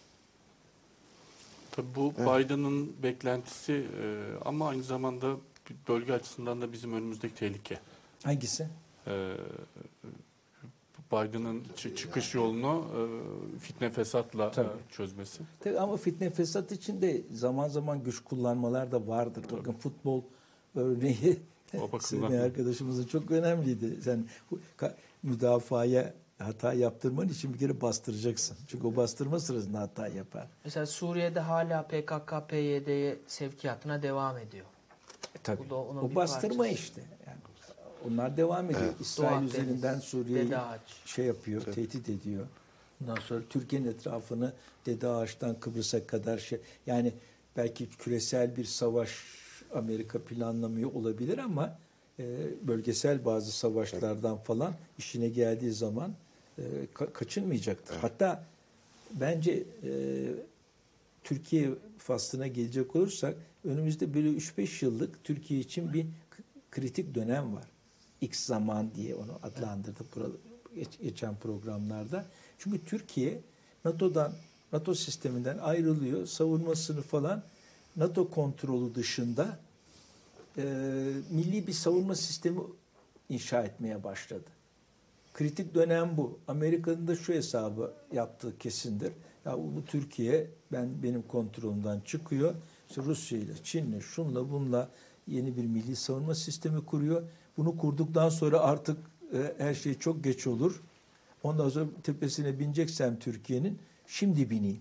Tabii bu evet. Biden'ın beklentisi e, ama aynı zamanda bölge açısından da bizim önümüzdeki tehlike. Hangisi? E, Biden'ın çıkış yolunu e, fitne fesatla e, çözmesi. Tabii ama fitne fesat için de zaman zaman güç kullanmalar da vardır. Tabii. Bakın futbol örneği Semih arkadaşımızın çok önemliydi. Sen müdafaya hata yaptırman için bir kere bastıracaksın. Çünkü o bastırma sırasında hata yapar. Mesela Suriye'de hala P K K P Y D'ye sevkiyatına devam ediyor. E, tabii. O, o bastırma parçası. işte. Yani onlar devam ediyor. Evet. İsrail Doğu üzerinden Suriye'yi şey yapıyor, evet. tehdit ediyor. Ondan sonra Türkiye'nin etrafını Dede Ağaç'tan Kıbrıs'a kadar şey yani belki küresel bir savaş Amerika planlamıyor olabilir ama e, bölgesel bazı savaşlardan falan işine geldiği zaman e, ka- kaçınmayacaktır. Evet. Hatta bence e, Türkiye faslına gelecek olursak önümüzde böyle üç beş yıllık Türkiye için bir kritik dönem var. X zaman diye onu adlandırdı geçen programlarda. Çünkü Türkiye NATO'dan, NATO sisteminden ayrılıyor. Savunmasını falan NATO kontrolü dışında e, milli bir savunma sistemi inşa etmeye başladı. Kritik dönem bu. Amerika'nın da şu hesabı yaptığı kesindir. Ya bu, bu Türkiye ben benim kontrolümden çıkıyor. İşte Rusya ile, Çin'le, şunla bunla yeni bir milli savunma sistemi kuruyor. Bunu kurduktan sonra artık e, her şey çok geç olur. Ondan sonra tepesine bineceksem Türkiye'nin şimdi bineyim.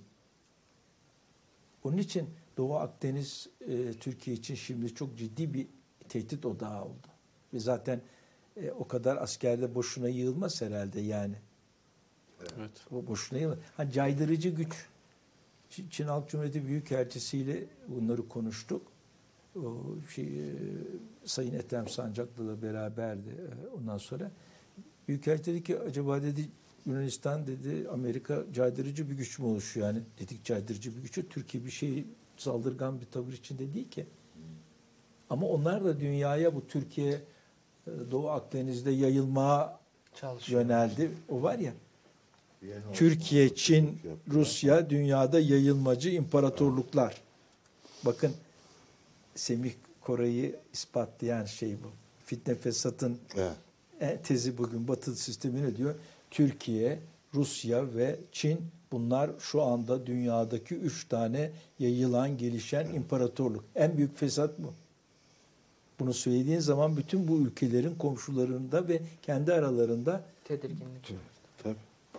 Onun için Doğu Akdeniz e, Türkiye için şimdi çok ciddi bir tehdit odağı oldu. Ve zaten e, o kadar askerde boşuna yığılmaz herhalde yani. Evet. O boşuna yığılmaz. Ha, caydırıcı güç. Çin, Çin Halk Cumhuriyeti Büyükelçisi ile bunları konuştuk. O şey, e, Sayın Ethem Sancak'la beraberdi e, ondan sonra. Büyükelçi dedi ki acaba dedi Yunanistan dedi Amerika caydırıcı bir güç mü oluşuyor yani? Dedik caydırıcı bir güç. Türkiye bir şey saldırgan bir tavır içinde değil ki. Ama onlar da dünyaya bu Türkiye Doğu Akdeniz'de yayılmaya Çalışıyor. yöneldi. O var ya Yeni Türkiye, Çin, yapıyor. Rusya dünyada yayılmacı imparatorluklar. Bakın Semih Koray'ı ispatlayan şey bu. Fitne fesatın Evet. tezi bugün Batı sistemi ne diyor? Türkiye, Rusya ve Çin bunlar şu anda dünyadaki üç tane yayılan, gelişen imparatorluk. En büyük fesat bu. Bunu söylediğin zaman bütün bu ülkelerin komşularında ve kendi aralarında Tedirginlik. Tabii.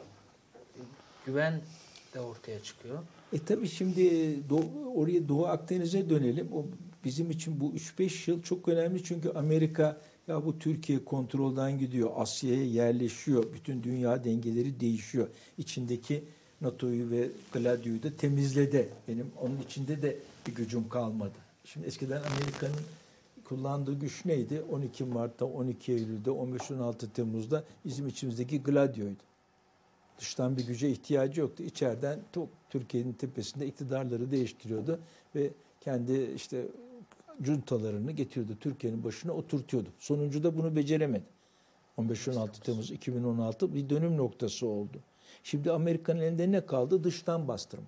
Güven de ortaya çıkıyor. e tabii şimdi Doğu, oraya Doğu Akdeniz'e dönelim. O bizim için bu üç beş yıl çok önemli çünkü Amerika ya bu Türkiye kontrolden gidiyor, Asya'ya yerleşiyor, bütün dünya dengeleri değişiyor. İçindeki NATO'yu ve Gladio'yu da temizledi. Benim onun içinde de bir gücüm kalmadı. Şimdi eskiden Amerika'nın kullandığı güç neydi? on iki Mart'ta, on iki Eylül'de, on beş on altı Temmuz'da bizim içimizdeki Gladio'ydu. Dıştan bir güce ihtiyacı yoktu. İçeriden Türkiye'nin tepesinde iktidarları değiştiriyordu ve kendi işte cuntalarını getiriyordu. Türkiye'nin başına oturtuyordu. Sonuncu da bunu beceremedi. on beş on altı Temmuz iki bin on altı bir dönüm noktası oldu. Şimdi Amerika'nın elinde ne kaldı? Dıştan bastırma.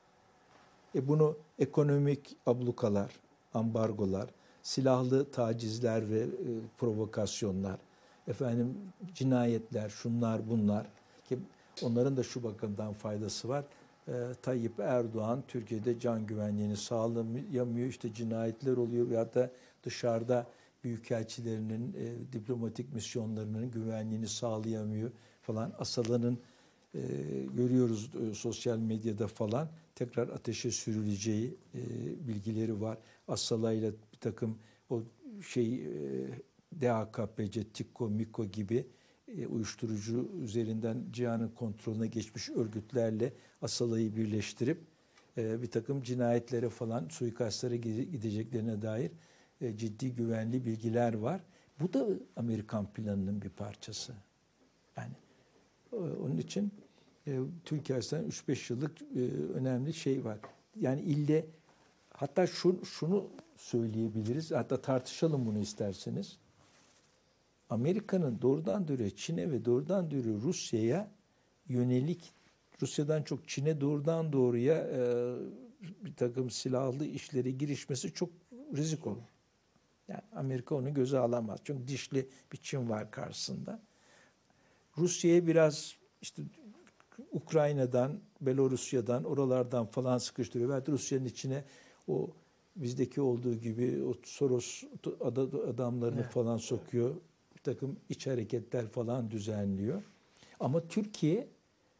E bunu ekonomik ablukalar, ambargolar, silahlı tacizler ve e, provokasyonlar, efendim cinayetler, şunlar bunlar ki onların da şu bakımdan faydası var. E, Tayyip Erdoğan Türkiye'de can güvenliğini sağlayamıyor, işte cinayetler oluyor veyahut da dışarıda büyükelçilerinin, e, diplomatik misyonlarının güvenliğini sağlayamıyor falan. Asala'nın e, görüyoruz e, sosyal medyada falan tekrar ateşe sürüleceği e, bilgileri var. Asala ile bir takım o şey e, D H K P C, TİKKO, MİKO gibi e, uyuşturucu üzerinden cihanın kontrolüne geçmiş örgütlerle Asala'yı birleştirip e, bir takım cinayetlere falan suikastlara gideceklerine dair e, ciddi güvenli bilgiler var. Bu da Amerikan planının bir parçası. Yani e, onun için e, Türkiye açısından üç beş yıllık e, önemli şey var. Yani ille hatta şu, şunu söyleyebiliriz. Hatta tartışalım bunu isterseniz. Amerika'nın doğrudan doğruya Çin'e ve doğrudan doğruya Rusya'ya yönelik, Rusya'dan çok Çin'e doğrudan doğruya e, bir takım silahlı işlere girişmesi çok risk olur. Yani Amerika onu göze alamaz. Çünkü dişli bir Çin var karşısında. Rusya'ya biraz işte Ukrayna'dan, Belorusya'dan, oralardan falan sıkıştırıyor. Belki Rusya'nın içine o bizdeki olduğu gibi o Soros adamlarını evet. falan sokuyor. Bir takım iç hareketler falan düzenliyor. Ama Türkiye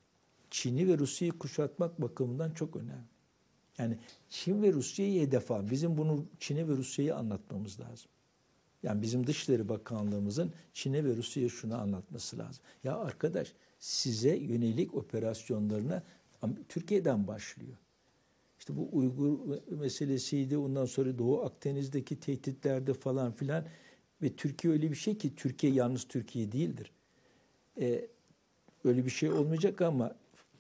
Çin'i ve Rusya'yı kuşatmak bakımından çok önemli. Yani Çin ve Rusya'yı hedef al. Bizim bunu Çin'e ve Rusya'yı anlatmamız lazım. Yani bizim Dışişleri Bakanlığımızın Çin'e ve Rusya'ya şunu anlatması lazım. Ya arkadaş size yönelik operasyonlarına Türkiye'den başlıyor. İşte bu Uygur meselesiydi. Ondan sonra Doğu Akdeniz'deki tehditlerde falan filan. Ve Türkiye öyle bir şey ki Türkiye yalnız Türkiye değildir. Ee, öyle bir şey olmayacak ama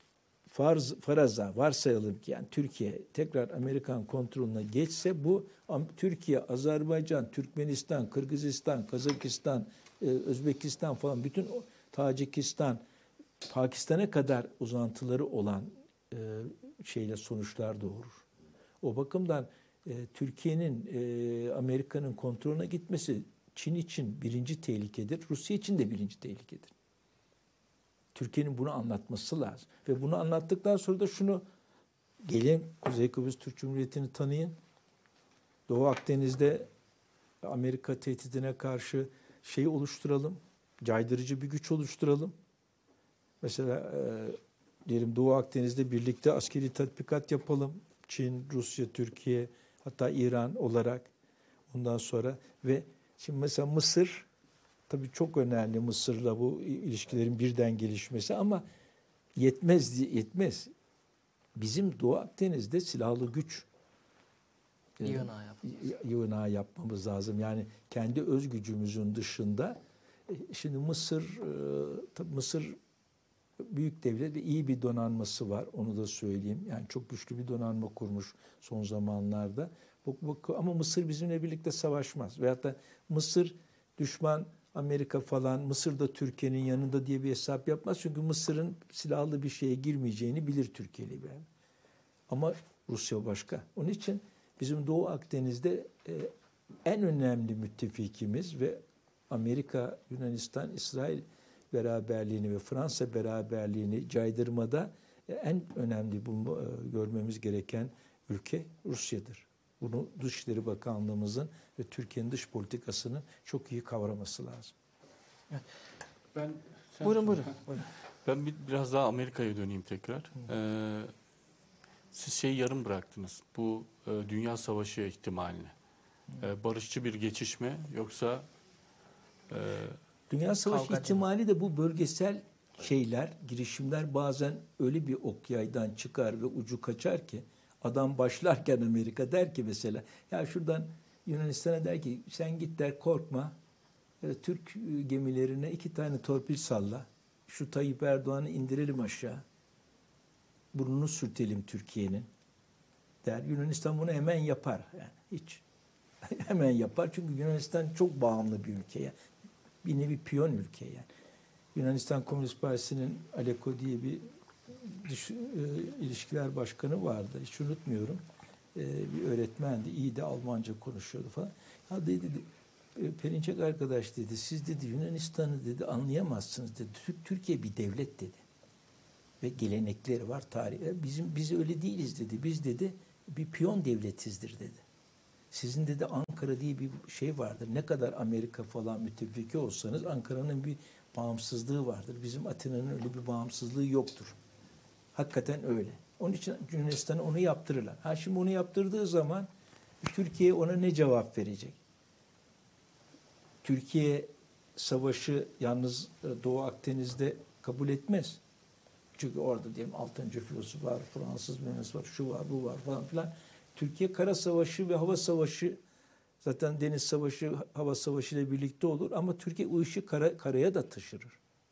farz, faraza varsayalım ki yani Türkiye tekrar Amerikan kontrolüne geçse bu Türkiye, Azerbaycan, Türkmenistan, Kırgızistan, Kazakistan, Özbekistan falan bütün Tacikistan, Pakistan'a kadar uzantıları olan şeyle sonuçlar doğurur. O bakımdan Türkiye'nin Amerika'nın kontrolüne gitmesi Çin için birinci tehlikedir, Rusya için de birinci tehlikedir. Türkiye'nin bunu anlatması lazım. Ve bunu anlattıktan sonra da şunu, gelin Kuzey Kıbrıs Türk Cumhuriyeti'ni tanıyın. Doğu Akdeniz'de Amerika tehdidine karşı şeyi oluşturalım, caydırıcı bir güç oluşturalım. Mesela e, diyelim Doğu Akdeniz'de birlikte askeri tatbikat yapalım. Çin, Rusya, Türkiye, hatta İran olarak ondan sonra ve şimdi mesela Mısır tabii çok önemli Mısır'la bu ilişkilerin birden gelişmesi ama yetmez yetmez. Bizim Doğu Akdeniz'de silahlı güç yığınağı yapmamız. yığınağı yapmamız lazım. Yani kendi öz gücümüzün dışında şimdi Mısır tabii Mısır büyük devlet ve iyi bir donanması var. Onu da söyleyeyim. Yani çok güçlü bir donanma kurmuş son zamanlarda. Ama Mısır bizimle birlikte savaşmaz. Veyahut da Mısır düşman Amerika falan, Mısır da Türkiye'nin yanında diye bir hesap yapmaz. Çünkü Mısır'ın silahlı bir şeye girmeyeceğini bilir Türkiye'li bir. Ama Rusya başka. Onun için bizim Doğu Akdeniz'de en önemli müttefikimiz ve Amerika, Yunanistan, İsrail beraberliğini ve Fransa beraberliğini caydırmada en önemli bu görmemiz gereken ülke Rusya'dır. Bunu Dışişleri Bakanlığımızın ve Türkiye'nin dış politikasının çok iyi kavraması lazım. Ben sen, Buyurun buyurun. buyurun. Ben bir, biraz daha Amerika'ya döneyim tekrar. Ee, siz şeyi yarım bıraktınız. Bu e, Dünya Savaşı ihtimalini. E, barışçı bir geçiş mi yoksa e, Dünya Savaşı Kavgacı ihtimali de bu bölgesel şeyler, girişimler bazen öyle bir ok yaydan çıkar ve ucu kaçar ki adam başlarken Amerika der ki mesela ya şuradan Yunanistan'a der ki sen git der korkma e, Türk gemilerine iki tane torpil salla şu Tayyip Erdoğan'ı indirelim aşağı burnunu sürtelim Türkiye'nin der. Yunanistan bunu hemen yapar yani hiç hemen yapar çünkü Yunanistan çok bağımlı bir ülke yani. Bir nevi piyon ülke yani. Yunanistan Komünist Partisi'nin Aleko diye bir dış, e, ilişkiler başkanı vardı. Hiç unutmuyorum. E, bir öğretmendi. İyi de Almanca konuşuyordu falan. Ya dedi, dedi Perinçek arkadaş dedi. Siz dedi Yunanistan'ı dedi anlayamazsınız dedi. Türkiye bir devlet dedi. Ve gelenekleri var, tarihi. Bizim biz öyle değiliz dedi. Biz dedi bir piyon devletizdir dedi. Sizin dedi Ankara diye bir şey vardır. Ne kadar Amerika falan müttefiki olsanız Ankara'nın bir bağımsızlığı vardır. Bizim Atina'nın öyle bir bağımsızlığı yoktur. Hakikaten öyle. Onun için Yunanistan'a onu yaptırırlar. Ha şimdi onu yaptırdığı zaman Türkiye ona ne cevap verecek? Türkiye savaşı yalnız Doğu Akdeniz'de kabul etmez. Çünkü orada diyelim altıncı filosu var, Fransız mühendisi var, şu var, bu var falan filan. Türkiye kara savaşı ve hava savaşı zaten deniz savaşı, hava savaşı ile birlikte olur ama Türkiye o işi kara, karaya da taşırır.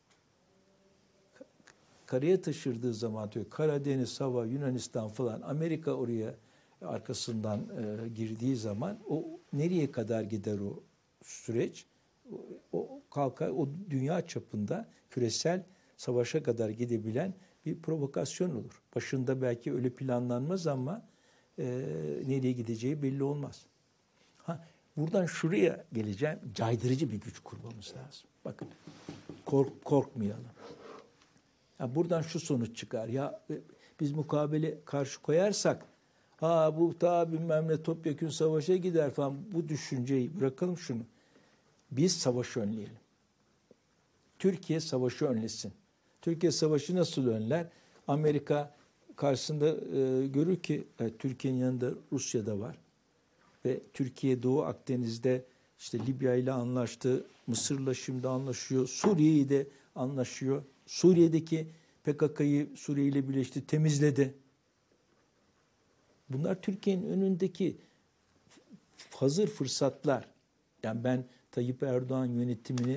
Karaya taşırdığı zaman diyor Karadeniz, hava, Yunanistan falan Amerika oraya arkasından e, girdiği zaman o nereye kadar gider o süreç? O, o kalkar o dünya çapında küresel savaşa kadar gidebilen bir provokasyon olur. Başında belki öyle planlanmaz ama e, nereye gideceği belli olmaz. Ha, buradan şuraya geleceğim. Caydırıcı bir güç kurmamız lazım. Bakın kork, korkmayalım. Ya buradan şu sonuç çıkar. Ya biz mukabele karşı koyarsak ha bu ta bilmem ne topyekün savaşa gider falan bu düşünceyi bırakalım şunu. Biz savaşı önleyelim. Türkiye savaşı önlesin. Türkiye savaşı nasıl önler? Amerika karşısında e, görür ki e, Türkiye'nin yanında Rusya da var. Ve Türkiye Doğu Akdeniz'de işte Libya ile anlaştı. Mısır'la şimdi anlaşıyor. Suriye'yi de anlaşıyor. Suriye'deki P K K'yı Suriye ile birleşti, temizledi. Bunlar Türkiye'nin önündeki hazır fırsatlar. Yani ben Tayyip Erdoğan yönetimini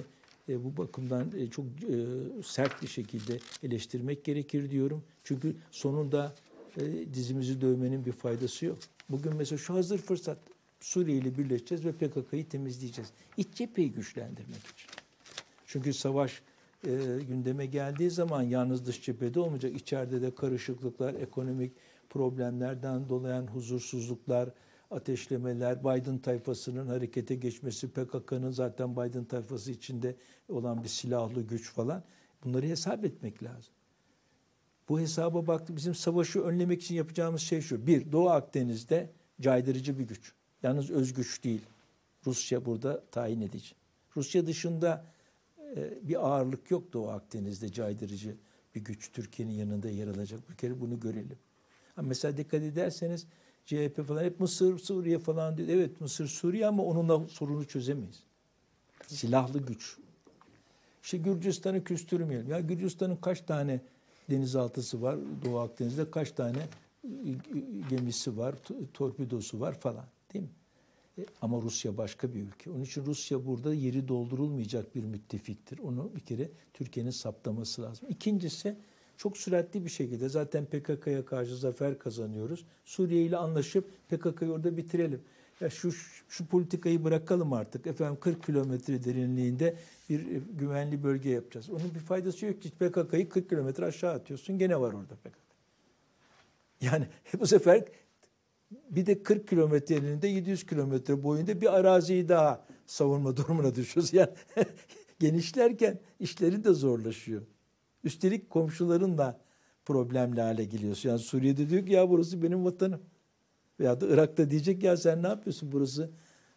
E, bu bakımdan e, çok e, sert bir şekilde eleştirmek gerekir diyorum. Çünkü sonunda e, dizimizi dövmenin bir faydası yok. Bugün mesela şu hazır fırsat. Suriye ile birleşeceğiz ve P K K'yı temizleyeceğiz. İç cepheyi güçlendirmek için. Çünkü savaş e, gündeme geldiği zaman yalnız dış cephede olmayacak. İçeride de karışıklıklar, ekonomik problemlerden dolayan huzursuzluklar, ateşlemeler, Biden tayfasının harekete geçmesi, P K K'nın zaten Biden tayfası içinde olan bir silahlı güç falan. Bunları hesap etmek lazım. Bu hesaba baktı. Bizim savaşı önlemek için yapacağımız şey şu. Bir, Doğu Akdeniz'de caydırıcı bir güç. Yalnız özgüç değil. Rusya burada tayin edici. Rusya dışında e, bir ağırlık yok Doğu Akdeniz'de caydırıcı bir güç Türkiye'nin yanında yer alacak. Bir kere bunu görelim. Ha mesela dikkat ederseniz C H P falan hep Mısır, Suriye falan diyor. Evet Mısır, Suriye ama onunla sorunu çözemeyiz. Silahlı güç. İşte Gürcistan'ı küstürmeyelim. Ya Gürcistan'ın kaç tane denizaltısı var Doğu Akdeniz'de, kaç tane gemisi var, torpidosu var falan, değil mi? E, ama Rusya başka bir ülke. Onun için Rusya burada yeri doldurulmayacak bir müttefiktir. Onu bir kere Türkiye'nin saptaması lazım. İkincisi çok süratli bir şekilde zaten P K K'ya karşı zafer kazanıyoruz. Suriye ile anlaşıp P K K'yı orada bitirelim. Ya şu, şu politikayı bırakalım artık. Efendim kırk kilometre derinliğinde bir güvenli bölge yapacağız. Onun bir faydası yok ki. P K K'yı kırk kilometre aşağı atıyorsun. Gene var orada P K K. Yani bu sefer bir de kırk kilometre derinliğinde yedi yüz kilometre boyunda bir araziyi daha savunma durumuna düşüyoruz. Yani genişlerken işlerin de zorlaşıyor. Üstelik komşuların da problemli hale geliyorsun. Yani Suriye'de diyor ki ya burası benim vatanım. Veya da Irak'ta diyecek ya sen ne yapıyorsun burası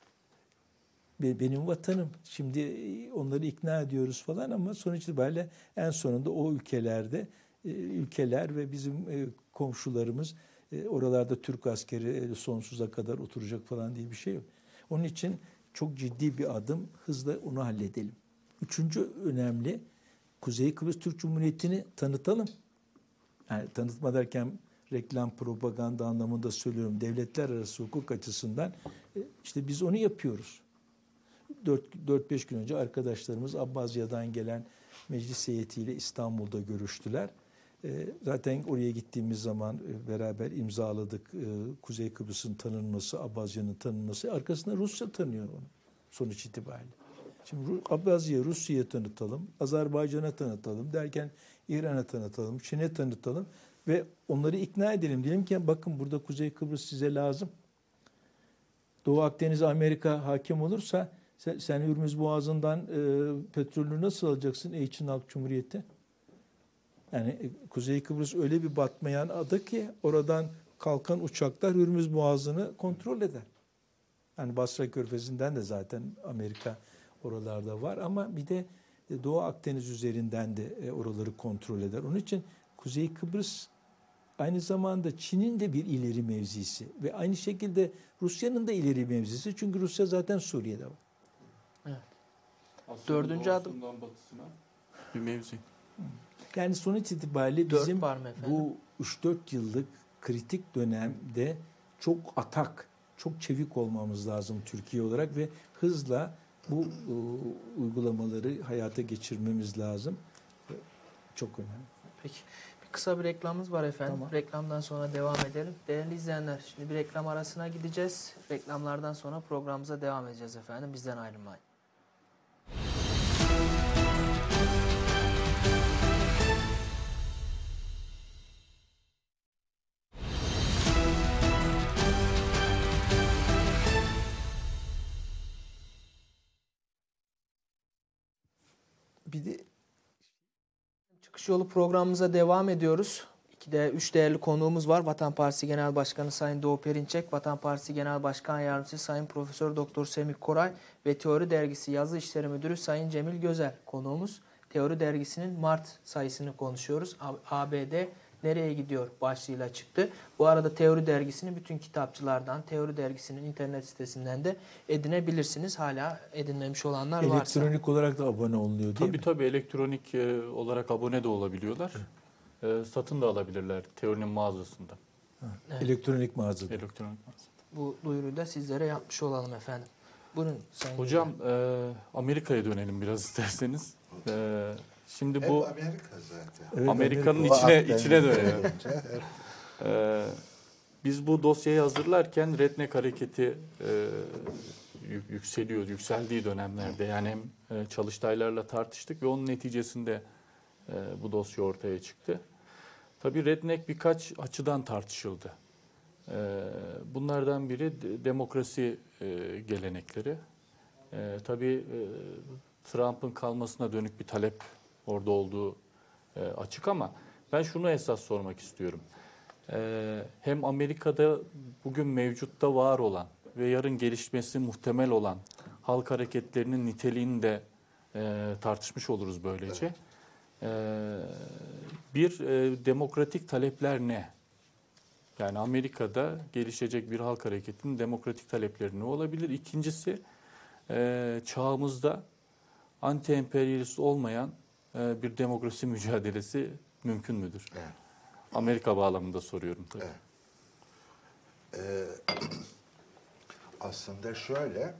benim vatanım. Şimdi onları ikna ediyoruz falan ama sonuç itibariyle en sonunda o ülkelerde ülkeler ve bizim komşularımız oralarda Türk askeri sonsuza kadar oturacak falan diye bir şey yok. Onun için çok ciddi bir adım hızla onu halledelim. Üçüncü önemli Kuzey Kıbrıs Türk Cumhuriyeti'ni tanıtalım. Yani tanıtma derken reklam, propaganda anlamında söylüyorum. Devletler arası hukuk açısından işte biz onu yapıyoruz. dört beş gün önce arkadaşlarımız Abbazya'dan gelen meclis heyetiyle İstanbul'da görüştüler. Zaten oraya gittiğimiz zaman beraber imzaladık. Kuzey Kıbrıs'ın tanınması, Abbazya'nın tanınması. Arkasında Rusya tanıyor onu sonuç itibariyle. Şimdi Abbazya, Rusya'ya tanıtalım, Azerbaycan'a tanıtalım derken İran'a tanıtalım, Çin'e tanıtalım ve onları ikna edelim. Diyelim ki bakın burada Kuzey Kıbrıs size lazım. Doğu Akdeniz Amerika hakim olursa sen, sen Hürmüz Boğazı'ndan e, petrolünü nasıl alacaksın ey Çin Halk Cumhuriyeti? Yani e, Kuzey Kıbrıs öyle bir batmayan ada ki oradan kalkan uçaklar Hürmüz Boğazı'nı kontrol eder. Yani Basra Körfezi'nden de zaten Amerika oralarda var ama bir de Doğu Akdeniz üzerinden de oraları kontrol eder. Onun için Kuzey Kıbrıs aynı zamanda Çin'in de bir ileri mevzisi ve aynı şekilde Rusya'nın da ileri mevzisi. Çünkü Rusya zaten Suriye'de var. Evet. Aslında Dördüncü adım. batısına bir mevzi. Yani sonuç itibariyle Dört bizim var mı efendim? bu üç dört yıllık kritik dönemde çok atak, çok çevik olmamız lazım Türkiye olarak ve hızla bu e, uygulamaları hayata geçirmemiz lazım. Çok önemli. Peki. Bir kısa bir reklamımız var efendim. Tamam. Reklamdan sonra devam edelim. Değerli izleyenler, şimdi bir reklam arasına gideceğiz. Reklamlardan sonra programımıza devam edeceğiz efendim. Bizden ayrılmayın. Bir de Çıkış yolu programımıza devam ediyoruz. İki de üç değerli konuğumuz var. Vatan Partisi Genel Başkanı Sayın Doğu Perinçek, Vatan Partisi Genel Başkan Yardımcısı Sayın Profesör Doktor Semih Koray ve Teori Dergisi Yazı İşleri Müdürü Sayın Cemil Gözel konuğumuz. Teori Dergisi'nin Mart sayısını konuşuyoruz. A B D nereye gidiyor başlığıyla çıktı. Bu arada Teori Dergisi'ni bütün kitapçılardan, Teori Dergisi'nin internet sitesinden de edinebilirsiniz. Hala edinmemiş olanlar varsa. elektronik olarak da abone olunuyor değil Tabii mi? tabii elektronik e, olarak abone de olabiliyorlar. E, satın da alabilirler teorinin mağazasında. Evet. Elektronik mağazada. Elektronik mağazasında. Bu duyuruyu da sizlere yapmış olalım efendim. Buyurun Sayın Hocam e, Amerika'ya dönelim biraz isterseniz. E, şimdi bu Hep Amerika zaten. Evet, Amerika'nın Amerika- içine Akdeniz içine dönelim. deyince hep Ee, biz bu dosyayı hazırlarken Redneck hareketi e, yük- yükseliyor, yükseldiği dönemlerde yani hem e, Çalıştaylarla tartıştık ve onun neticesinde e, bu dosya ortaya çıktı. Tabii Redneck birkaç açıdan tartışıldı. E, bunlardan biri de- demokrasi e, gelenekleri. E, tabii e, Trump'ın kalmasına dönük bir talep orada olduğu e, açık ama ben şunu esas sormak istiyorum. Ee, hem Amerika'da bugün mevcutta var olan ve yarın gelişmesi muhtemel olan halk hareketlerinin niteliğini de e, tartışmış oluruz böylece. Ee, bir e, demokratik talepler ne? Yani Amerika'da gelişecek bir halk hareketinin demokratik talepleri ne olabilir? İkincisi e, çağımızda anti-emperyalist olmayan e, bir demokrasi mücadelesi mümkün müdür? Evet. Amerika bağlamında soruyorum tabii. Evet. Ee, aslında şöyle,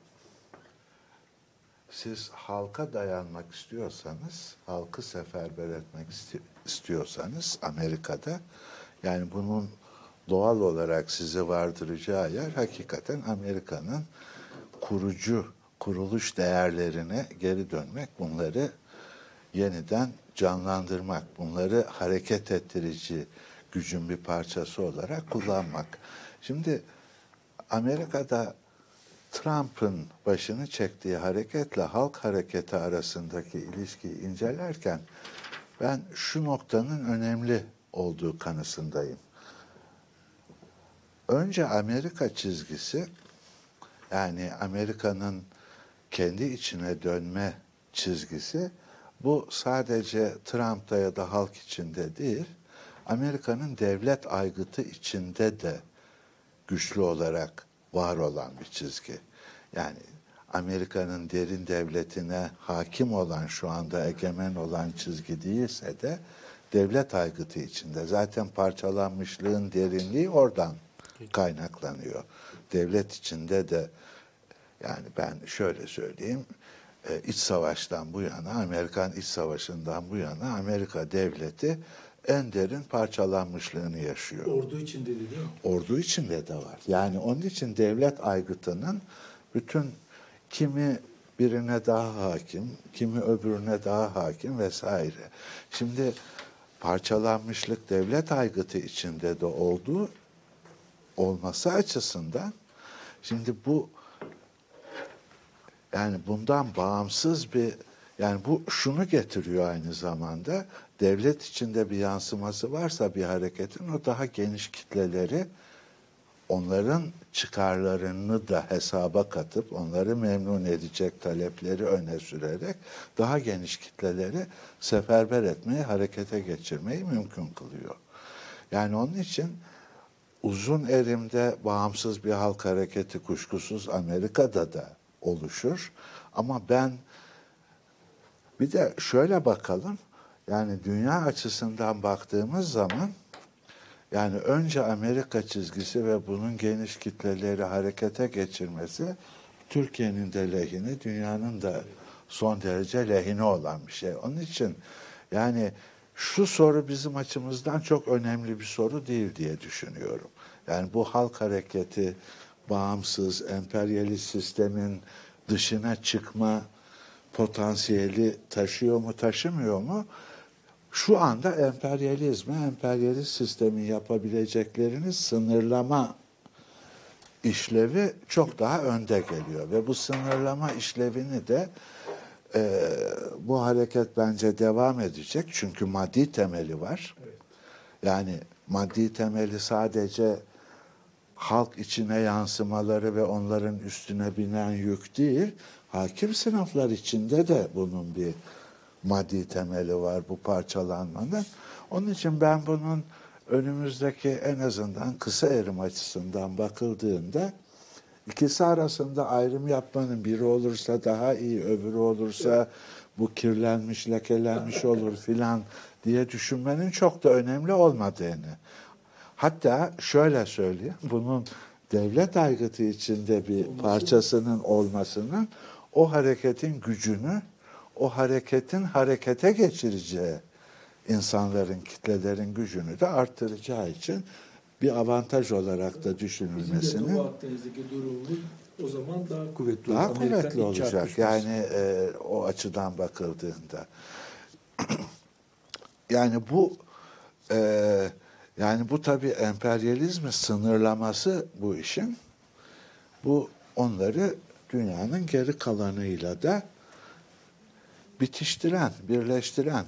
siz halka dayanmak istiyorsanız, halkı seferber etmek isti- istiyorsanız Amerika'da, yani bunun doğal olarak sizi vardıracağı yer hakikaten Amerika'nın kurucu, kuruluş değerlerine geri dönmek, bunları yeniden canlandırmak, bunları hareket ettirici gücün bir parçası olarak kullanmak. Şimdi Amerika'da Trump'ın başını çektiği hareketle halk hareketi arasındaki ilişkiyi incelerken ben şu noktanın önemli olduğu kanısındayım. Önce Amerika çizgisi, yani Amerika'nın kendi içine dönme çizgisi, bu sadece Trump'ta ya da halk içinde değil, Amerika'nın devlet aygıtı içinde de güçlü olarak var olan bir çizgi. Yani Amerika'nın derin devletine hakim olan, şu anda egemen olan çizgi değilse de devlet aygıtı içinde. Zaten parçalanmışlığın derinliği oradan kaynaklanıyor. Devlet içinde de, yani ben şöyle söyleyeyim, iç savaştan bu yana, Amerikan iç savaşından bu yana Amerika devleti en derin parçalanmışlığını yaşıyor. Ordu içinde de değil mi? Ordu içinde de var. Yani onun için devlet aygıtının bütün, kimi birine daha hakim, kimi öbürüne daha hakim vesaire. Şimdi parçalanmışlık devlet aygıtı içinde de olduğu olması açısından, şimdi bu, yani bundan bağımsız bir, yani bu şunu getiriyor aynı zamanda, devlet içinde bir yansıması varsa bir hareketin, o daha geniş kitleleri, onların çıkarlarını da hesaba katıp, onları memnun edecek talepleri öne sürerek, daha geniş kitleleri seferber etmeyi, harekete geçirmeyi mümkün kılıyor. Yani onun için uzun erimde bağımsız bir halk hareketi kuşkusuz Amerika'da da oluşur. Ama ben bir de şöyle bakalım, yani dünya açısından baktığımız zaman, yani önce Amerika çizgisi ve bunun geniş kitleleri harekete geçirmesi Türkiye'nin de lehine, dünyanın da son derece lehine olan bir şey. Onun için yani şu soru bizim açımızdan çok önemli bir soru değil diye düşünüyorum. Yani bu halk hareketi bağımsız, emperyalist sistemin dışına çıkma potansiyeli taşıyor mu, taşımıyor mu? Şu anda emperyalizme, emperyalist sistemin yapabileceklerini sınırlama işlevi çok daha önde geliyor. Ve bu sınırlama işlevini de e, bu hareket bence devam edecek. Çünkü maddi temeli var. Evet. Yani maddi temeli sadece halk içine yansımaları ve onların üstüne binen yük değil, hakim sınıflar içinde de bunun bir maddi temeli var, bu parçalanmanın. Onun için ben bunun önümüzdeki, en azından kısa erim açısından bakıldığında, ikisi arasında ayrım yapmanın, biri olursa daha iyi, öbürü olursa bu kirlenmiş, lekelenmiş olur filan diye düşünmenin çok da önemli olmadığını. Hatta şöyle söyleyeyim, bunun devlet aygıtı içinde bir parçasının olmasının o hareketin gücünü, o hareketin harekete geçireceği insanların, kitlelerin gücünü de arttıracağı için bir avantaj olarak da Bizim de düşünülmesinin Doğu Akdeniz'deki durumumuz o zaman daha kuvvetli daha olur. Amerikan kuvvetli iç olacak. çarpışması. Yani e, o açıdan bakıldığında. Yani bu e, yani bu tabii emperyalizmi sınırlaması bu işin. Bu onları dünyanın geri kalanıyla da bitiştiren, birleştiren,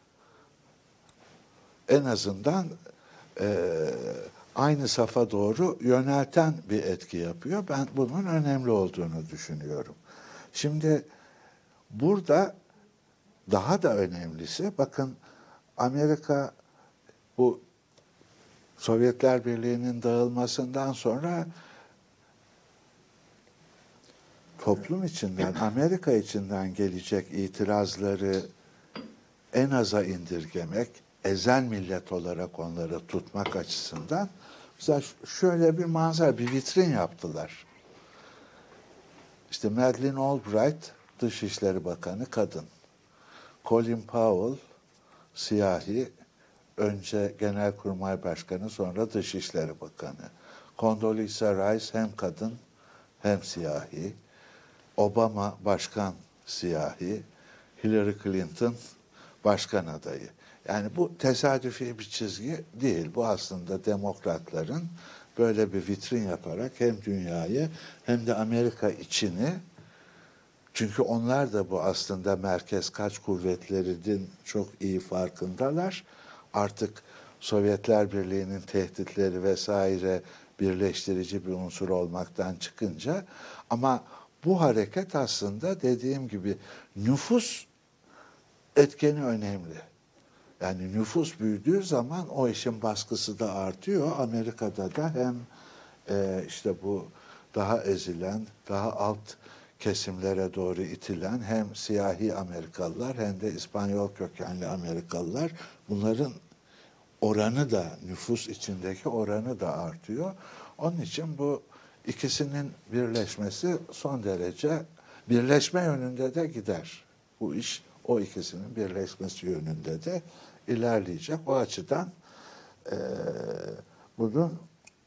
en azından e, aynı safa doğru yönelten bir etki yapıyor. Ben bunun önemli olduğunu düşünüyorum. Şimdi burada daha da önemlisi, bakın Amerika bu Sovyetler Birliği'nin dağılmasından sonra toplum içinden, Amerika içinden gelecek itirazları en aza indirgemek, ezel millet olarak onları tutmak açısından mesela şöyle bir manzara, bir vitrin yaptılar. İşte Madeleine Albright, Dışişleri Bakanı kadın. Colin Powell, siyahi, önce Genelkurmay Başkanı, sonra Dışişleri Bakanı. Condoleezza Rice hem kadın hem siyahi. Obama başkan siyahi. Hillary Clinton başkan adayı. Yani bu tesadüfi bir çizgi değil. Bu aslında demokratların böyle bir vitrin yaparak hem dünyayı hem de Amerika içini, çünkü onlar da bu aslında merkez kaç kuvvetlerinin çok iyi farkındalar. Artık Sovyetler Birliği'nin tehditleri vesaire birleştirici bir unsur olmaktan çıkınca, ama bu hareket aslında dediğim gibi nüfus etkeni önemli. Yani nüfus büyüdüğü zaman o işin baskısı da artıyor. Amerika'da da hem e, işte bu daha ezilen, daha alt kesimlere doğru itilen hem siyahi Amerikalılar hem de İspanyol kökenli Amerikalılar, bunların oranı da, nüfus içindeki oranı da artıyor. Onun için bu ikisinin birleşmesi son derece, birleşme yönünde de gider. Bu iş o ikisinin birleşmesi yönünde de ilerleyecek. O açıdan e, bunun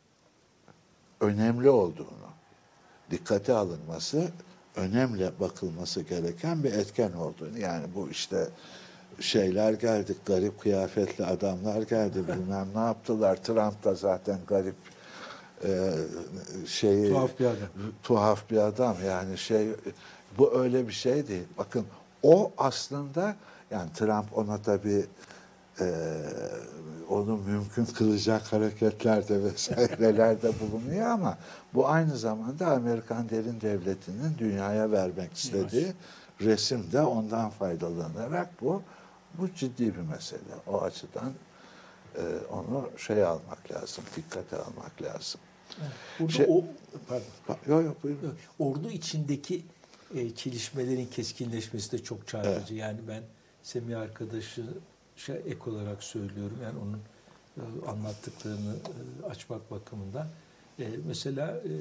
önemli olduğunu, dikkate alınması, önemli bakılması gereken bir etken olduğunu, yani bu işte şeyler geldi, garip kıyafetli adamlar geldi, bilmem ne yaptılar. Trump da zaten garip e, şeyi Tuhaf bir adam. tuhaf bir adam, yani şey, bu öyle bir şey değil. Bakın o aslında, yani Trump ona tabii e, onu mümkün kılacak hareketlerde vesairelerde bulunuyor, ama bu aynı zamanda Amerikan derin devletinin dünyaya vermek istediği resim de ondan faydalanarak bu bu ciddi bir mesele. O açıdan e, onu şey almak lazım, dikkate almak lazım. Burada Şey- o pardon. Yok yok buyurun. Ordu içindeki e, çelişmelerin keskinleşmesi de çok çarpıcı. Yani ben Semih arkadaşı şey, ek olarak söylüyorum. Yani onun e, anlattıklarını e, açmak bakımından. E, mesela e,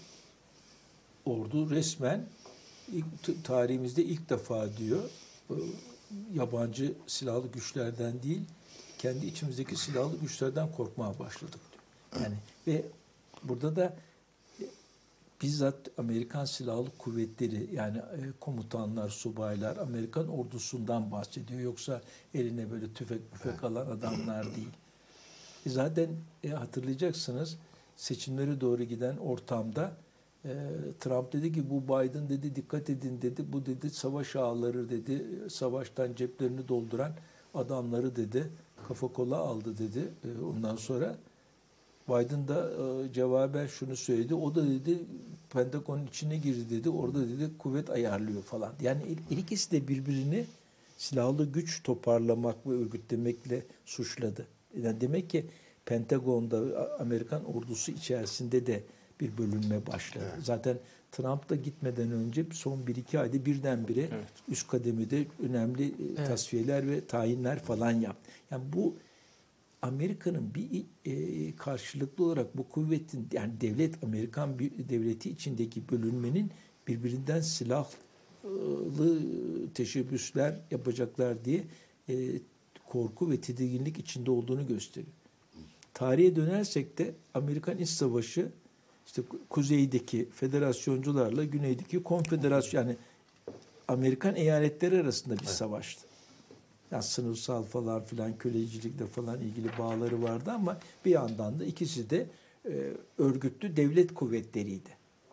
ordu resmen ilk, t- tarihimizde ilk defa diyor e, yabancı silahlı güçlerden değil, kendi içimizdeki silahlı güçlerden korkmaya başladık diyor. Yani ve burada da bizzat Amerikan Silahlı Kuvvetleri, yani e, komutanlar, subaylar Amerikan ordusundan bahsediyor. Yoksa eline böyle tüfek tüfek alan adamlar değil. E zaten e, hatırlayacaksınız, seçimlere doğru giden ortamda e, Trump dedi ki bu Biden dedi dikkat edin dedi. Bu dedi savaş ağları dedi. Savaştan ceplerini dolduran adamları dedi. Kafa kola aldı dedi. E, ondan sonra Biden da e, cevaben şunu söyledi. O da dedi Pentagon'un içine girdi dedi. Orada dedi kuvvet ayarlıyor falan. Yani her ikisi de birbirini silahlı güç toparlamak ve örgütlemekle suçladı. Yani demek ki Pentagon'da Amerikan ordusu içerisinde de bir bölünme başladı. Evet. Zaten Trump da gitmeden önce son bir iki ayda birdenbire evet. üst kademede önemli evet. tasfiyeler ve tayinler falan yaptı. Yani bu Amerika'nın bir e, karşılıklı olarak bu kuvvetin, yani devlet, Amerikan bir devleti içindeki bölünmenin birbirinden silahlı teşebbüsler yapacaklar diye e, korku ve tedirginlik içinde olduğunu gösteriyor. Tarihe dönersek de Amerikan İç Savaşı işte kuzeydeki federasyoncularla güneydeki konfederasyon, yani Amerikan eyaletleri arasında bir savaştı. Yani sınıfsal falan filan, kölecilikle falan ilgili bağları vardı ama bir yandan da ikisi de e, örgütlü devlet kuvvetleriydi.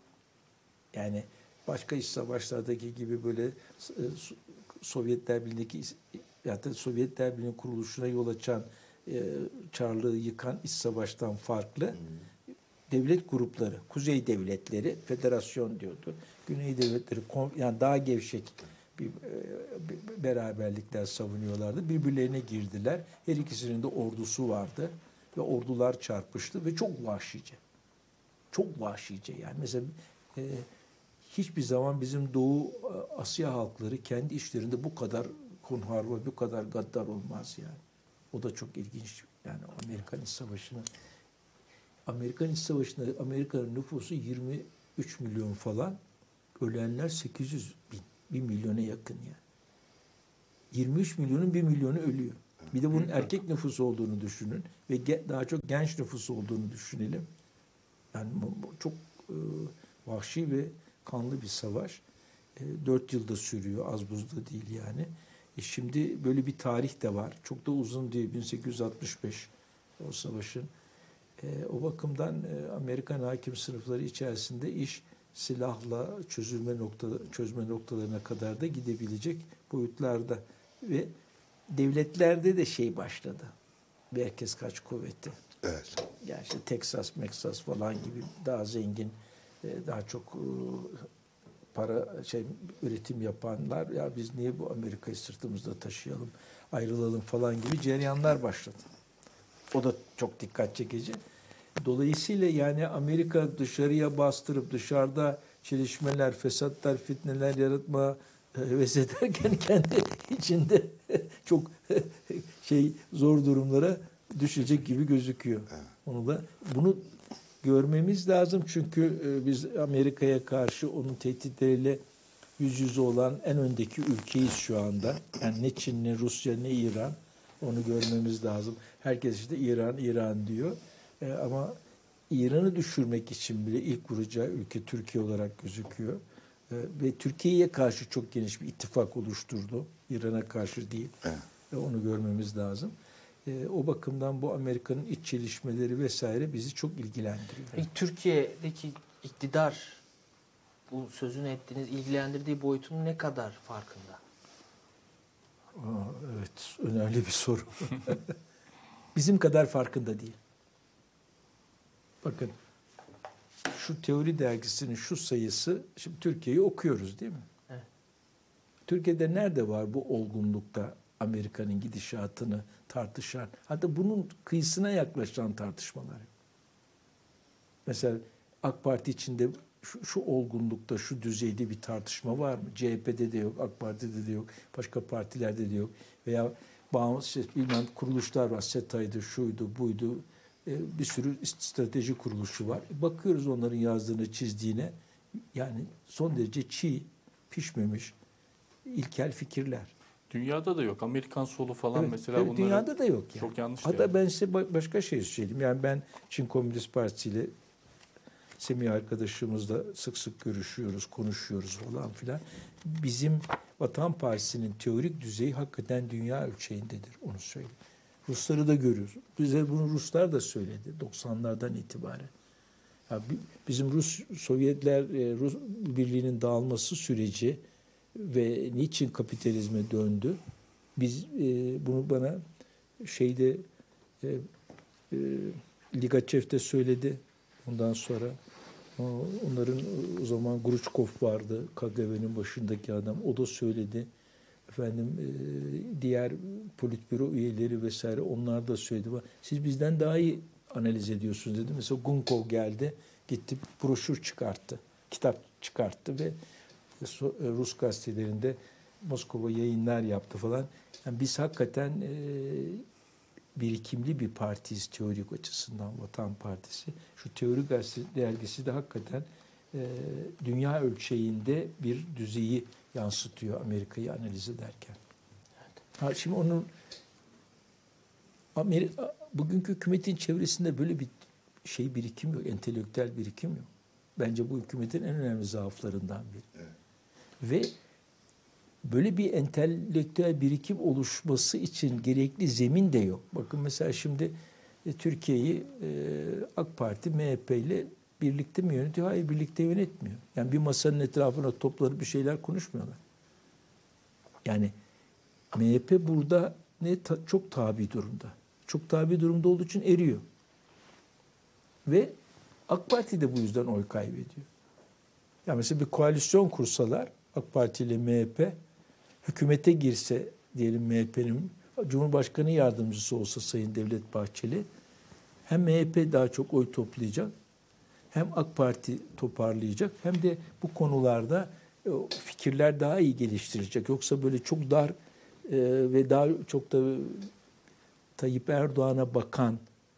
Yani başka iç savaşlardaki gibi böyle e, Sovyetler Birliği'ndeki ya da Sovyetler Birliği'nin kuruluşuna yol açan, e, Çarlığı yıkan iç savaştan farklı hmm. devlet grupları, kuzey devletleri, federasyon diyordu. Güney devletleri yani daha gevşek bir, bir beraberlikler savunuyorlardı. Birbirlerine girdiler. Her ikisinin de ordusu vardı ve ordular çarpıştı ve çok vahşice. Çok vahşice yani. Mesela e, hiçbir zaman bizim Doğu Asya halkları kendi işlerinde bu kadar hunhar ve bu kadar gaddar olmaz yani. O da çok ilginç. Yani Amerikan İç Savaşı'nı Amerikan İç Savaşı'nda Amerika'nın nüfusu yirmi üç milyon falan. Ölenler sekiz yüz bin. bir milyona yakın yani. yirmi üç milyonun bir milyonu ölüyor. Bir de bunun erkek nüfusu olduğunu düşünün ve daha çok genç nüfusu olduğunu düşünelim. Yani çok e, vahşi ve kanlı bir savaş. E, dört yılda sürüyor, az buzda değil yani. E şimdi böyle bir tarih de var. Çok da uzun değil, bin sekiz yüz altmış beş o savaşın. E, o bakımdan e, Amerikan hakim sınıfları içerisinde iş silahla çözülme nokta, çözme noktalarına kadar da gidebilecek boyutlarda. Ve devletlerde de şey başladı. Merkez kaç kuvveti. Evet. Yani işte Texas, Texas falan gibi daha zengin, daha çok para şey üretim yapanlar, ya biz niye bu Amerika'yı sırtımızda taşıyalım, ayrılalım falan gibi cereyanlar başladı. O da çok dikkat çekici. Dolayısıyla yani Amerika dışarıya bastırıp dışarıda çelişmeler, fesatlar, fitneler yaratma heves ederken kendi içinde çok şey zor durumlara düşecek gibi gözüküyor. Onu da bunu görmemiz lazım çünkü biz Amerika'ya karşı onun tehditleriyle yüz yüze olan en öndeki ülkeyiz şu anda. Yani ne Çin, ne Rusya, ne İran. Onu görmemiz lazım. Herkes işte İran, İran diyor. E, ama İran'ı düşürmek için bile ilk vuracağı ülke Türkiye olarak gözüküyor. E, ve Türkiye'ye karşı çok geniş bir ittifak oluşturdu. İran'a karşı değil. Evet. E, onu görmemiz lazım. E, o bakımdan bu Amerika'nın iç çelişmeleri vesaire bizi çok ilgilendiriyor. Peki Türkiye'deki iktidar bu sözünü ettiğiniz ilgilendirdiği boyutunun ne kadar farkında? Aa, evet, önemli bir soru. Bizim kadar farkında değil. Bakın, şu teori dergisinin şu sayısı, şimdi Türkiye'yi okuyoruz değil mi? Evet. Türkiye'de nerede var bu olgunlukta Amerika'nın gidişatını tartışan, hatta bunun kıyısına yaklaşan tartışmalar? Mesela AK Parti içinde şu, şu olgunlukta, şu düzeyde bir tartışma var mı? C H P'de de yok, AK Parti'de de yok, başka partilerde de yok. Veya bağımsız bilmem kuruluşlar var, SETA'ydı, şuydu, buydu. Bir sürü strateji kuruluşu var. Bakıyoruz onların yazdığını, çizdiğine. Yani son derece çiğ, pişmemiş, ilkel fikirler. Dünyada da yok. Amerikan solu falan evet, mesela evet, bunları dünyada da yok yani. Çok yanlış. Hatta yani. ben size başka şey söyleyeyim. Yani ben Çin Komünist Partisi ile Semih arkadaşımızla sık sık görüşüyoruz, konuşuyoruz falan filan. Bizim Vatan Partisi'nin teorik düzeyi hakikaten dünya ölçeğindedir. Onu söyleyeyim. Rusları da görüyoruz. Bize bunu Ruslar da söyledi doksanlardan itibaren. Ya bizim Rus Sovyetler Rus Birliği'nin dağılması süreci ve niçin kapitalizme döndü? Biz e, bunu bana şeyde e, e, Ligaçev de söyledi. Ondan sonra onların o zaman Gruchkov vardı, K G B'nin başındaki adam. O da söyledi. Efendim diğer politbüro üyeleri vesaire onlar da söyledi. Siz bizden daha iyi analiz ediyorsunuz dedi. Mesela Gunkov geldi, gitti broşür çıkarttı, kitap çıkarttı ve Rus gazetelerinde Moskova yayınlar yaptı falan. Yani biz hakikaten birikimli bir partiyiz teorik açısından, Vatan Partisi. Şu Teori Gazetesi dergisi de hakikaten e, dünya ölçeğinde bir düzeyi yansıtıyor Amerika'yı analiz ederken. Ha, şimdi onun Amerika, bugünkü hükümetin çevresinde böyle bir şey birikim yok, entelektüel birikim yok. Bence bu hükümetin en önemli zaaflarından biri. Evet. Ve böyle bir entelektüel birikim oluşması için gerekli zemin de yok. Bakın mesela şimdi e, Türkiye'yi e, AK Parti, M H P ile birlikte mi yönetiyor? Hayır, birlikte yönetmiyor. Yani bir masanın etrafına toplanıp bir şeyler konuşmuyorlar. Yani M H P burada ne ta, çok tabi durumda. Çok tabi durumda olduğu için eriyor. Ve AK Parti de bu yüzden oy kaybediyor. Yani mesela bir koalisyon kursalar, AK Parti ile M H P, hükümete girse diyelim M H P'nin Cumhurbaşkanı yardımcısı olsa Sayın Devlet Bahçeli, hem M H P daha çok oy toplayacak, hem AK Parti toparlayacak, hem de bu konularda fikirler daha iyi geliştirecek. Yoksa böyle çok dar e, ve daha çok da Tayyip Erdoğan'a bakan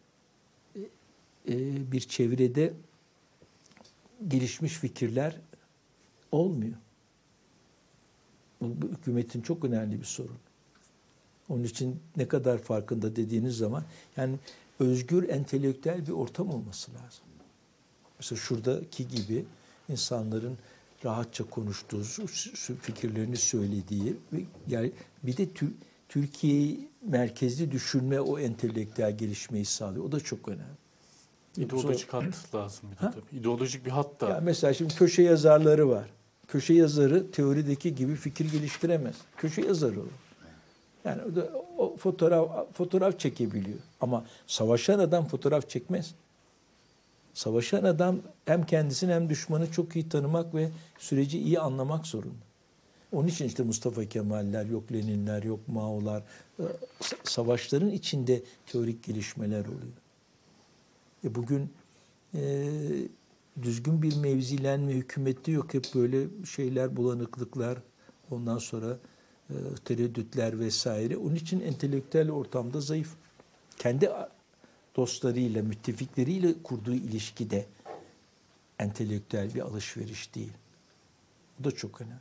e, bir çevrede gelişmiş fikirler olmuyor. Bu, bu hükümetin çok önemli bir sorun. Onun için ne kadar farkında dediğiniz zaman, yani özgür, entelektüel bir ortam olması lazım. Mesela şuradaki gibi insanların rahatça konuştuğu, fikirlerini söylediği, yani bir de Türkiye merkezli düşünme o entelektüel gelişmeyi sağlıyor. O da çok önemli. İdeolojik hat lazım bir de tabii. İdeolojik bir hat da. Ya mesela şimdi köşe yazarları var. Köşe yazarı teorideki gibi fikir geliştiremez. Köşe yazarı olur. Yani o, da, o fotoğraf fotoğraf çekebiliyor. Ama savaşan adam fotoğraf çekmez. Savaşan adam hem kendisini hem düşmanı çok iyi tanımak ve süreci iyi anlamak zorunda. Onun için işte Mustafa Kemaller, yok Leninler, yok Mao'lar, savaşların içinde teorik gelişmeler oluyor. E bugün e, düzgün bir mevzilenme hükümette yok. Hep böyle şeyler, bulanıklıklar, ondan sonra e, tereddütler vesaire. Onun için entelektüel ortamda zayıf. Kendi dostlarıyla, müttefikleriyle kurduğu ilişkide entelektüel bir alışveriş değil. Bu da çok önemli.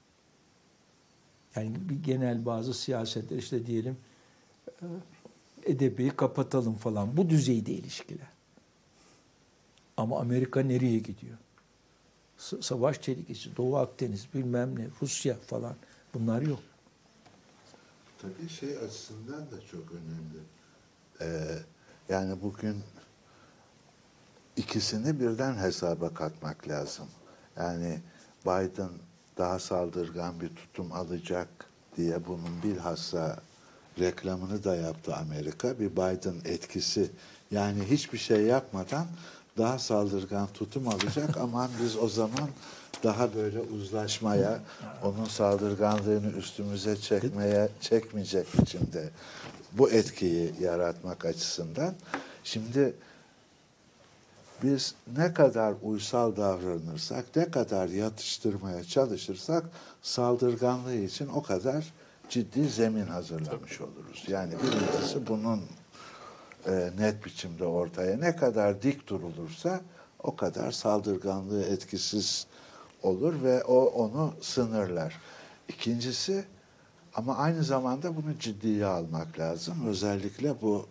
Yani bir genel bazı siyasetler işte diyelim edebi kapatalım falan. Bu düzeyde ilişkiler. Ama Amerika nereye gidiyor? Savaş tehlikesi, Doğu Akdeniz, bilmem ne, Rusya falan. Bunlar yok. Tabii şey açısından da çok önemli. Ee, yani bugün ikisini birden hesaba katmak lazım. Yani Biden daha saldırgan bir tutum alacak diye bunun bilhassa reklamını da yaptı Amerika. Bir Biden etkisi. Yani hiçbir şey yapmadan daha saldırgan tutum alacak. Aman biz o zaman daha böyle uzlaşmaya, onun saldırganlığını üstümüze çekmeye, çekmeyecek biçimde bu etkiyi yaratmak açısından. Şimdi biz ne kadar uysal davranırsak, ne kadar yatıştırmaya çalışırsak saldırganlığı için o kadar ciddi zemin hazırlamış oluruz. Yani birincisi bunun e, net biçimde ortaya ne kadar dik durulursa o kadar saldırganlığı etkisiz olur ve o onu sınırlar. İkincisi, ama aynı zamanda bunu ciddiye almak lazım. Özellikle bu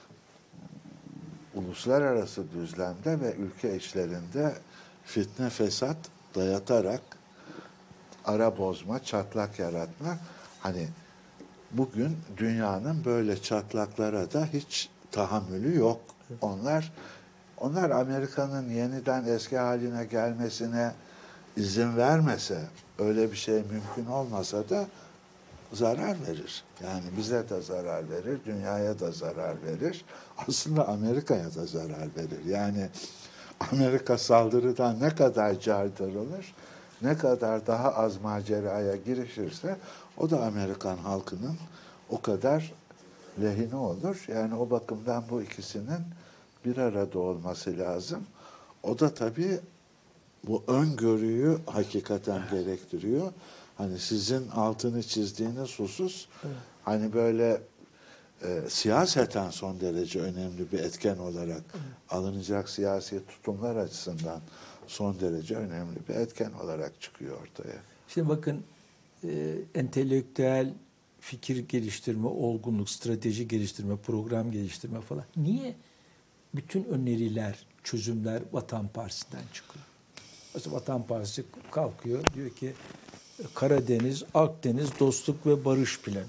uluslararası düzlemde ve ülke içlerinde fitne fesat dayatarak ara bozma, çatlak yaratma. Hani bugün dünyanın böyle çatlaklara da hiç tahammülü yok. Onlar onlar Amerika'nın yeniden eski haline gelmesine izin vermese, öyle bir şey mümkün olmasa da zarar verir. Yani bize de zarar verir, dünyaya da zarar verir. Aslında Amerika'ya da zarar verir. Yani Amerika saldırıdan ne kadar caydırılır, ne kadar daha az maceraya girişirse o da Amerikan halkının o kadar lehine olur. Yani o bakımdan bu ikisinin bir arada olması lazım. O da tabii bu öngörüyü hakikaten gerektiriyor. Hani sizin altını çizdiğiniz husus, evet. Hani böyle e, siyaseten son derece önemli bir etken olarak alınacak siyasi tutumlar açısından son derece önemli bir etken olarak çıkıyor ortaya. Şimdi bakın e, entelektüel fikir geliştirme, olgunluk, strateji geliştirme, program geliştirme falan. Niye bütün öneriler, çözümler Vatan Partisi'nden çıkıyor? Mesela Vatan Partisi kalkıyor diyor ki Karadeniz, Akdeniz dostluk ve barış planı.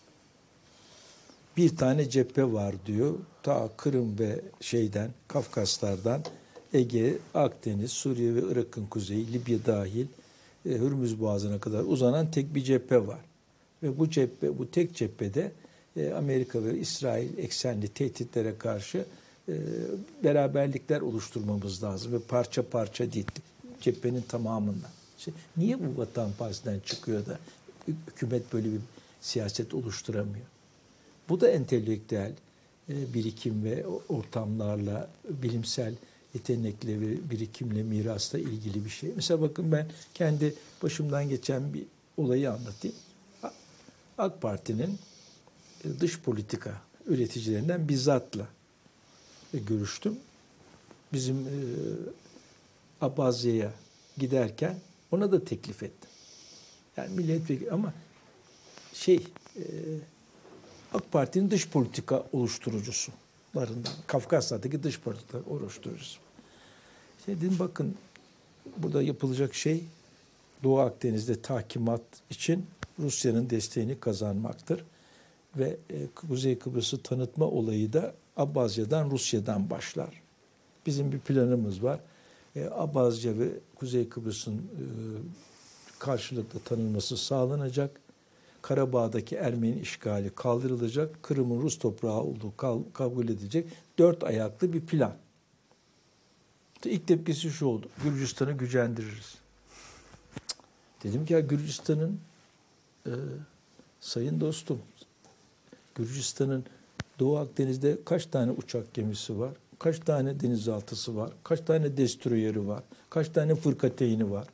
Bir tane cephe var diyor. Ta Kırım ve şeyden, Kafkaslardan Ege, Akdeniz, Suriye ve Irak'ın kuzeyi, Libya dahil e, Hürmüz Boğazı'na kadar uzanan tek bir cephe var. Ve bu cephe, bu tek cephede e, Amerika ve İsrail eksenli tehditlere karşı e, beraberlikler oluşturmamız lazım ve parça parça değil, cephenin tamamından. İşte niye bu Vatan Partisi'nden çıkıyor da hükümet böyle bir siyaset oluşturamıyor? Bu da entelektüel e, birikim ve ortamlarla, bilimsel yetenekle ve birikimle, mirasla ilgili bir şey. Mesela bakın ben kendi başımdan geçen bir olayı anlatayım. AK Parti'nin dış politika üreticilerinden bizzatla görüştüm. Bizim e, Abazya'ya giderken ona da teklif ettim. Yani milletvekili ama şey e, AK Parti'nin dış politika oluşturucusularından, Kafkasya'daki dış politika oluşturucusu. Şey dedim bakın burada yapılacak şey Doğu Akdeniz'de tahkimat için Rusya'nın desteğini kazanmaktır. Ve e, Kuzey Kıbrıs'ı tanıtma olayı da Abazya'dan, Rusya'dan başlar. Bizim bir planımız var. E, Abazya ve Kuzey Kıbrıs'ın e, karşılıklı tanınması sağlanacak. Karabağ'daki Ermeni işgali kaldırılacak. Kırım'ın Rus toprağı olduğu kabul edilecek. Dört ayaklı bir plan. İlk tepkisi şu oldu. Gürcistan'ı gücendiririz. Dedim ki ya Gürcistan'ın e, sayın dostum, Gürcistan'ın Doğu Akdeniz'de kaç tane uçak gemisi var? Kaç tane denizaltısı var? Kaç tane destroyeri var? Kaç tane fırkateyni var?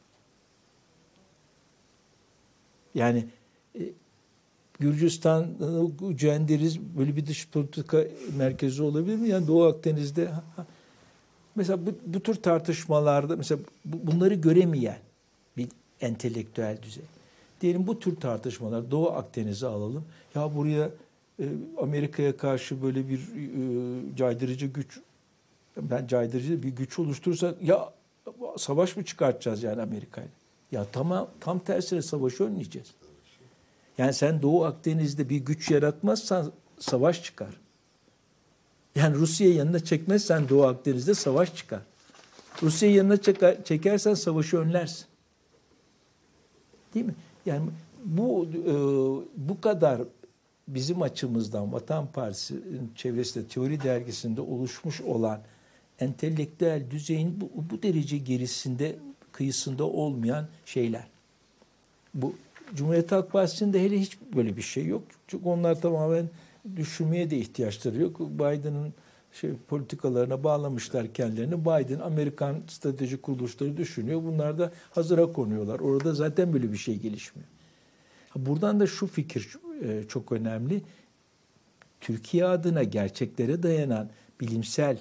Yani e, Gürcistan'ı gücendiririz, böyle bir dış politika merkezi olabilir mi? Yani Doğu Akdeniz'de ha, ha. Mesela bu, bu tür tartışmalarda mesela bu, bunları göremeyen bir entelektüel düzey. Diyelim bu tür tartışmalar Doğu Akdeniz'i alalım. Ya buraya e, Amerika'ya karşı böyle bir e, caydırıcı güç, ben caydırıcı bir güç oluşturursak ya savaş mı çıkartacağız yani Amerika'yla? Ya tamam, tam tersine savaşı önleyeceğiz. Yani sen Doğu Akdeniz'de bir güç yaratmazsan savaş çıkar. Yani Rusya'yı yanına çekmezsen Doğu Akdeniz'de savaş çıkar. Rusya'yı yanına çeker, çekersen savaşı önlersin. Değil mi? Yani bu e, bu kadar bizim açımızdan Vatan Partisi'nin çevresinde, Teori Dergisi'nde oluşmuş olan entelektüel düzeyin bu, bu derece gerisinde, kıyısında olmayan şeyler. Bu Cumhuriyet Halk Partisi'nde hele hiç böyle bir şey yok. Çünkü onlar tamamen düşünmeye de ihtiyaçları yok. Biden'ın şey politikalarına bağlamışlar kendilerini. Biden Amerikan strateji kuruluşları düşünüyor. Bunlar da hazıra konuyorlar. Orada zaten böyle bir şey gelişmiyor. Buradan da şu fikir çok önemli. Türkiye adına gerçeklere dayanan bilimsel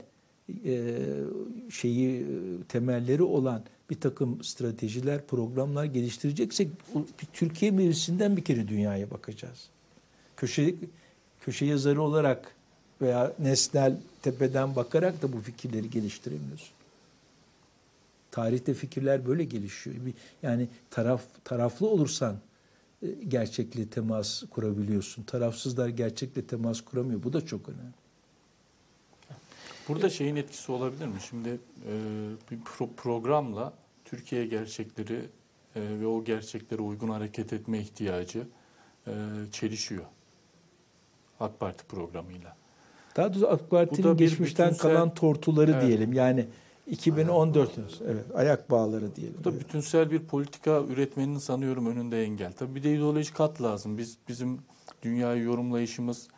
şeyi temelleri olan bir takım stratejiler, programlar geliştireceksek Türkiye mevzisinden bir kere dünyaya bakacağız. Köşe köşe yazarı olarak veya nesnel tepeden bakarak da bu fikirleri geliştiremiyorsun. Tarihte fikirler böyle gelişiyor. Yani taraf taraflı olursan gerçekle temas kurabiliyorsun. Tarafsızlar gerçekle temas kuramıyor. Bu da çok önemli. Burada şeyin etkisi olabilir mi? Şimdi e, bir pro- programla Türkiye gerçekleri e, ve o gerçeklere uygun hareket etme ihtiyacı e, çelişiyor. AK Parti programıyla. Daha doğrusu AK Parti'nin geçmişten bütünsel, kalan tortuları evet, diyelim. Yani iki bin on dört evet, ayak bağları diyelim. Bu da evet. Bütünsel bir politika üretmenin sanıyorum önünde engel. Tabii bir de ideolojik kat lazım. Biz bizim dünyayı yorumlayışımızla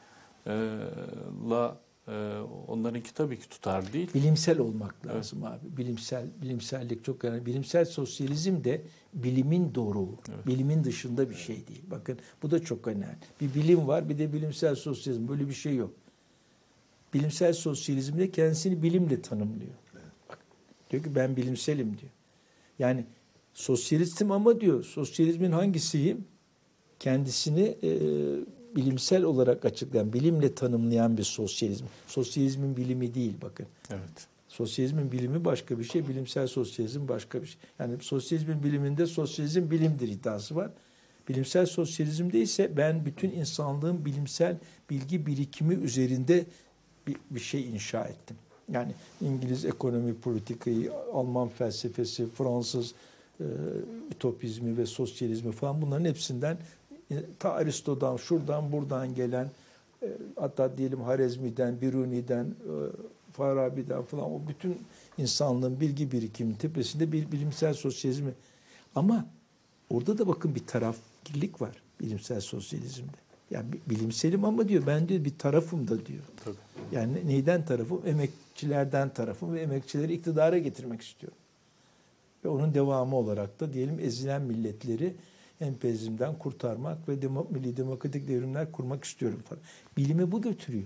e, onlarınki tabii ki tutarlı değil. Bilimsel olmak lazım evet, abi. Bilimsel bilimsellik çok önemli. Bilimsel sosyalizm de bilimin doğruluğu. Evet. Bilimin dışında bir şey değil. Bakın bu da çok önemli. Bir bilim var, bir de bilimsel sosyalizm. Böyle bir şey yok. Bilimsel sosyalizmde kendisini bilimle tanımlıyor. Bak, diyor ki ben bilimselim diyor. Yani sosyalistim ama diyor, sosyalizmin hangisiyim? Kendisini e, bilimsel olarak açıklayan, bilimle tanımlayan bir sosyalizm. Sosyalizmin bilimi değil bakın. Evet. Sosyalizmin bilimi başka bir şey, bilimsel sosyalizm başka bir şey. Yani sosyalizmin biliminde sosyalizm bilimdir iddiası var. Bilimsel sosyalizmde ise ben bütün insanlığın bilimsel bilgi birikimi üzerinde bir, bir şey inşa ettim. Yani İngiliz ekonomi politikayı, Alman felsefesi, Fransız e, ütopizmi ve sosyalizmi falan bunların hepsinden e, ta Aristo'dan, şuradan buradan gelen e, hatta diyelim Harezmi'den, Biruni'den, e, Farabi'den falan o bütün insanlığın bilgi birikiminin tepesinde bir bilimsel sosyalizmi. Ama orada da bakın bir tarafgirlik var bilimsel sosyalizmde. Yani bilimselim ama diyor ben diyor bir tarafım da diyor. Tabii. Yani neyden tarafım? Emekçilerden tarafım ve emekçileri iktidara getirmek istiyorum. Ve onun devamı olarak da diyelim ezilen milletleri emperyalizmden kurtarmak ve demo, milli demokratik devrimler kurmak istiyorum falan. Bilimi bu götürüyor.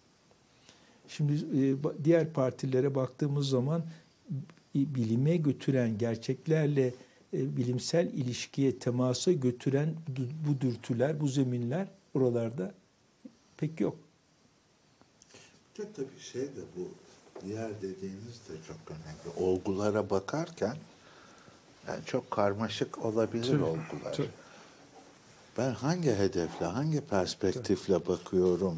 Şimdi e, diğer partilere baktığımız zaman bilime götüren, gerçeklerle e, bilimsel ilişkiye, temasa götüren bu dürtüler, bu zeminler oralarda pek yok. Bir de tabii şey de bu diğer dediğiniz de çok önemli. Olgulara bakarken yani çok karmaşık olabilir Tabii, olgular. tabii. Ben hangi hedefle, hangi perspektifle tabii. bakıyorum?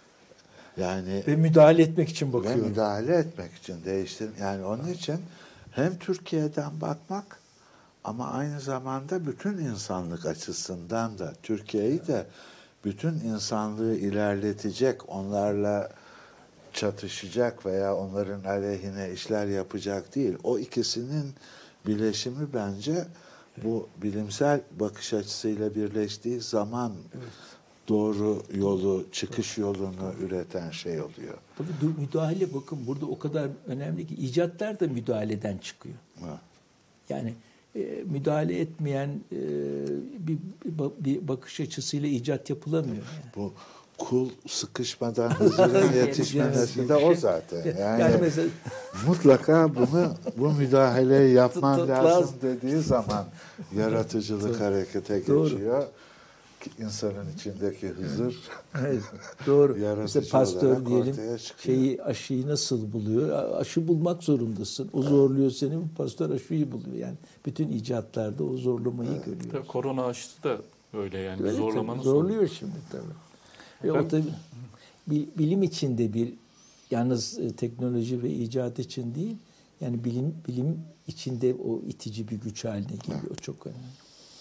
Yani Ve müdahale etmek için ve bakıyorum. müdahale etmek için değiştir. Yani onun için hem Türkiye'den bakmak ama aynı zamanda bütün insanlık açısından da Türkiye'yi de bütün insanlığı ilerletecek, onlarla çatışacak veya onların aleyhine işler yapacak değil. O ikisinin bileşimi bence bu bilimsel bakış açısıyla birleştiği zaman doğru yolu, çıkış yolunu üreten şey oluyor. Tabii müdahale bakın burada o kadar önemli ki icatlar da müdahaleden çıkıyor. Ha. Yani e, müdahale etmeyen e, bir, bir bakış açısıyla icat yapılamıyor. Yani. Bu kul sıkışmadan Hızır'ın yetişmemesi de o zaten. Yani, Yani mesela mutlaka bunu bu müdahaleyi yapman Tut- lazım lazım. dediği zaman yaratıcılık harekete Doğru. geçiyor. Ki İnsanın içindeki Hızır evet, doğru. yaratıcı Mesela pastör olarak diyelim ortaya çıkıyor. şeyi aşıyı nasıl buluyor? Aşı bulmak zorundasın. O zorluyor seni. Bu pastör aşıyı buluyor. Yani bütün icatlarda o zorlamayı Evet. görüyoruz. Tabii korona aşısı da öyle yani. Öyle Zorlamanın tabii, zorluyor şimdi tabii. Ve Ben- o tabii bil- bilim içinde bir yalnız e, teknoloji ve icat için değil, yani bilim bilim içinde o itici bir güç haline geliyor. O çok önemli.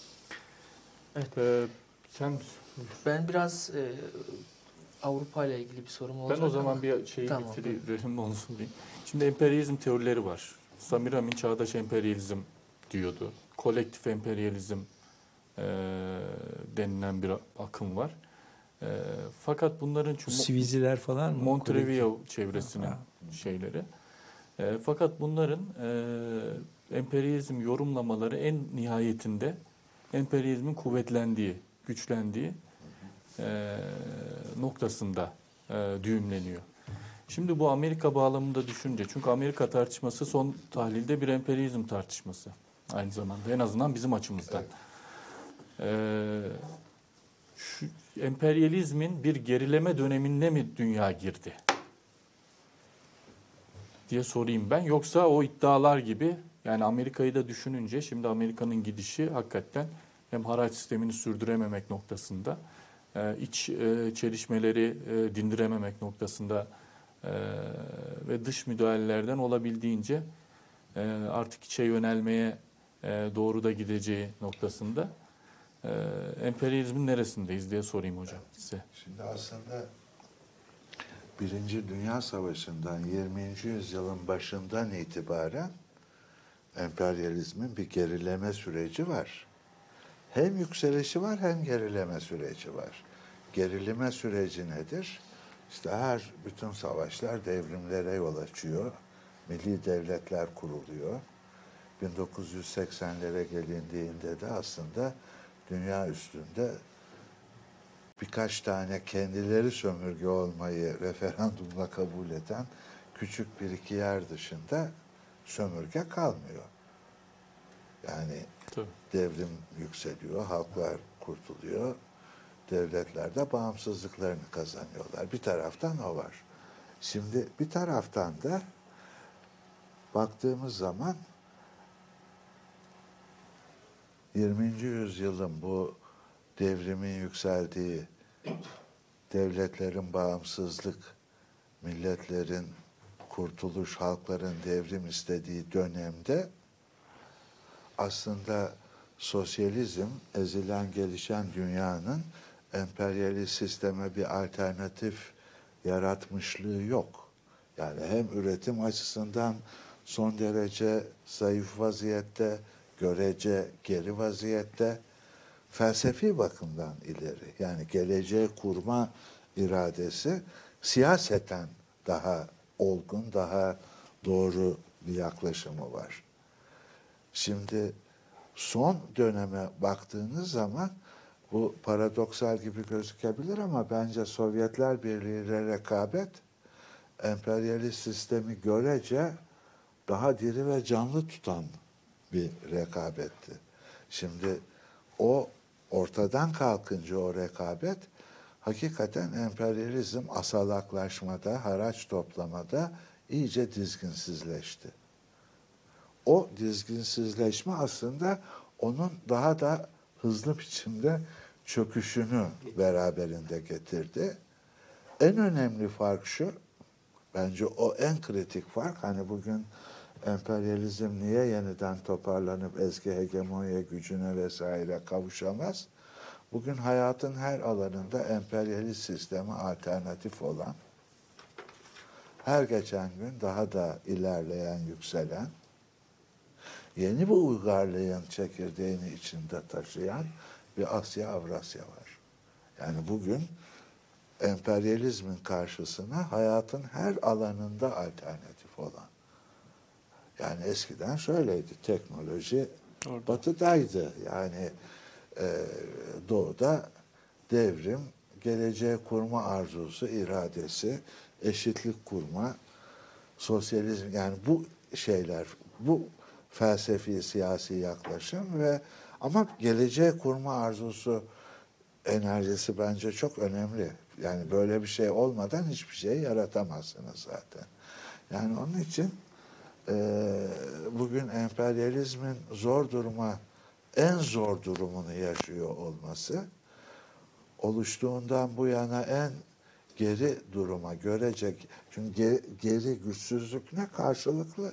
Ee, sen Ben biraz e, Avrupa ile ilgili bir sorum olacak ben o zaman ama- bir şeyi Tamam, bitireyim onu söyleyeyim. Şimdi emperyalizm teorileri var. Samiramin çağdaş emperyalizm diyordu. Kolektif emperyalizm e, denilen bir akım var. E, fakat bunların Bu çünkü Siviziler falan mı? Montevideo çevresinin Ha. şeyleri. E, fakat bunların e, emperyalizm yorumlamaları en nihayetinde emperyalizmin kuvvetlendiği, güçlendiği e, noktasında e, düğümleniyor. Şimdi bu Amerika bağlamında düşünce, çünkü Amerika tartışması son tahlilde bir emperyalizm tartışması aynı zamanda, en azından bizim açımızdan. E, şu emperyalizmin bir gerileme dönemine mi dünya girdi diye sorayım ben. Yoksa o iddialar gibi, yani Amerika'yı da düşününce şimdi Amerika'nın gidişi hakikaten hem haraç sistemini sürdürememek noktasında, iç çelişmeleri dindirememek noktasında ve dış müdahalelerden olabildiğince artık içe yönelmeye doğru da gideceği noktasında emperyalizmin neresindeyiz diye sorayım hocam size. Şimdi aslında Birinci Dünya Savaşı'ndan yirminci yüzyılın başından itibaren emperyalizmin bir gerileme süreci var. Hem yükselişi var hem gerileme süreci var. Gerileme süreci nedir? İşte her bütün savaşlar devrimlere yol açıyor. Milli devletler kuruluyor. bin dokuz yüz seksenlere gelindiğinde de aslında dünya üstünde birkaç tane kendileri sömürge olmayı referandumla kabul eden küçük bir iki yer dışında sömürge kalmıyor. Yani Tabii. devrim yükseliyor, halklar kurtuluyor, devletler de bağımsızlıklarını kazanıyorlar. Bir taraftan o var. Şimdi bir taraftan da baktığımız zaman yirminci yüzyılın bu devrimin yükseldiği, devletlerin bağımsızlık, milletlerin kurtuluş, halkların devrim istediği dönemde aslında sosyalizm, ezilen gelişen dünyanın emperyalist sisteme bir alternatif yaratmışlığı yok. Yani hem üretim açısından son derece zayıf vaziyette, görece geri vaziyette, felsefi bakımdan ileri. Yani geleceğe kurma iradesi siyaseten daha olgun, daha doğru bir yaklaşımı var. Şimdi son döneme baktığınız zaman bu paradoksal gibi gözükebilir ama bence Sovyetler Birliği ile rekabet emperyalist sistemi görece daha diri ve canlı tutan bir rekabetti. Şimdi o ortadan kalkınca o rekabet hakikaten emperyalizm asalaklaşmada, haraç toplamada iyice dizginsizleşti. O dizginsizleşme aslında onun daha da hızlı biçimde çöküşünü beraberinde getirdi. En önemli fark şu, bence o en kritik fark, hani bugün emperyalizm niye yeniden toparlanıp eski hegemonya gücüne vesaire kavuşamaz? Bugün hayatın her alanında emperyalist sisteme alternatif olan, her geçen gün daha da ilerleyen, yükselen, yeni bir uygarlığın çekirdeğini içinde taşıyan bir Asya Avrasya var. Yani bugün emperyalizmin karşısına hayatın her alanında alternatif olan. Yani eskiden şöyleydi, teknoloji Orada. batıdaydı. Yani e, doğuda devrim, geleceğe kurma arzusu, iradesi, eşitlik kurma, sosyalizm, yani bu şeyler, bu felsefi, siyasi yaklaşım ve ama geleceğe kurma arzusu, enerjisi bence çok önemli. Yani böyle bir şey olmadan hiçbir şey yaratamazsınız zaten. Yani onun için e, bugün emperyalizmin zor duruma, en zor durumunu yaşıyor olması, oluştuğundan bu yana en geri duruma görecek. Çünkü geri, geri güçsüzlük ne karşılıklı?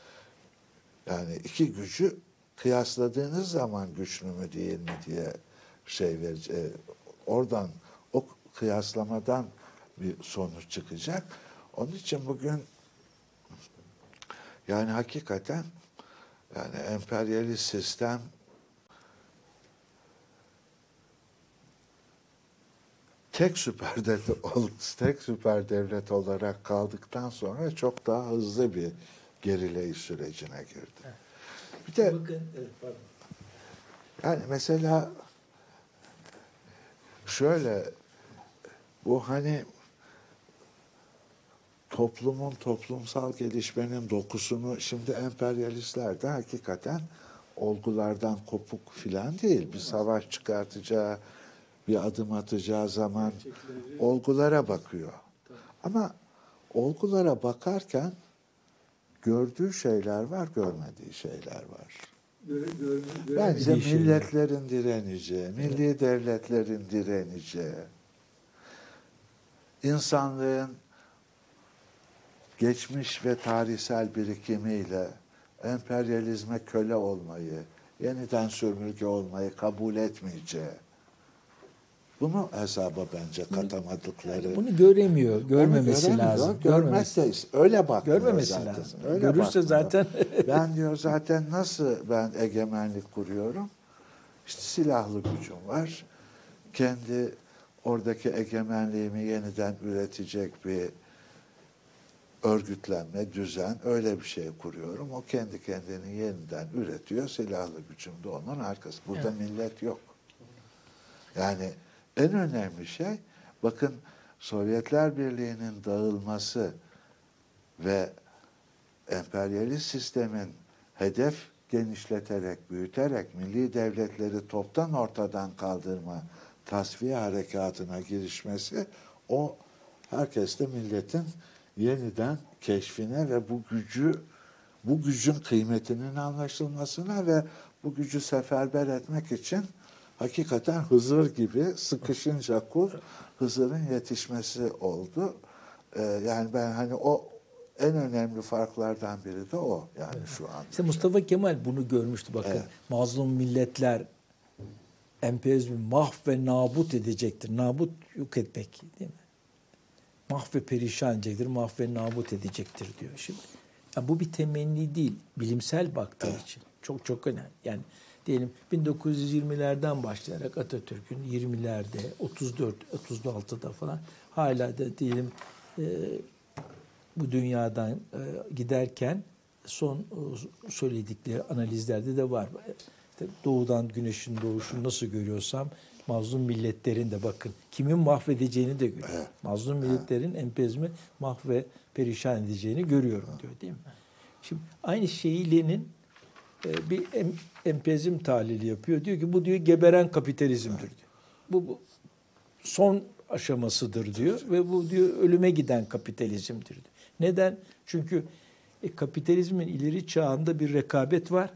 Yani iki gücü kıyasladığınız zaman güçlü mü değil mi diye şey verecek. Oradan, o kıyaslamadan bir sonuç çıkacak. Onun için bugün yani hakikaten yani emperyalist sistem tek süper devlet, tek süper devlet olarak kaldıktan sonra çok daha hızlı bir gerileyiş sürecine girdi. Bir de Bakın, evet, pardon. yani mesela şöyle, bu hani toplumun, toplumsal gelişmenin dokusunu şimdi emperyalistler de hakikaten olgulardan kopuk filan değil. Bir savaş çıkartacağı, bir adım atacağı zaman olgulara bakıyor. Ama olgulara bakarken gördüğü şeyler var, görmediği şeyler var. Göre, göre, göre, Bence Bildiği şeyler. milletlerin direneceği, milli devletlerin direneceği, insanlığın geçmiş ve tarihsel birikimiyle emperyalizme köle olmayı, yeniden sömürge olmayı kabul etmeyeceği, bunu hesaba bence katamadıkları. Bunu göremiyor, görmemesi Onu göremiyor, lazım. Görmez de öyle bakmıyor Görmemesi zaten. lazım. Öyle Görürse bakmıyor. zaten Ben diyor zaten nasıl ben egemenlik kuruyorum? İşte silahlı gücüm var. Kendi oradaki egemenliğimi yeniden üretecek bir örgütlenme, düzen, öyle bir şey kuruyorum. O kendi kendini yeniden üretiyor. Silahlı gücüm de onun arkası. Burada Evet. millet yok. Yani en önemli şey, bakın Sovyetler Birliği'nin dağılması ve emperyalist sistemin hedef genişleterek, büyüterek milli devletleri toptan ortadan kaldırma, tasfiye harekatına girişmesi, o herkeste milletin yeniden keşfine ve bu gücü, bu gücün kıymetinin anlaşılmasına ve bu gücü seferber etmek için hakikaten Hızır gibi sıkışınca kul, Hızır'ın yetişmesi oldu. Ee, yani ben hani o en önemli farklardan biri de o yani evet. Şu an. İşte Mustafa Kemal bunu görmüştü bakın. Evet. Mazlum milletler emperyalizmi mahv ve nabut edecektir. Nabut yok etmek değil mi? Mahv ve perişan edecektir, mahv ve nabut edecektir diyor şimdi. Yani bu bir temenni değil, bilimsel baktığı evet. için. Çok çok önemli. Yani diyelim bin dokuz yüz yirmilerden başlayarak Atatürk'ün yirmilerde, otuz dört, otuz altıda falan hala da diyelim e, bu dünyadan e, giderken son e, söyledikleri analizlerde de var. İşte doğudan güneşin doğuşunu nasıl görüyorsam mazlum milletlerin de bakın kimin mahvedeceğini de görüyor. Evet. Mazlum milletlerin emperyalizmi mahve perişan edeceğini görüyorum diyor değil mi? Şimdi aynı şeyi Lenin e, bir em, emperyalizm tahlili yapıyor. Diyor ki bu diyor geberen kapitalizmdir diyor. Bu, bu son aşamasıdır diyor ve bu diyor ölüme giden kapitalizmdir diyor. Neden? Çünkü e, kapitalizmin ileri çağında bir rekabet var.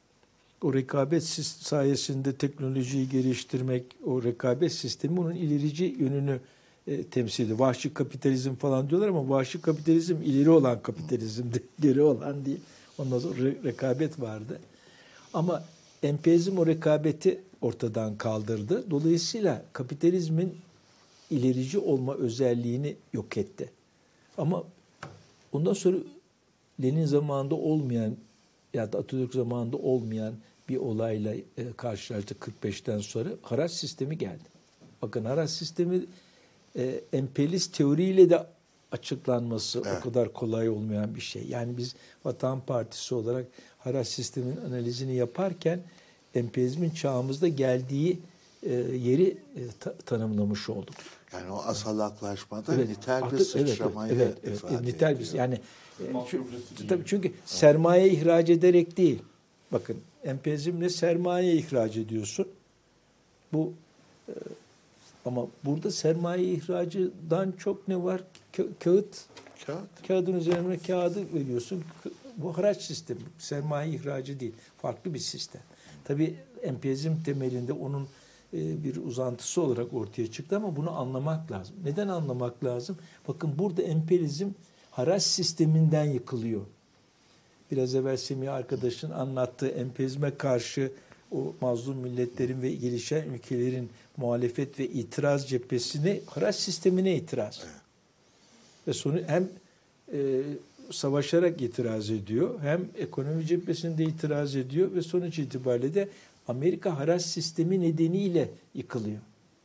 O rekabet sayesinde teknolojiyi geliştirmek, o rekabet sistemi onun ilerici yönünü e, temsil ediyor. Vahşi kapitalizm falan diyorlar ama vahşi kapitalizm ileri olan kapitalizmdi, geri olan değil. Ondan sonra re- rekabet vardı. Ama emperyalizm o rekabeti ortadan kaldırdı. Dolayısıyla kapitalizmin ilerici olma özelliğini yok etti. Ama ondan sonra Lenin zamanında olmayan ya da Atatürk zamanında olmayan bir olayla e, karşılaştık kırk beşten sonra haraç sistemi geldi. Bakın haraç sistemi e, emperyalist teoriyle de açıklanması evet. o kadar kolay olmayan bir şey. Yani biz Vatan Partisi olarak haraç sistemin analizini yaparken emperyalizmin çağımızda geldiği e, yeri e, ta, tanımlamış olduk. Yani o asalaklaşmada evet, nitel artık, bir sıçramayı evet, evet, ifade evet, nitel bir, ediyor. yani e, tabii çünkü sermaye ihraç ederek değil. Bakın emperyalizmle sermaye ihraç ediyorsun. Bu e, ama burada sermaye ihracından çok ne var? Ka- kağıt. Kağıt. Kağıdın üzerine kağıdı veriyorsun. Bu haraç sistemi. Sermaye ihracı değil. Farklı bir sistem. Tabii emperyalizm temelinde onun e, bir uzantısı olarak ortaya çıktı ama bunu anlamak lazım. Neden anlamak lazım? Bakın burada emperyalizm haraç sisteminden yıkılıyor. Biraz evvel Semih arkadaşın anlattığı emperyalizme karşı o mazlum milletlerin ve gelişen ülkelerin muhalefet ve itiraz cephesine, haraç sistemine itiraz. Evet. Ve sonu hem e, savaşarak itiraz ediyor, hem ekonomi cephesinde itiraz ediyor ve sonuç itibariyle de Amerika haraç sistemi nedeniyle yıkılıyor.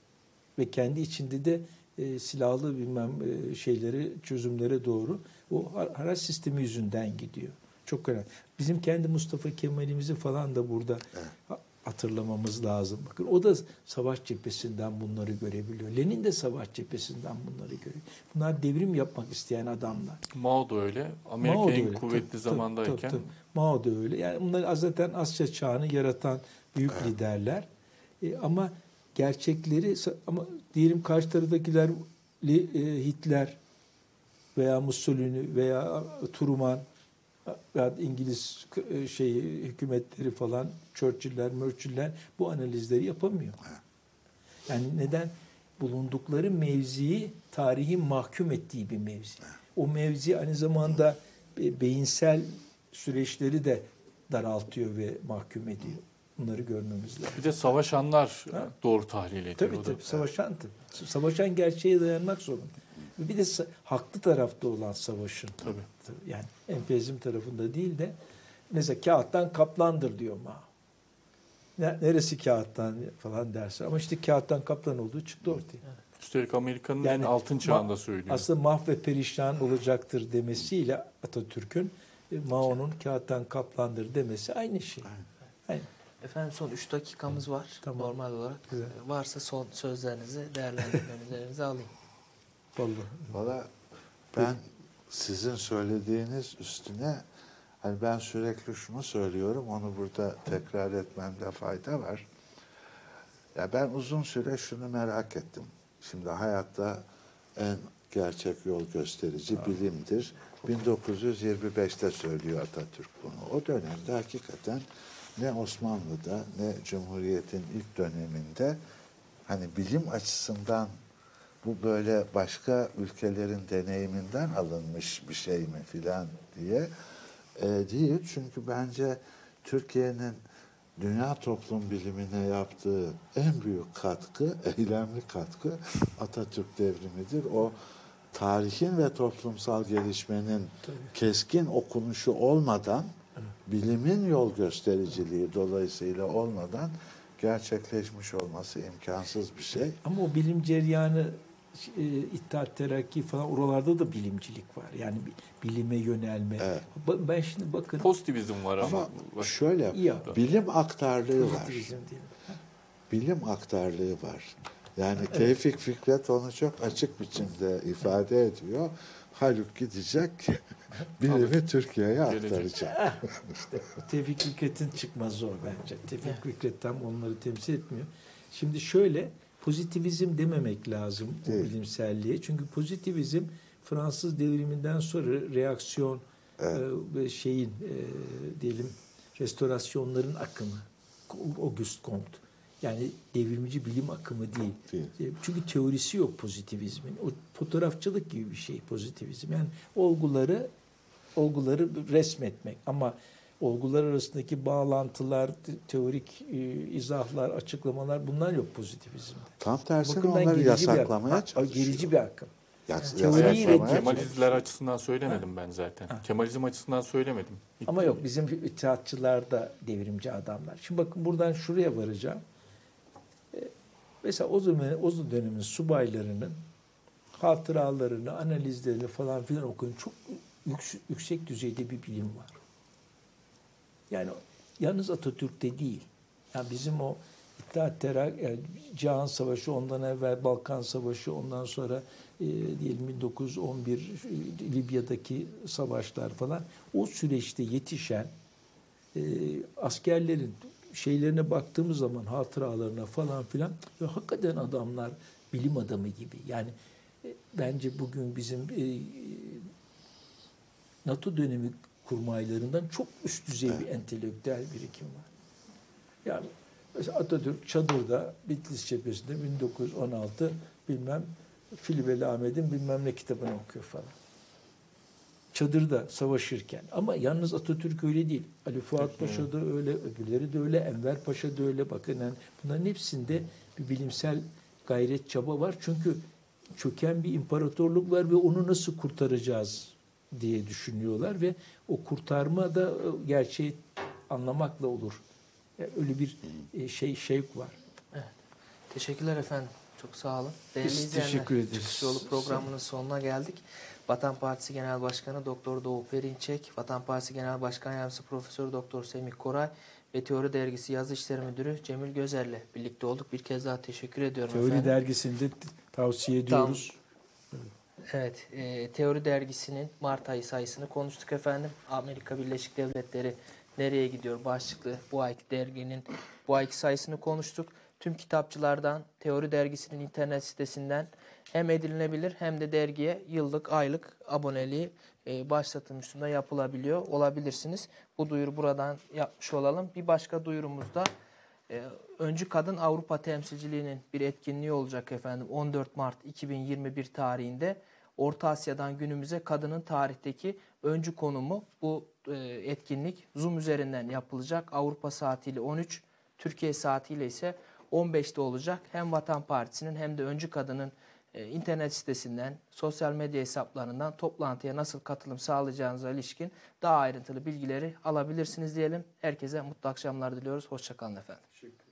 Ve kendi içinde de e, silahlı bilmem e, şeyleri, çözümlere doğru o haraç sistemi yüzünden gidiyor. Çok önemli. Bizim kendi Mustafa Kemal'imizi falan da burada evet. hatırlamamız lazım. Bakın o da savaş cephesinden bunları görebiliyor. Lenin de savaş cephesinden bunları görüyor. Bunlar devrim yapmak isteyen adamlar. Mao da öyle. Amerika Mao da en öyle. kuvvetli tabii, zamandayken. Tabii, tabii. Mao da öyle. Yani bunlar zaten Asya çağını yaratan büyük evet. liderler. E, ama gerçekleri ama diyelim karşı taraftakiler e, Hitler veya Mussolini veya Truman veya İngiliz şey hükümetleri falan, Churchill'ler, Murchill'ler bu analizleri yapamıyor. Yani neden? Bulundukları mevziyi tarihin mahkum ettiği bir mevzi. O mevzi aynı zamanda beyinsel süreçleri de daraltıyor ve mahkum ediyor. Bunları görmemiz lazım. Bir de savaşanlar ha? doğru tahlil ediyor. Tabii tabii. Savaşan tabii. Savaşan gerçeğe dayanmak zorunda. Bir de haklı tarafta olan savaşın. Tabii. Yani emperyalizm tarafında değil de mesela kağıttan kaplandır diyor Mao. Neresi kağıttan falan dersin. Ama işte kağıttan kaplan olduğu çıktı ortaya. Üstelik Amerika'nın Yani en altın ma- çağında söylüyor. Aslında mah ve perişan olacaktır demesiyle Atatürk'ün e, Mao'nun kağıttan kaplandır demesi aynı şey. Aynı. Efendim son üç dakikamız var. Tamam. Normal olarak. Güzel. Ee, Varsa son sözlerinizi, değerlendirmelerinizi alayım. Vallahi. Valla ben sizin söylediğiniz üstüne hani ben sürekli şunu söylüyorum, onu burada tekrar etmemde fayda var. Ya ben uzun süre şunu merak ettim. Şimdi hayatta en gerçek yol gösterici bilimdir. bin dokuz yüz yirmi beşte söylüyor Atatürk bunu. O dönemde hakikaten ne Osmanlı'da ne Cumhuriyet'in ilk döneminde hani bilim açısından bu böyle başka ülkelerin deneyiminden alınmış bir şey mi filan diye e, değil. Çünkü bence Türkiye'nin dünya toplum bilimine yaptığı en büyük katkı, eylemli katkı Atatürk devrimidir. O tarihin ve toplumsal gelişmenin keskin okunuşu olmadan, bilimin yol göstericiliği dolayısıyla olmadan gerçekleşmiş olması imkansız bir şey. Ama o bilim cereyanı e, İttihat Terakki falan oralarda da bilimcilik var. Yani bi- bilime yönelme. Evet. Ba- Ben şimdi bakın Pozitivizm var ama. Ama bak- şöyle, İyi. bilim aktarlığı var. pozitivizm değil. Bilim aktarlığı var. Yani Tevfik Fikret onu çok açık biçimde ifade ediyor. Haluk gidecek, bilimi Türkiye'ye Gelecek. aktaracak. İşte Tevfik Fikret'in çıkmazı o bence. Tevfik Fikret tam onları temsil etmiyor. Şimdi şöyle pozitivizm dememek lazım bu Değil. bilimselliğe. Çünkü pozitivizm Fransız devriminden sonra reaksiyon Evet. e, ve şeyin e, diyelim restorasyonların akımı. Auguste Comte. Yani devrimci bilim akımı değil. Değil. E, Çünkü teorisi yok pozitivizmin. O fotoğrafçılık gibi bir şey pozitivizm. Yani olguları olguları resmetmek ama olgular arasındaki bağlantılar, te- teorik e, izahlar, açıklamalar bunlar yok pozitivizmde. Tam tersine Bakın ben onları gerici bir yasaklamaya akım. Ha, çalışıyor. Gerici bir akım. Yas- Teoriyi yasaklamaya reddediyor. Kemalizmler açısından söylemedim ben zaten. Ha. Kemalizm açısından söylemedim. Ama yok bizim itaatçılar da devrimci adamlar. Şimdi bakın buradan şuraya varacağım. E, Mesela o zaman o dönemin subaylarının hatıralarını, analizlerini falan filan okuyun. Çok yüks- yüksek düzeyde bir bilim var. Yani yalnız Atatürk'te değil. Yani bizim o İttihat Terak, yani Cihan Savaşı, ondan evvel Balkan Savaşı, ondan sonra e, diyelim bin dokuz yüz on bir e, Libya'daki savaşlar falan, o süreçte yetişen e, askerlerin şeylerine baktığımız zaman hatıralarına falan filan ya hakikaten adamlar bilim adamı gibi. Yani e, bence bugün bizim e, NATO dönemi kurmaylarından çok üst düzey bir entelektüel birikim var. Yani mesela Atatürk çadırda Bitlis cephesinde bin dokuz yüz on altı bilmem Filibeli Ahmet'in bilmem ne kitabını okuyor falan. Çadırda savaşırken. Ama yalnız Atatürk öyle değil. Ali Fuat Paşa da öyle, öbürleri de öyle, Enver Paşa da öyle. Bakın yani bunların hepsinde bir bilimsel gayret, çaba var. Çünkü çöken bir imparatorluk var ve onu nasıl kurtaracağız diye düşünüyorlar ve o kurtarma da gerçeği anlamakla olur. Yani öyle bir e, şey şevk var. Teşekkürler efendim. Çok sağ olun. Değerli Biz izleyenler, teşekkür ederiz. Çıkış Yolu programının sonuna geldik. Vatan Partisi Genel Başkanı Doktor Doğu Perinçek, Vatan Partisi Genel Başkan Yardımcısı Profesör Doktor Semih Koray ve Teori Dergisi Yazı İşleri Müdürü Cemil Gözer'le birlikte olduk. Bir kez daha teşekkür ediyorum Teori efendim. dergisinde tavsiye ediyoruz. Evet, e, Teori Dergisi'nin Mart ayı sayısını konuştuk efendim. Amerika Birleşik Devletleri nereye gidiyor başlıklı bu ayki derginin bu ayki sayısını konuştuk. Tüm kitapçılardan Teori Dergisi'nin internet sitesinden hem edinilebilir hem de dergiye yıllık, aylık aboneliği e, başlatılmış durumda yapılabiliyor. Olabilirsiniz. Bu duyuru buradan yapmış olalım. Bir başka duyurumuz da e, Öncü Kadın Avrupa Temsilciliği'nin bir etkinliği olacak efendim. on dört Mart iki bin yirmi bir tarihinde Orta Asya'dan günümüze kadının tarihteki öncü konumu bu e, etkinlik Zoom üzerinden yapılacak. Avrupa saatiyle on üç, Türkiye saatiyle ise on beşte olacak. Hem Vatan Partisi'nin hem de Öncü Kadın'ın e, internet sitesinden, sosyal medya hesaplarından toplantıya nasıl katılım sağlayacağınıza ilişkin daha ayrıntılı bilgileri alabilirsiniz diyelim. Herkese mutlu akşamlar diliyoruz. Hoşça kalın efendim.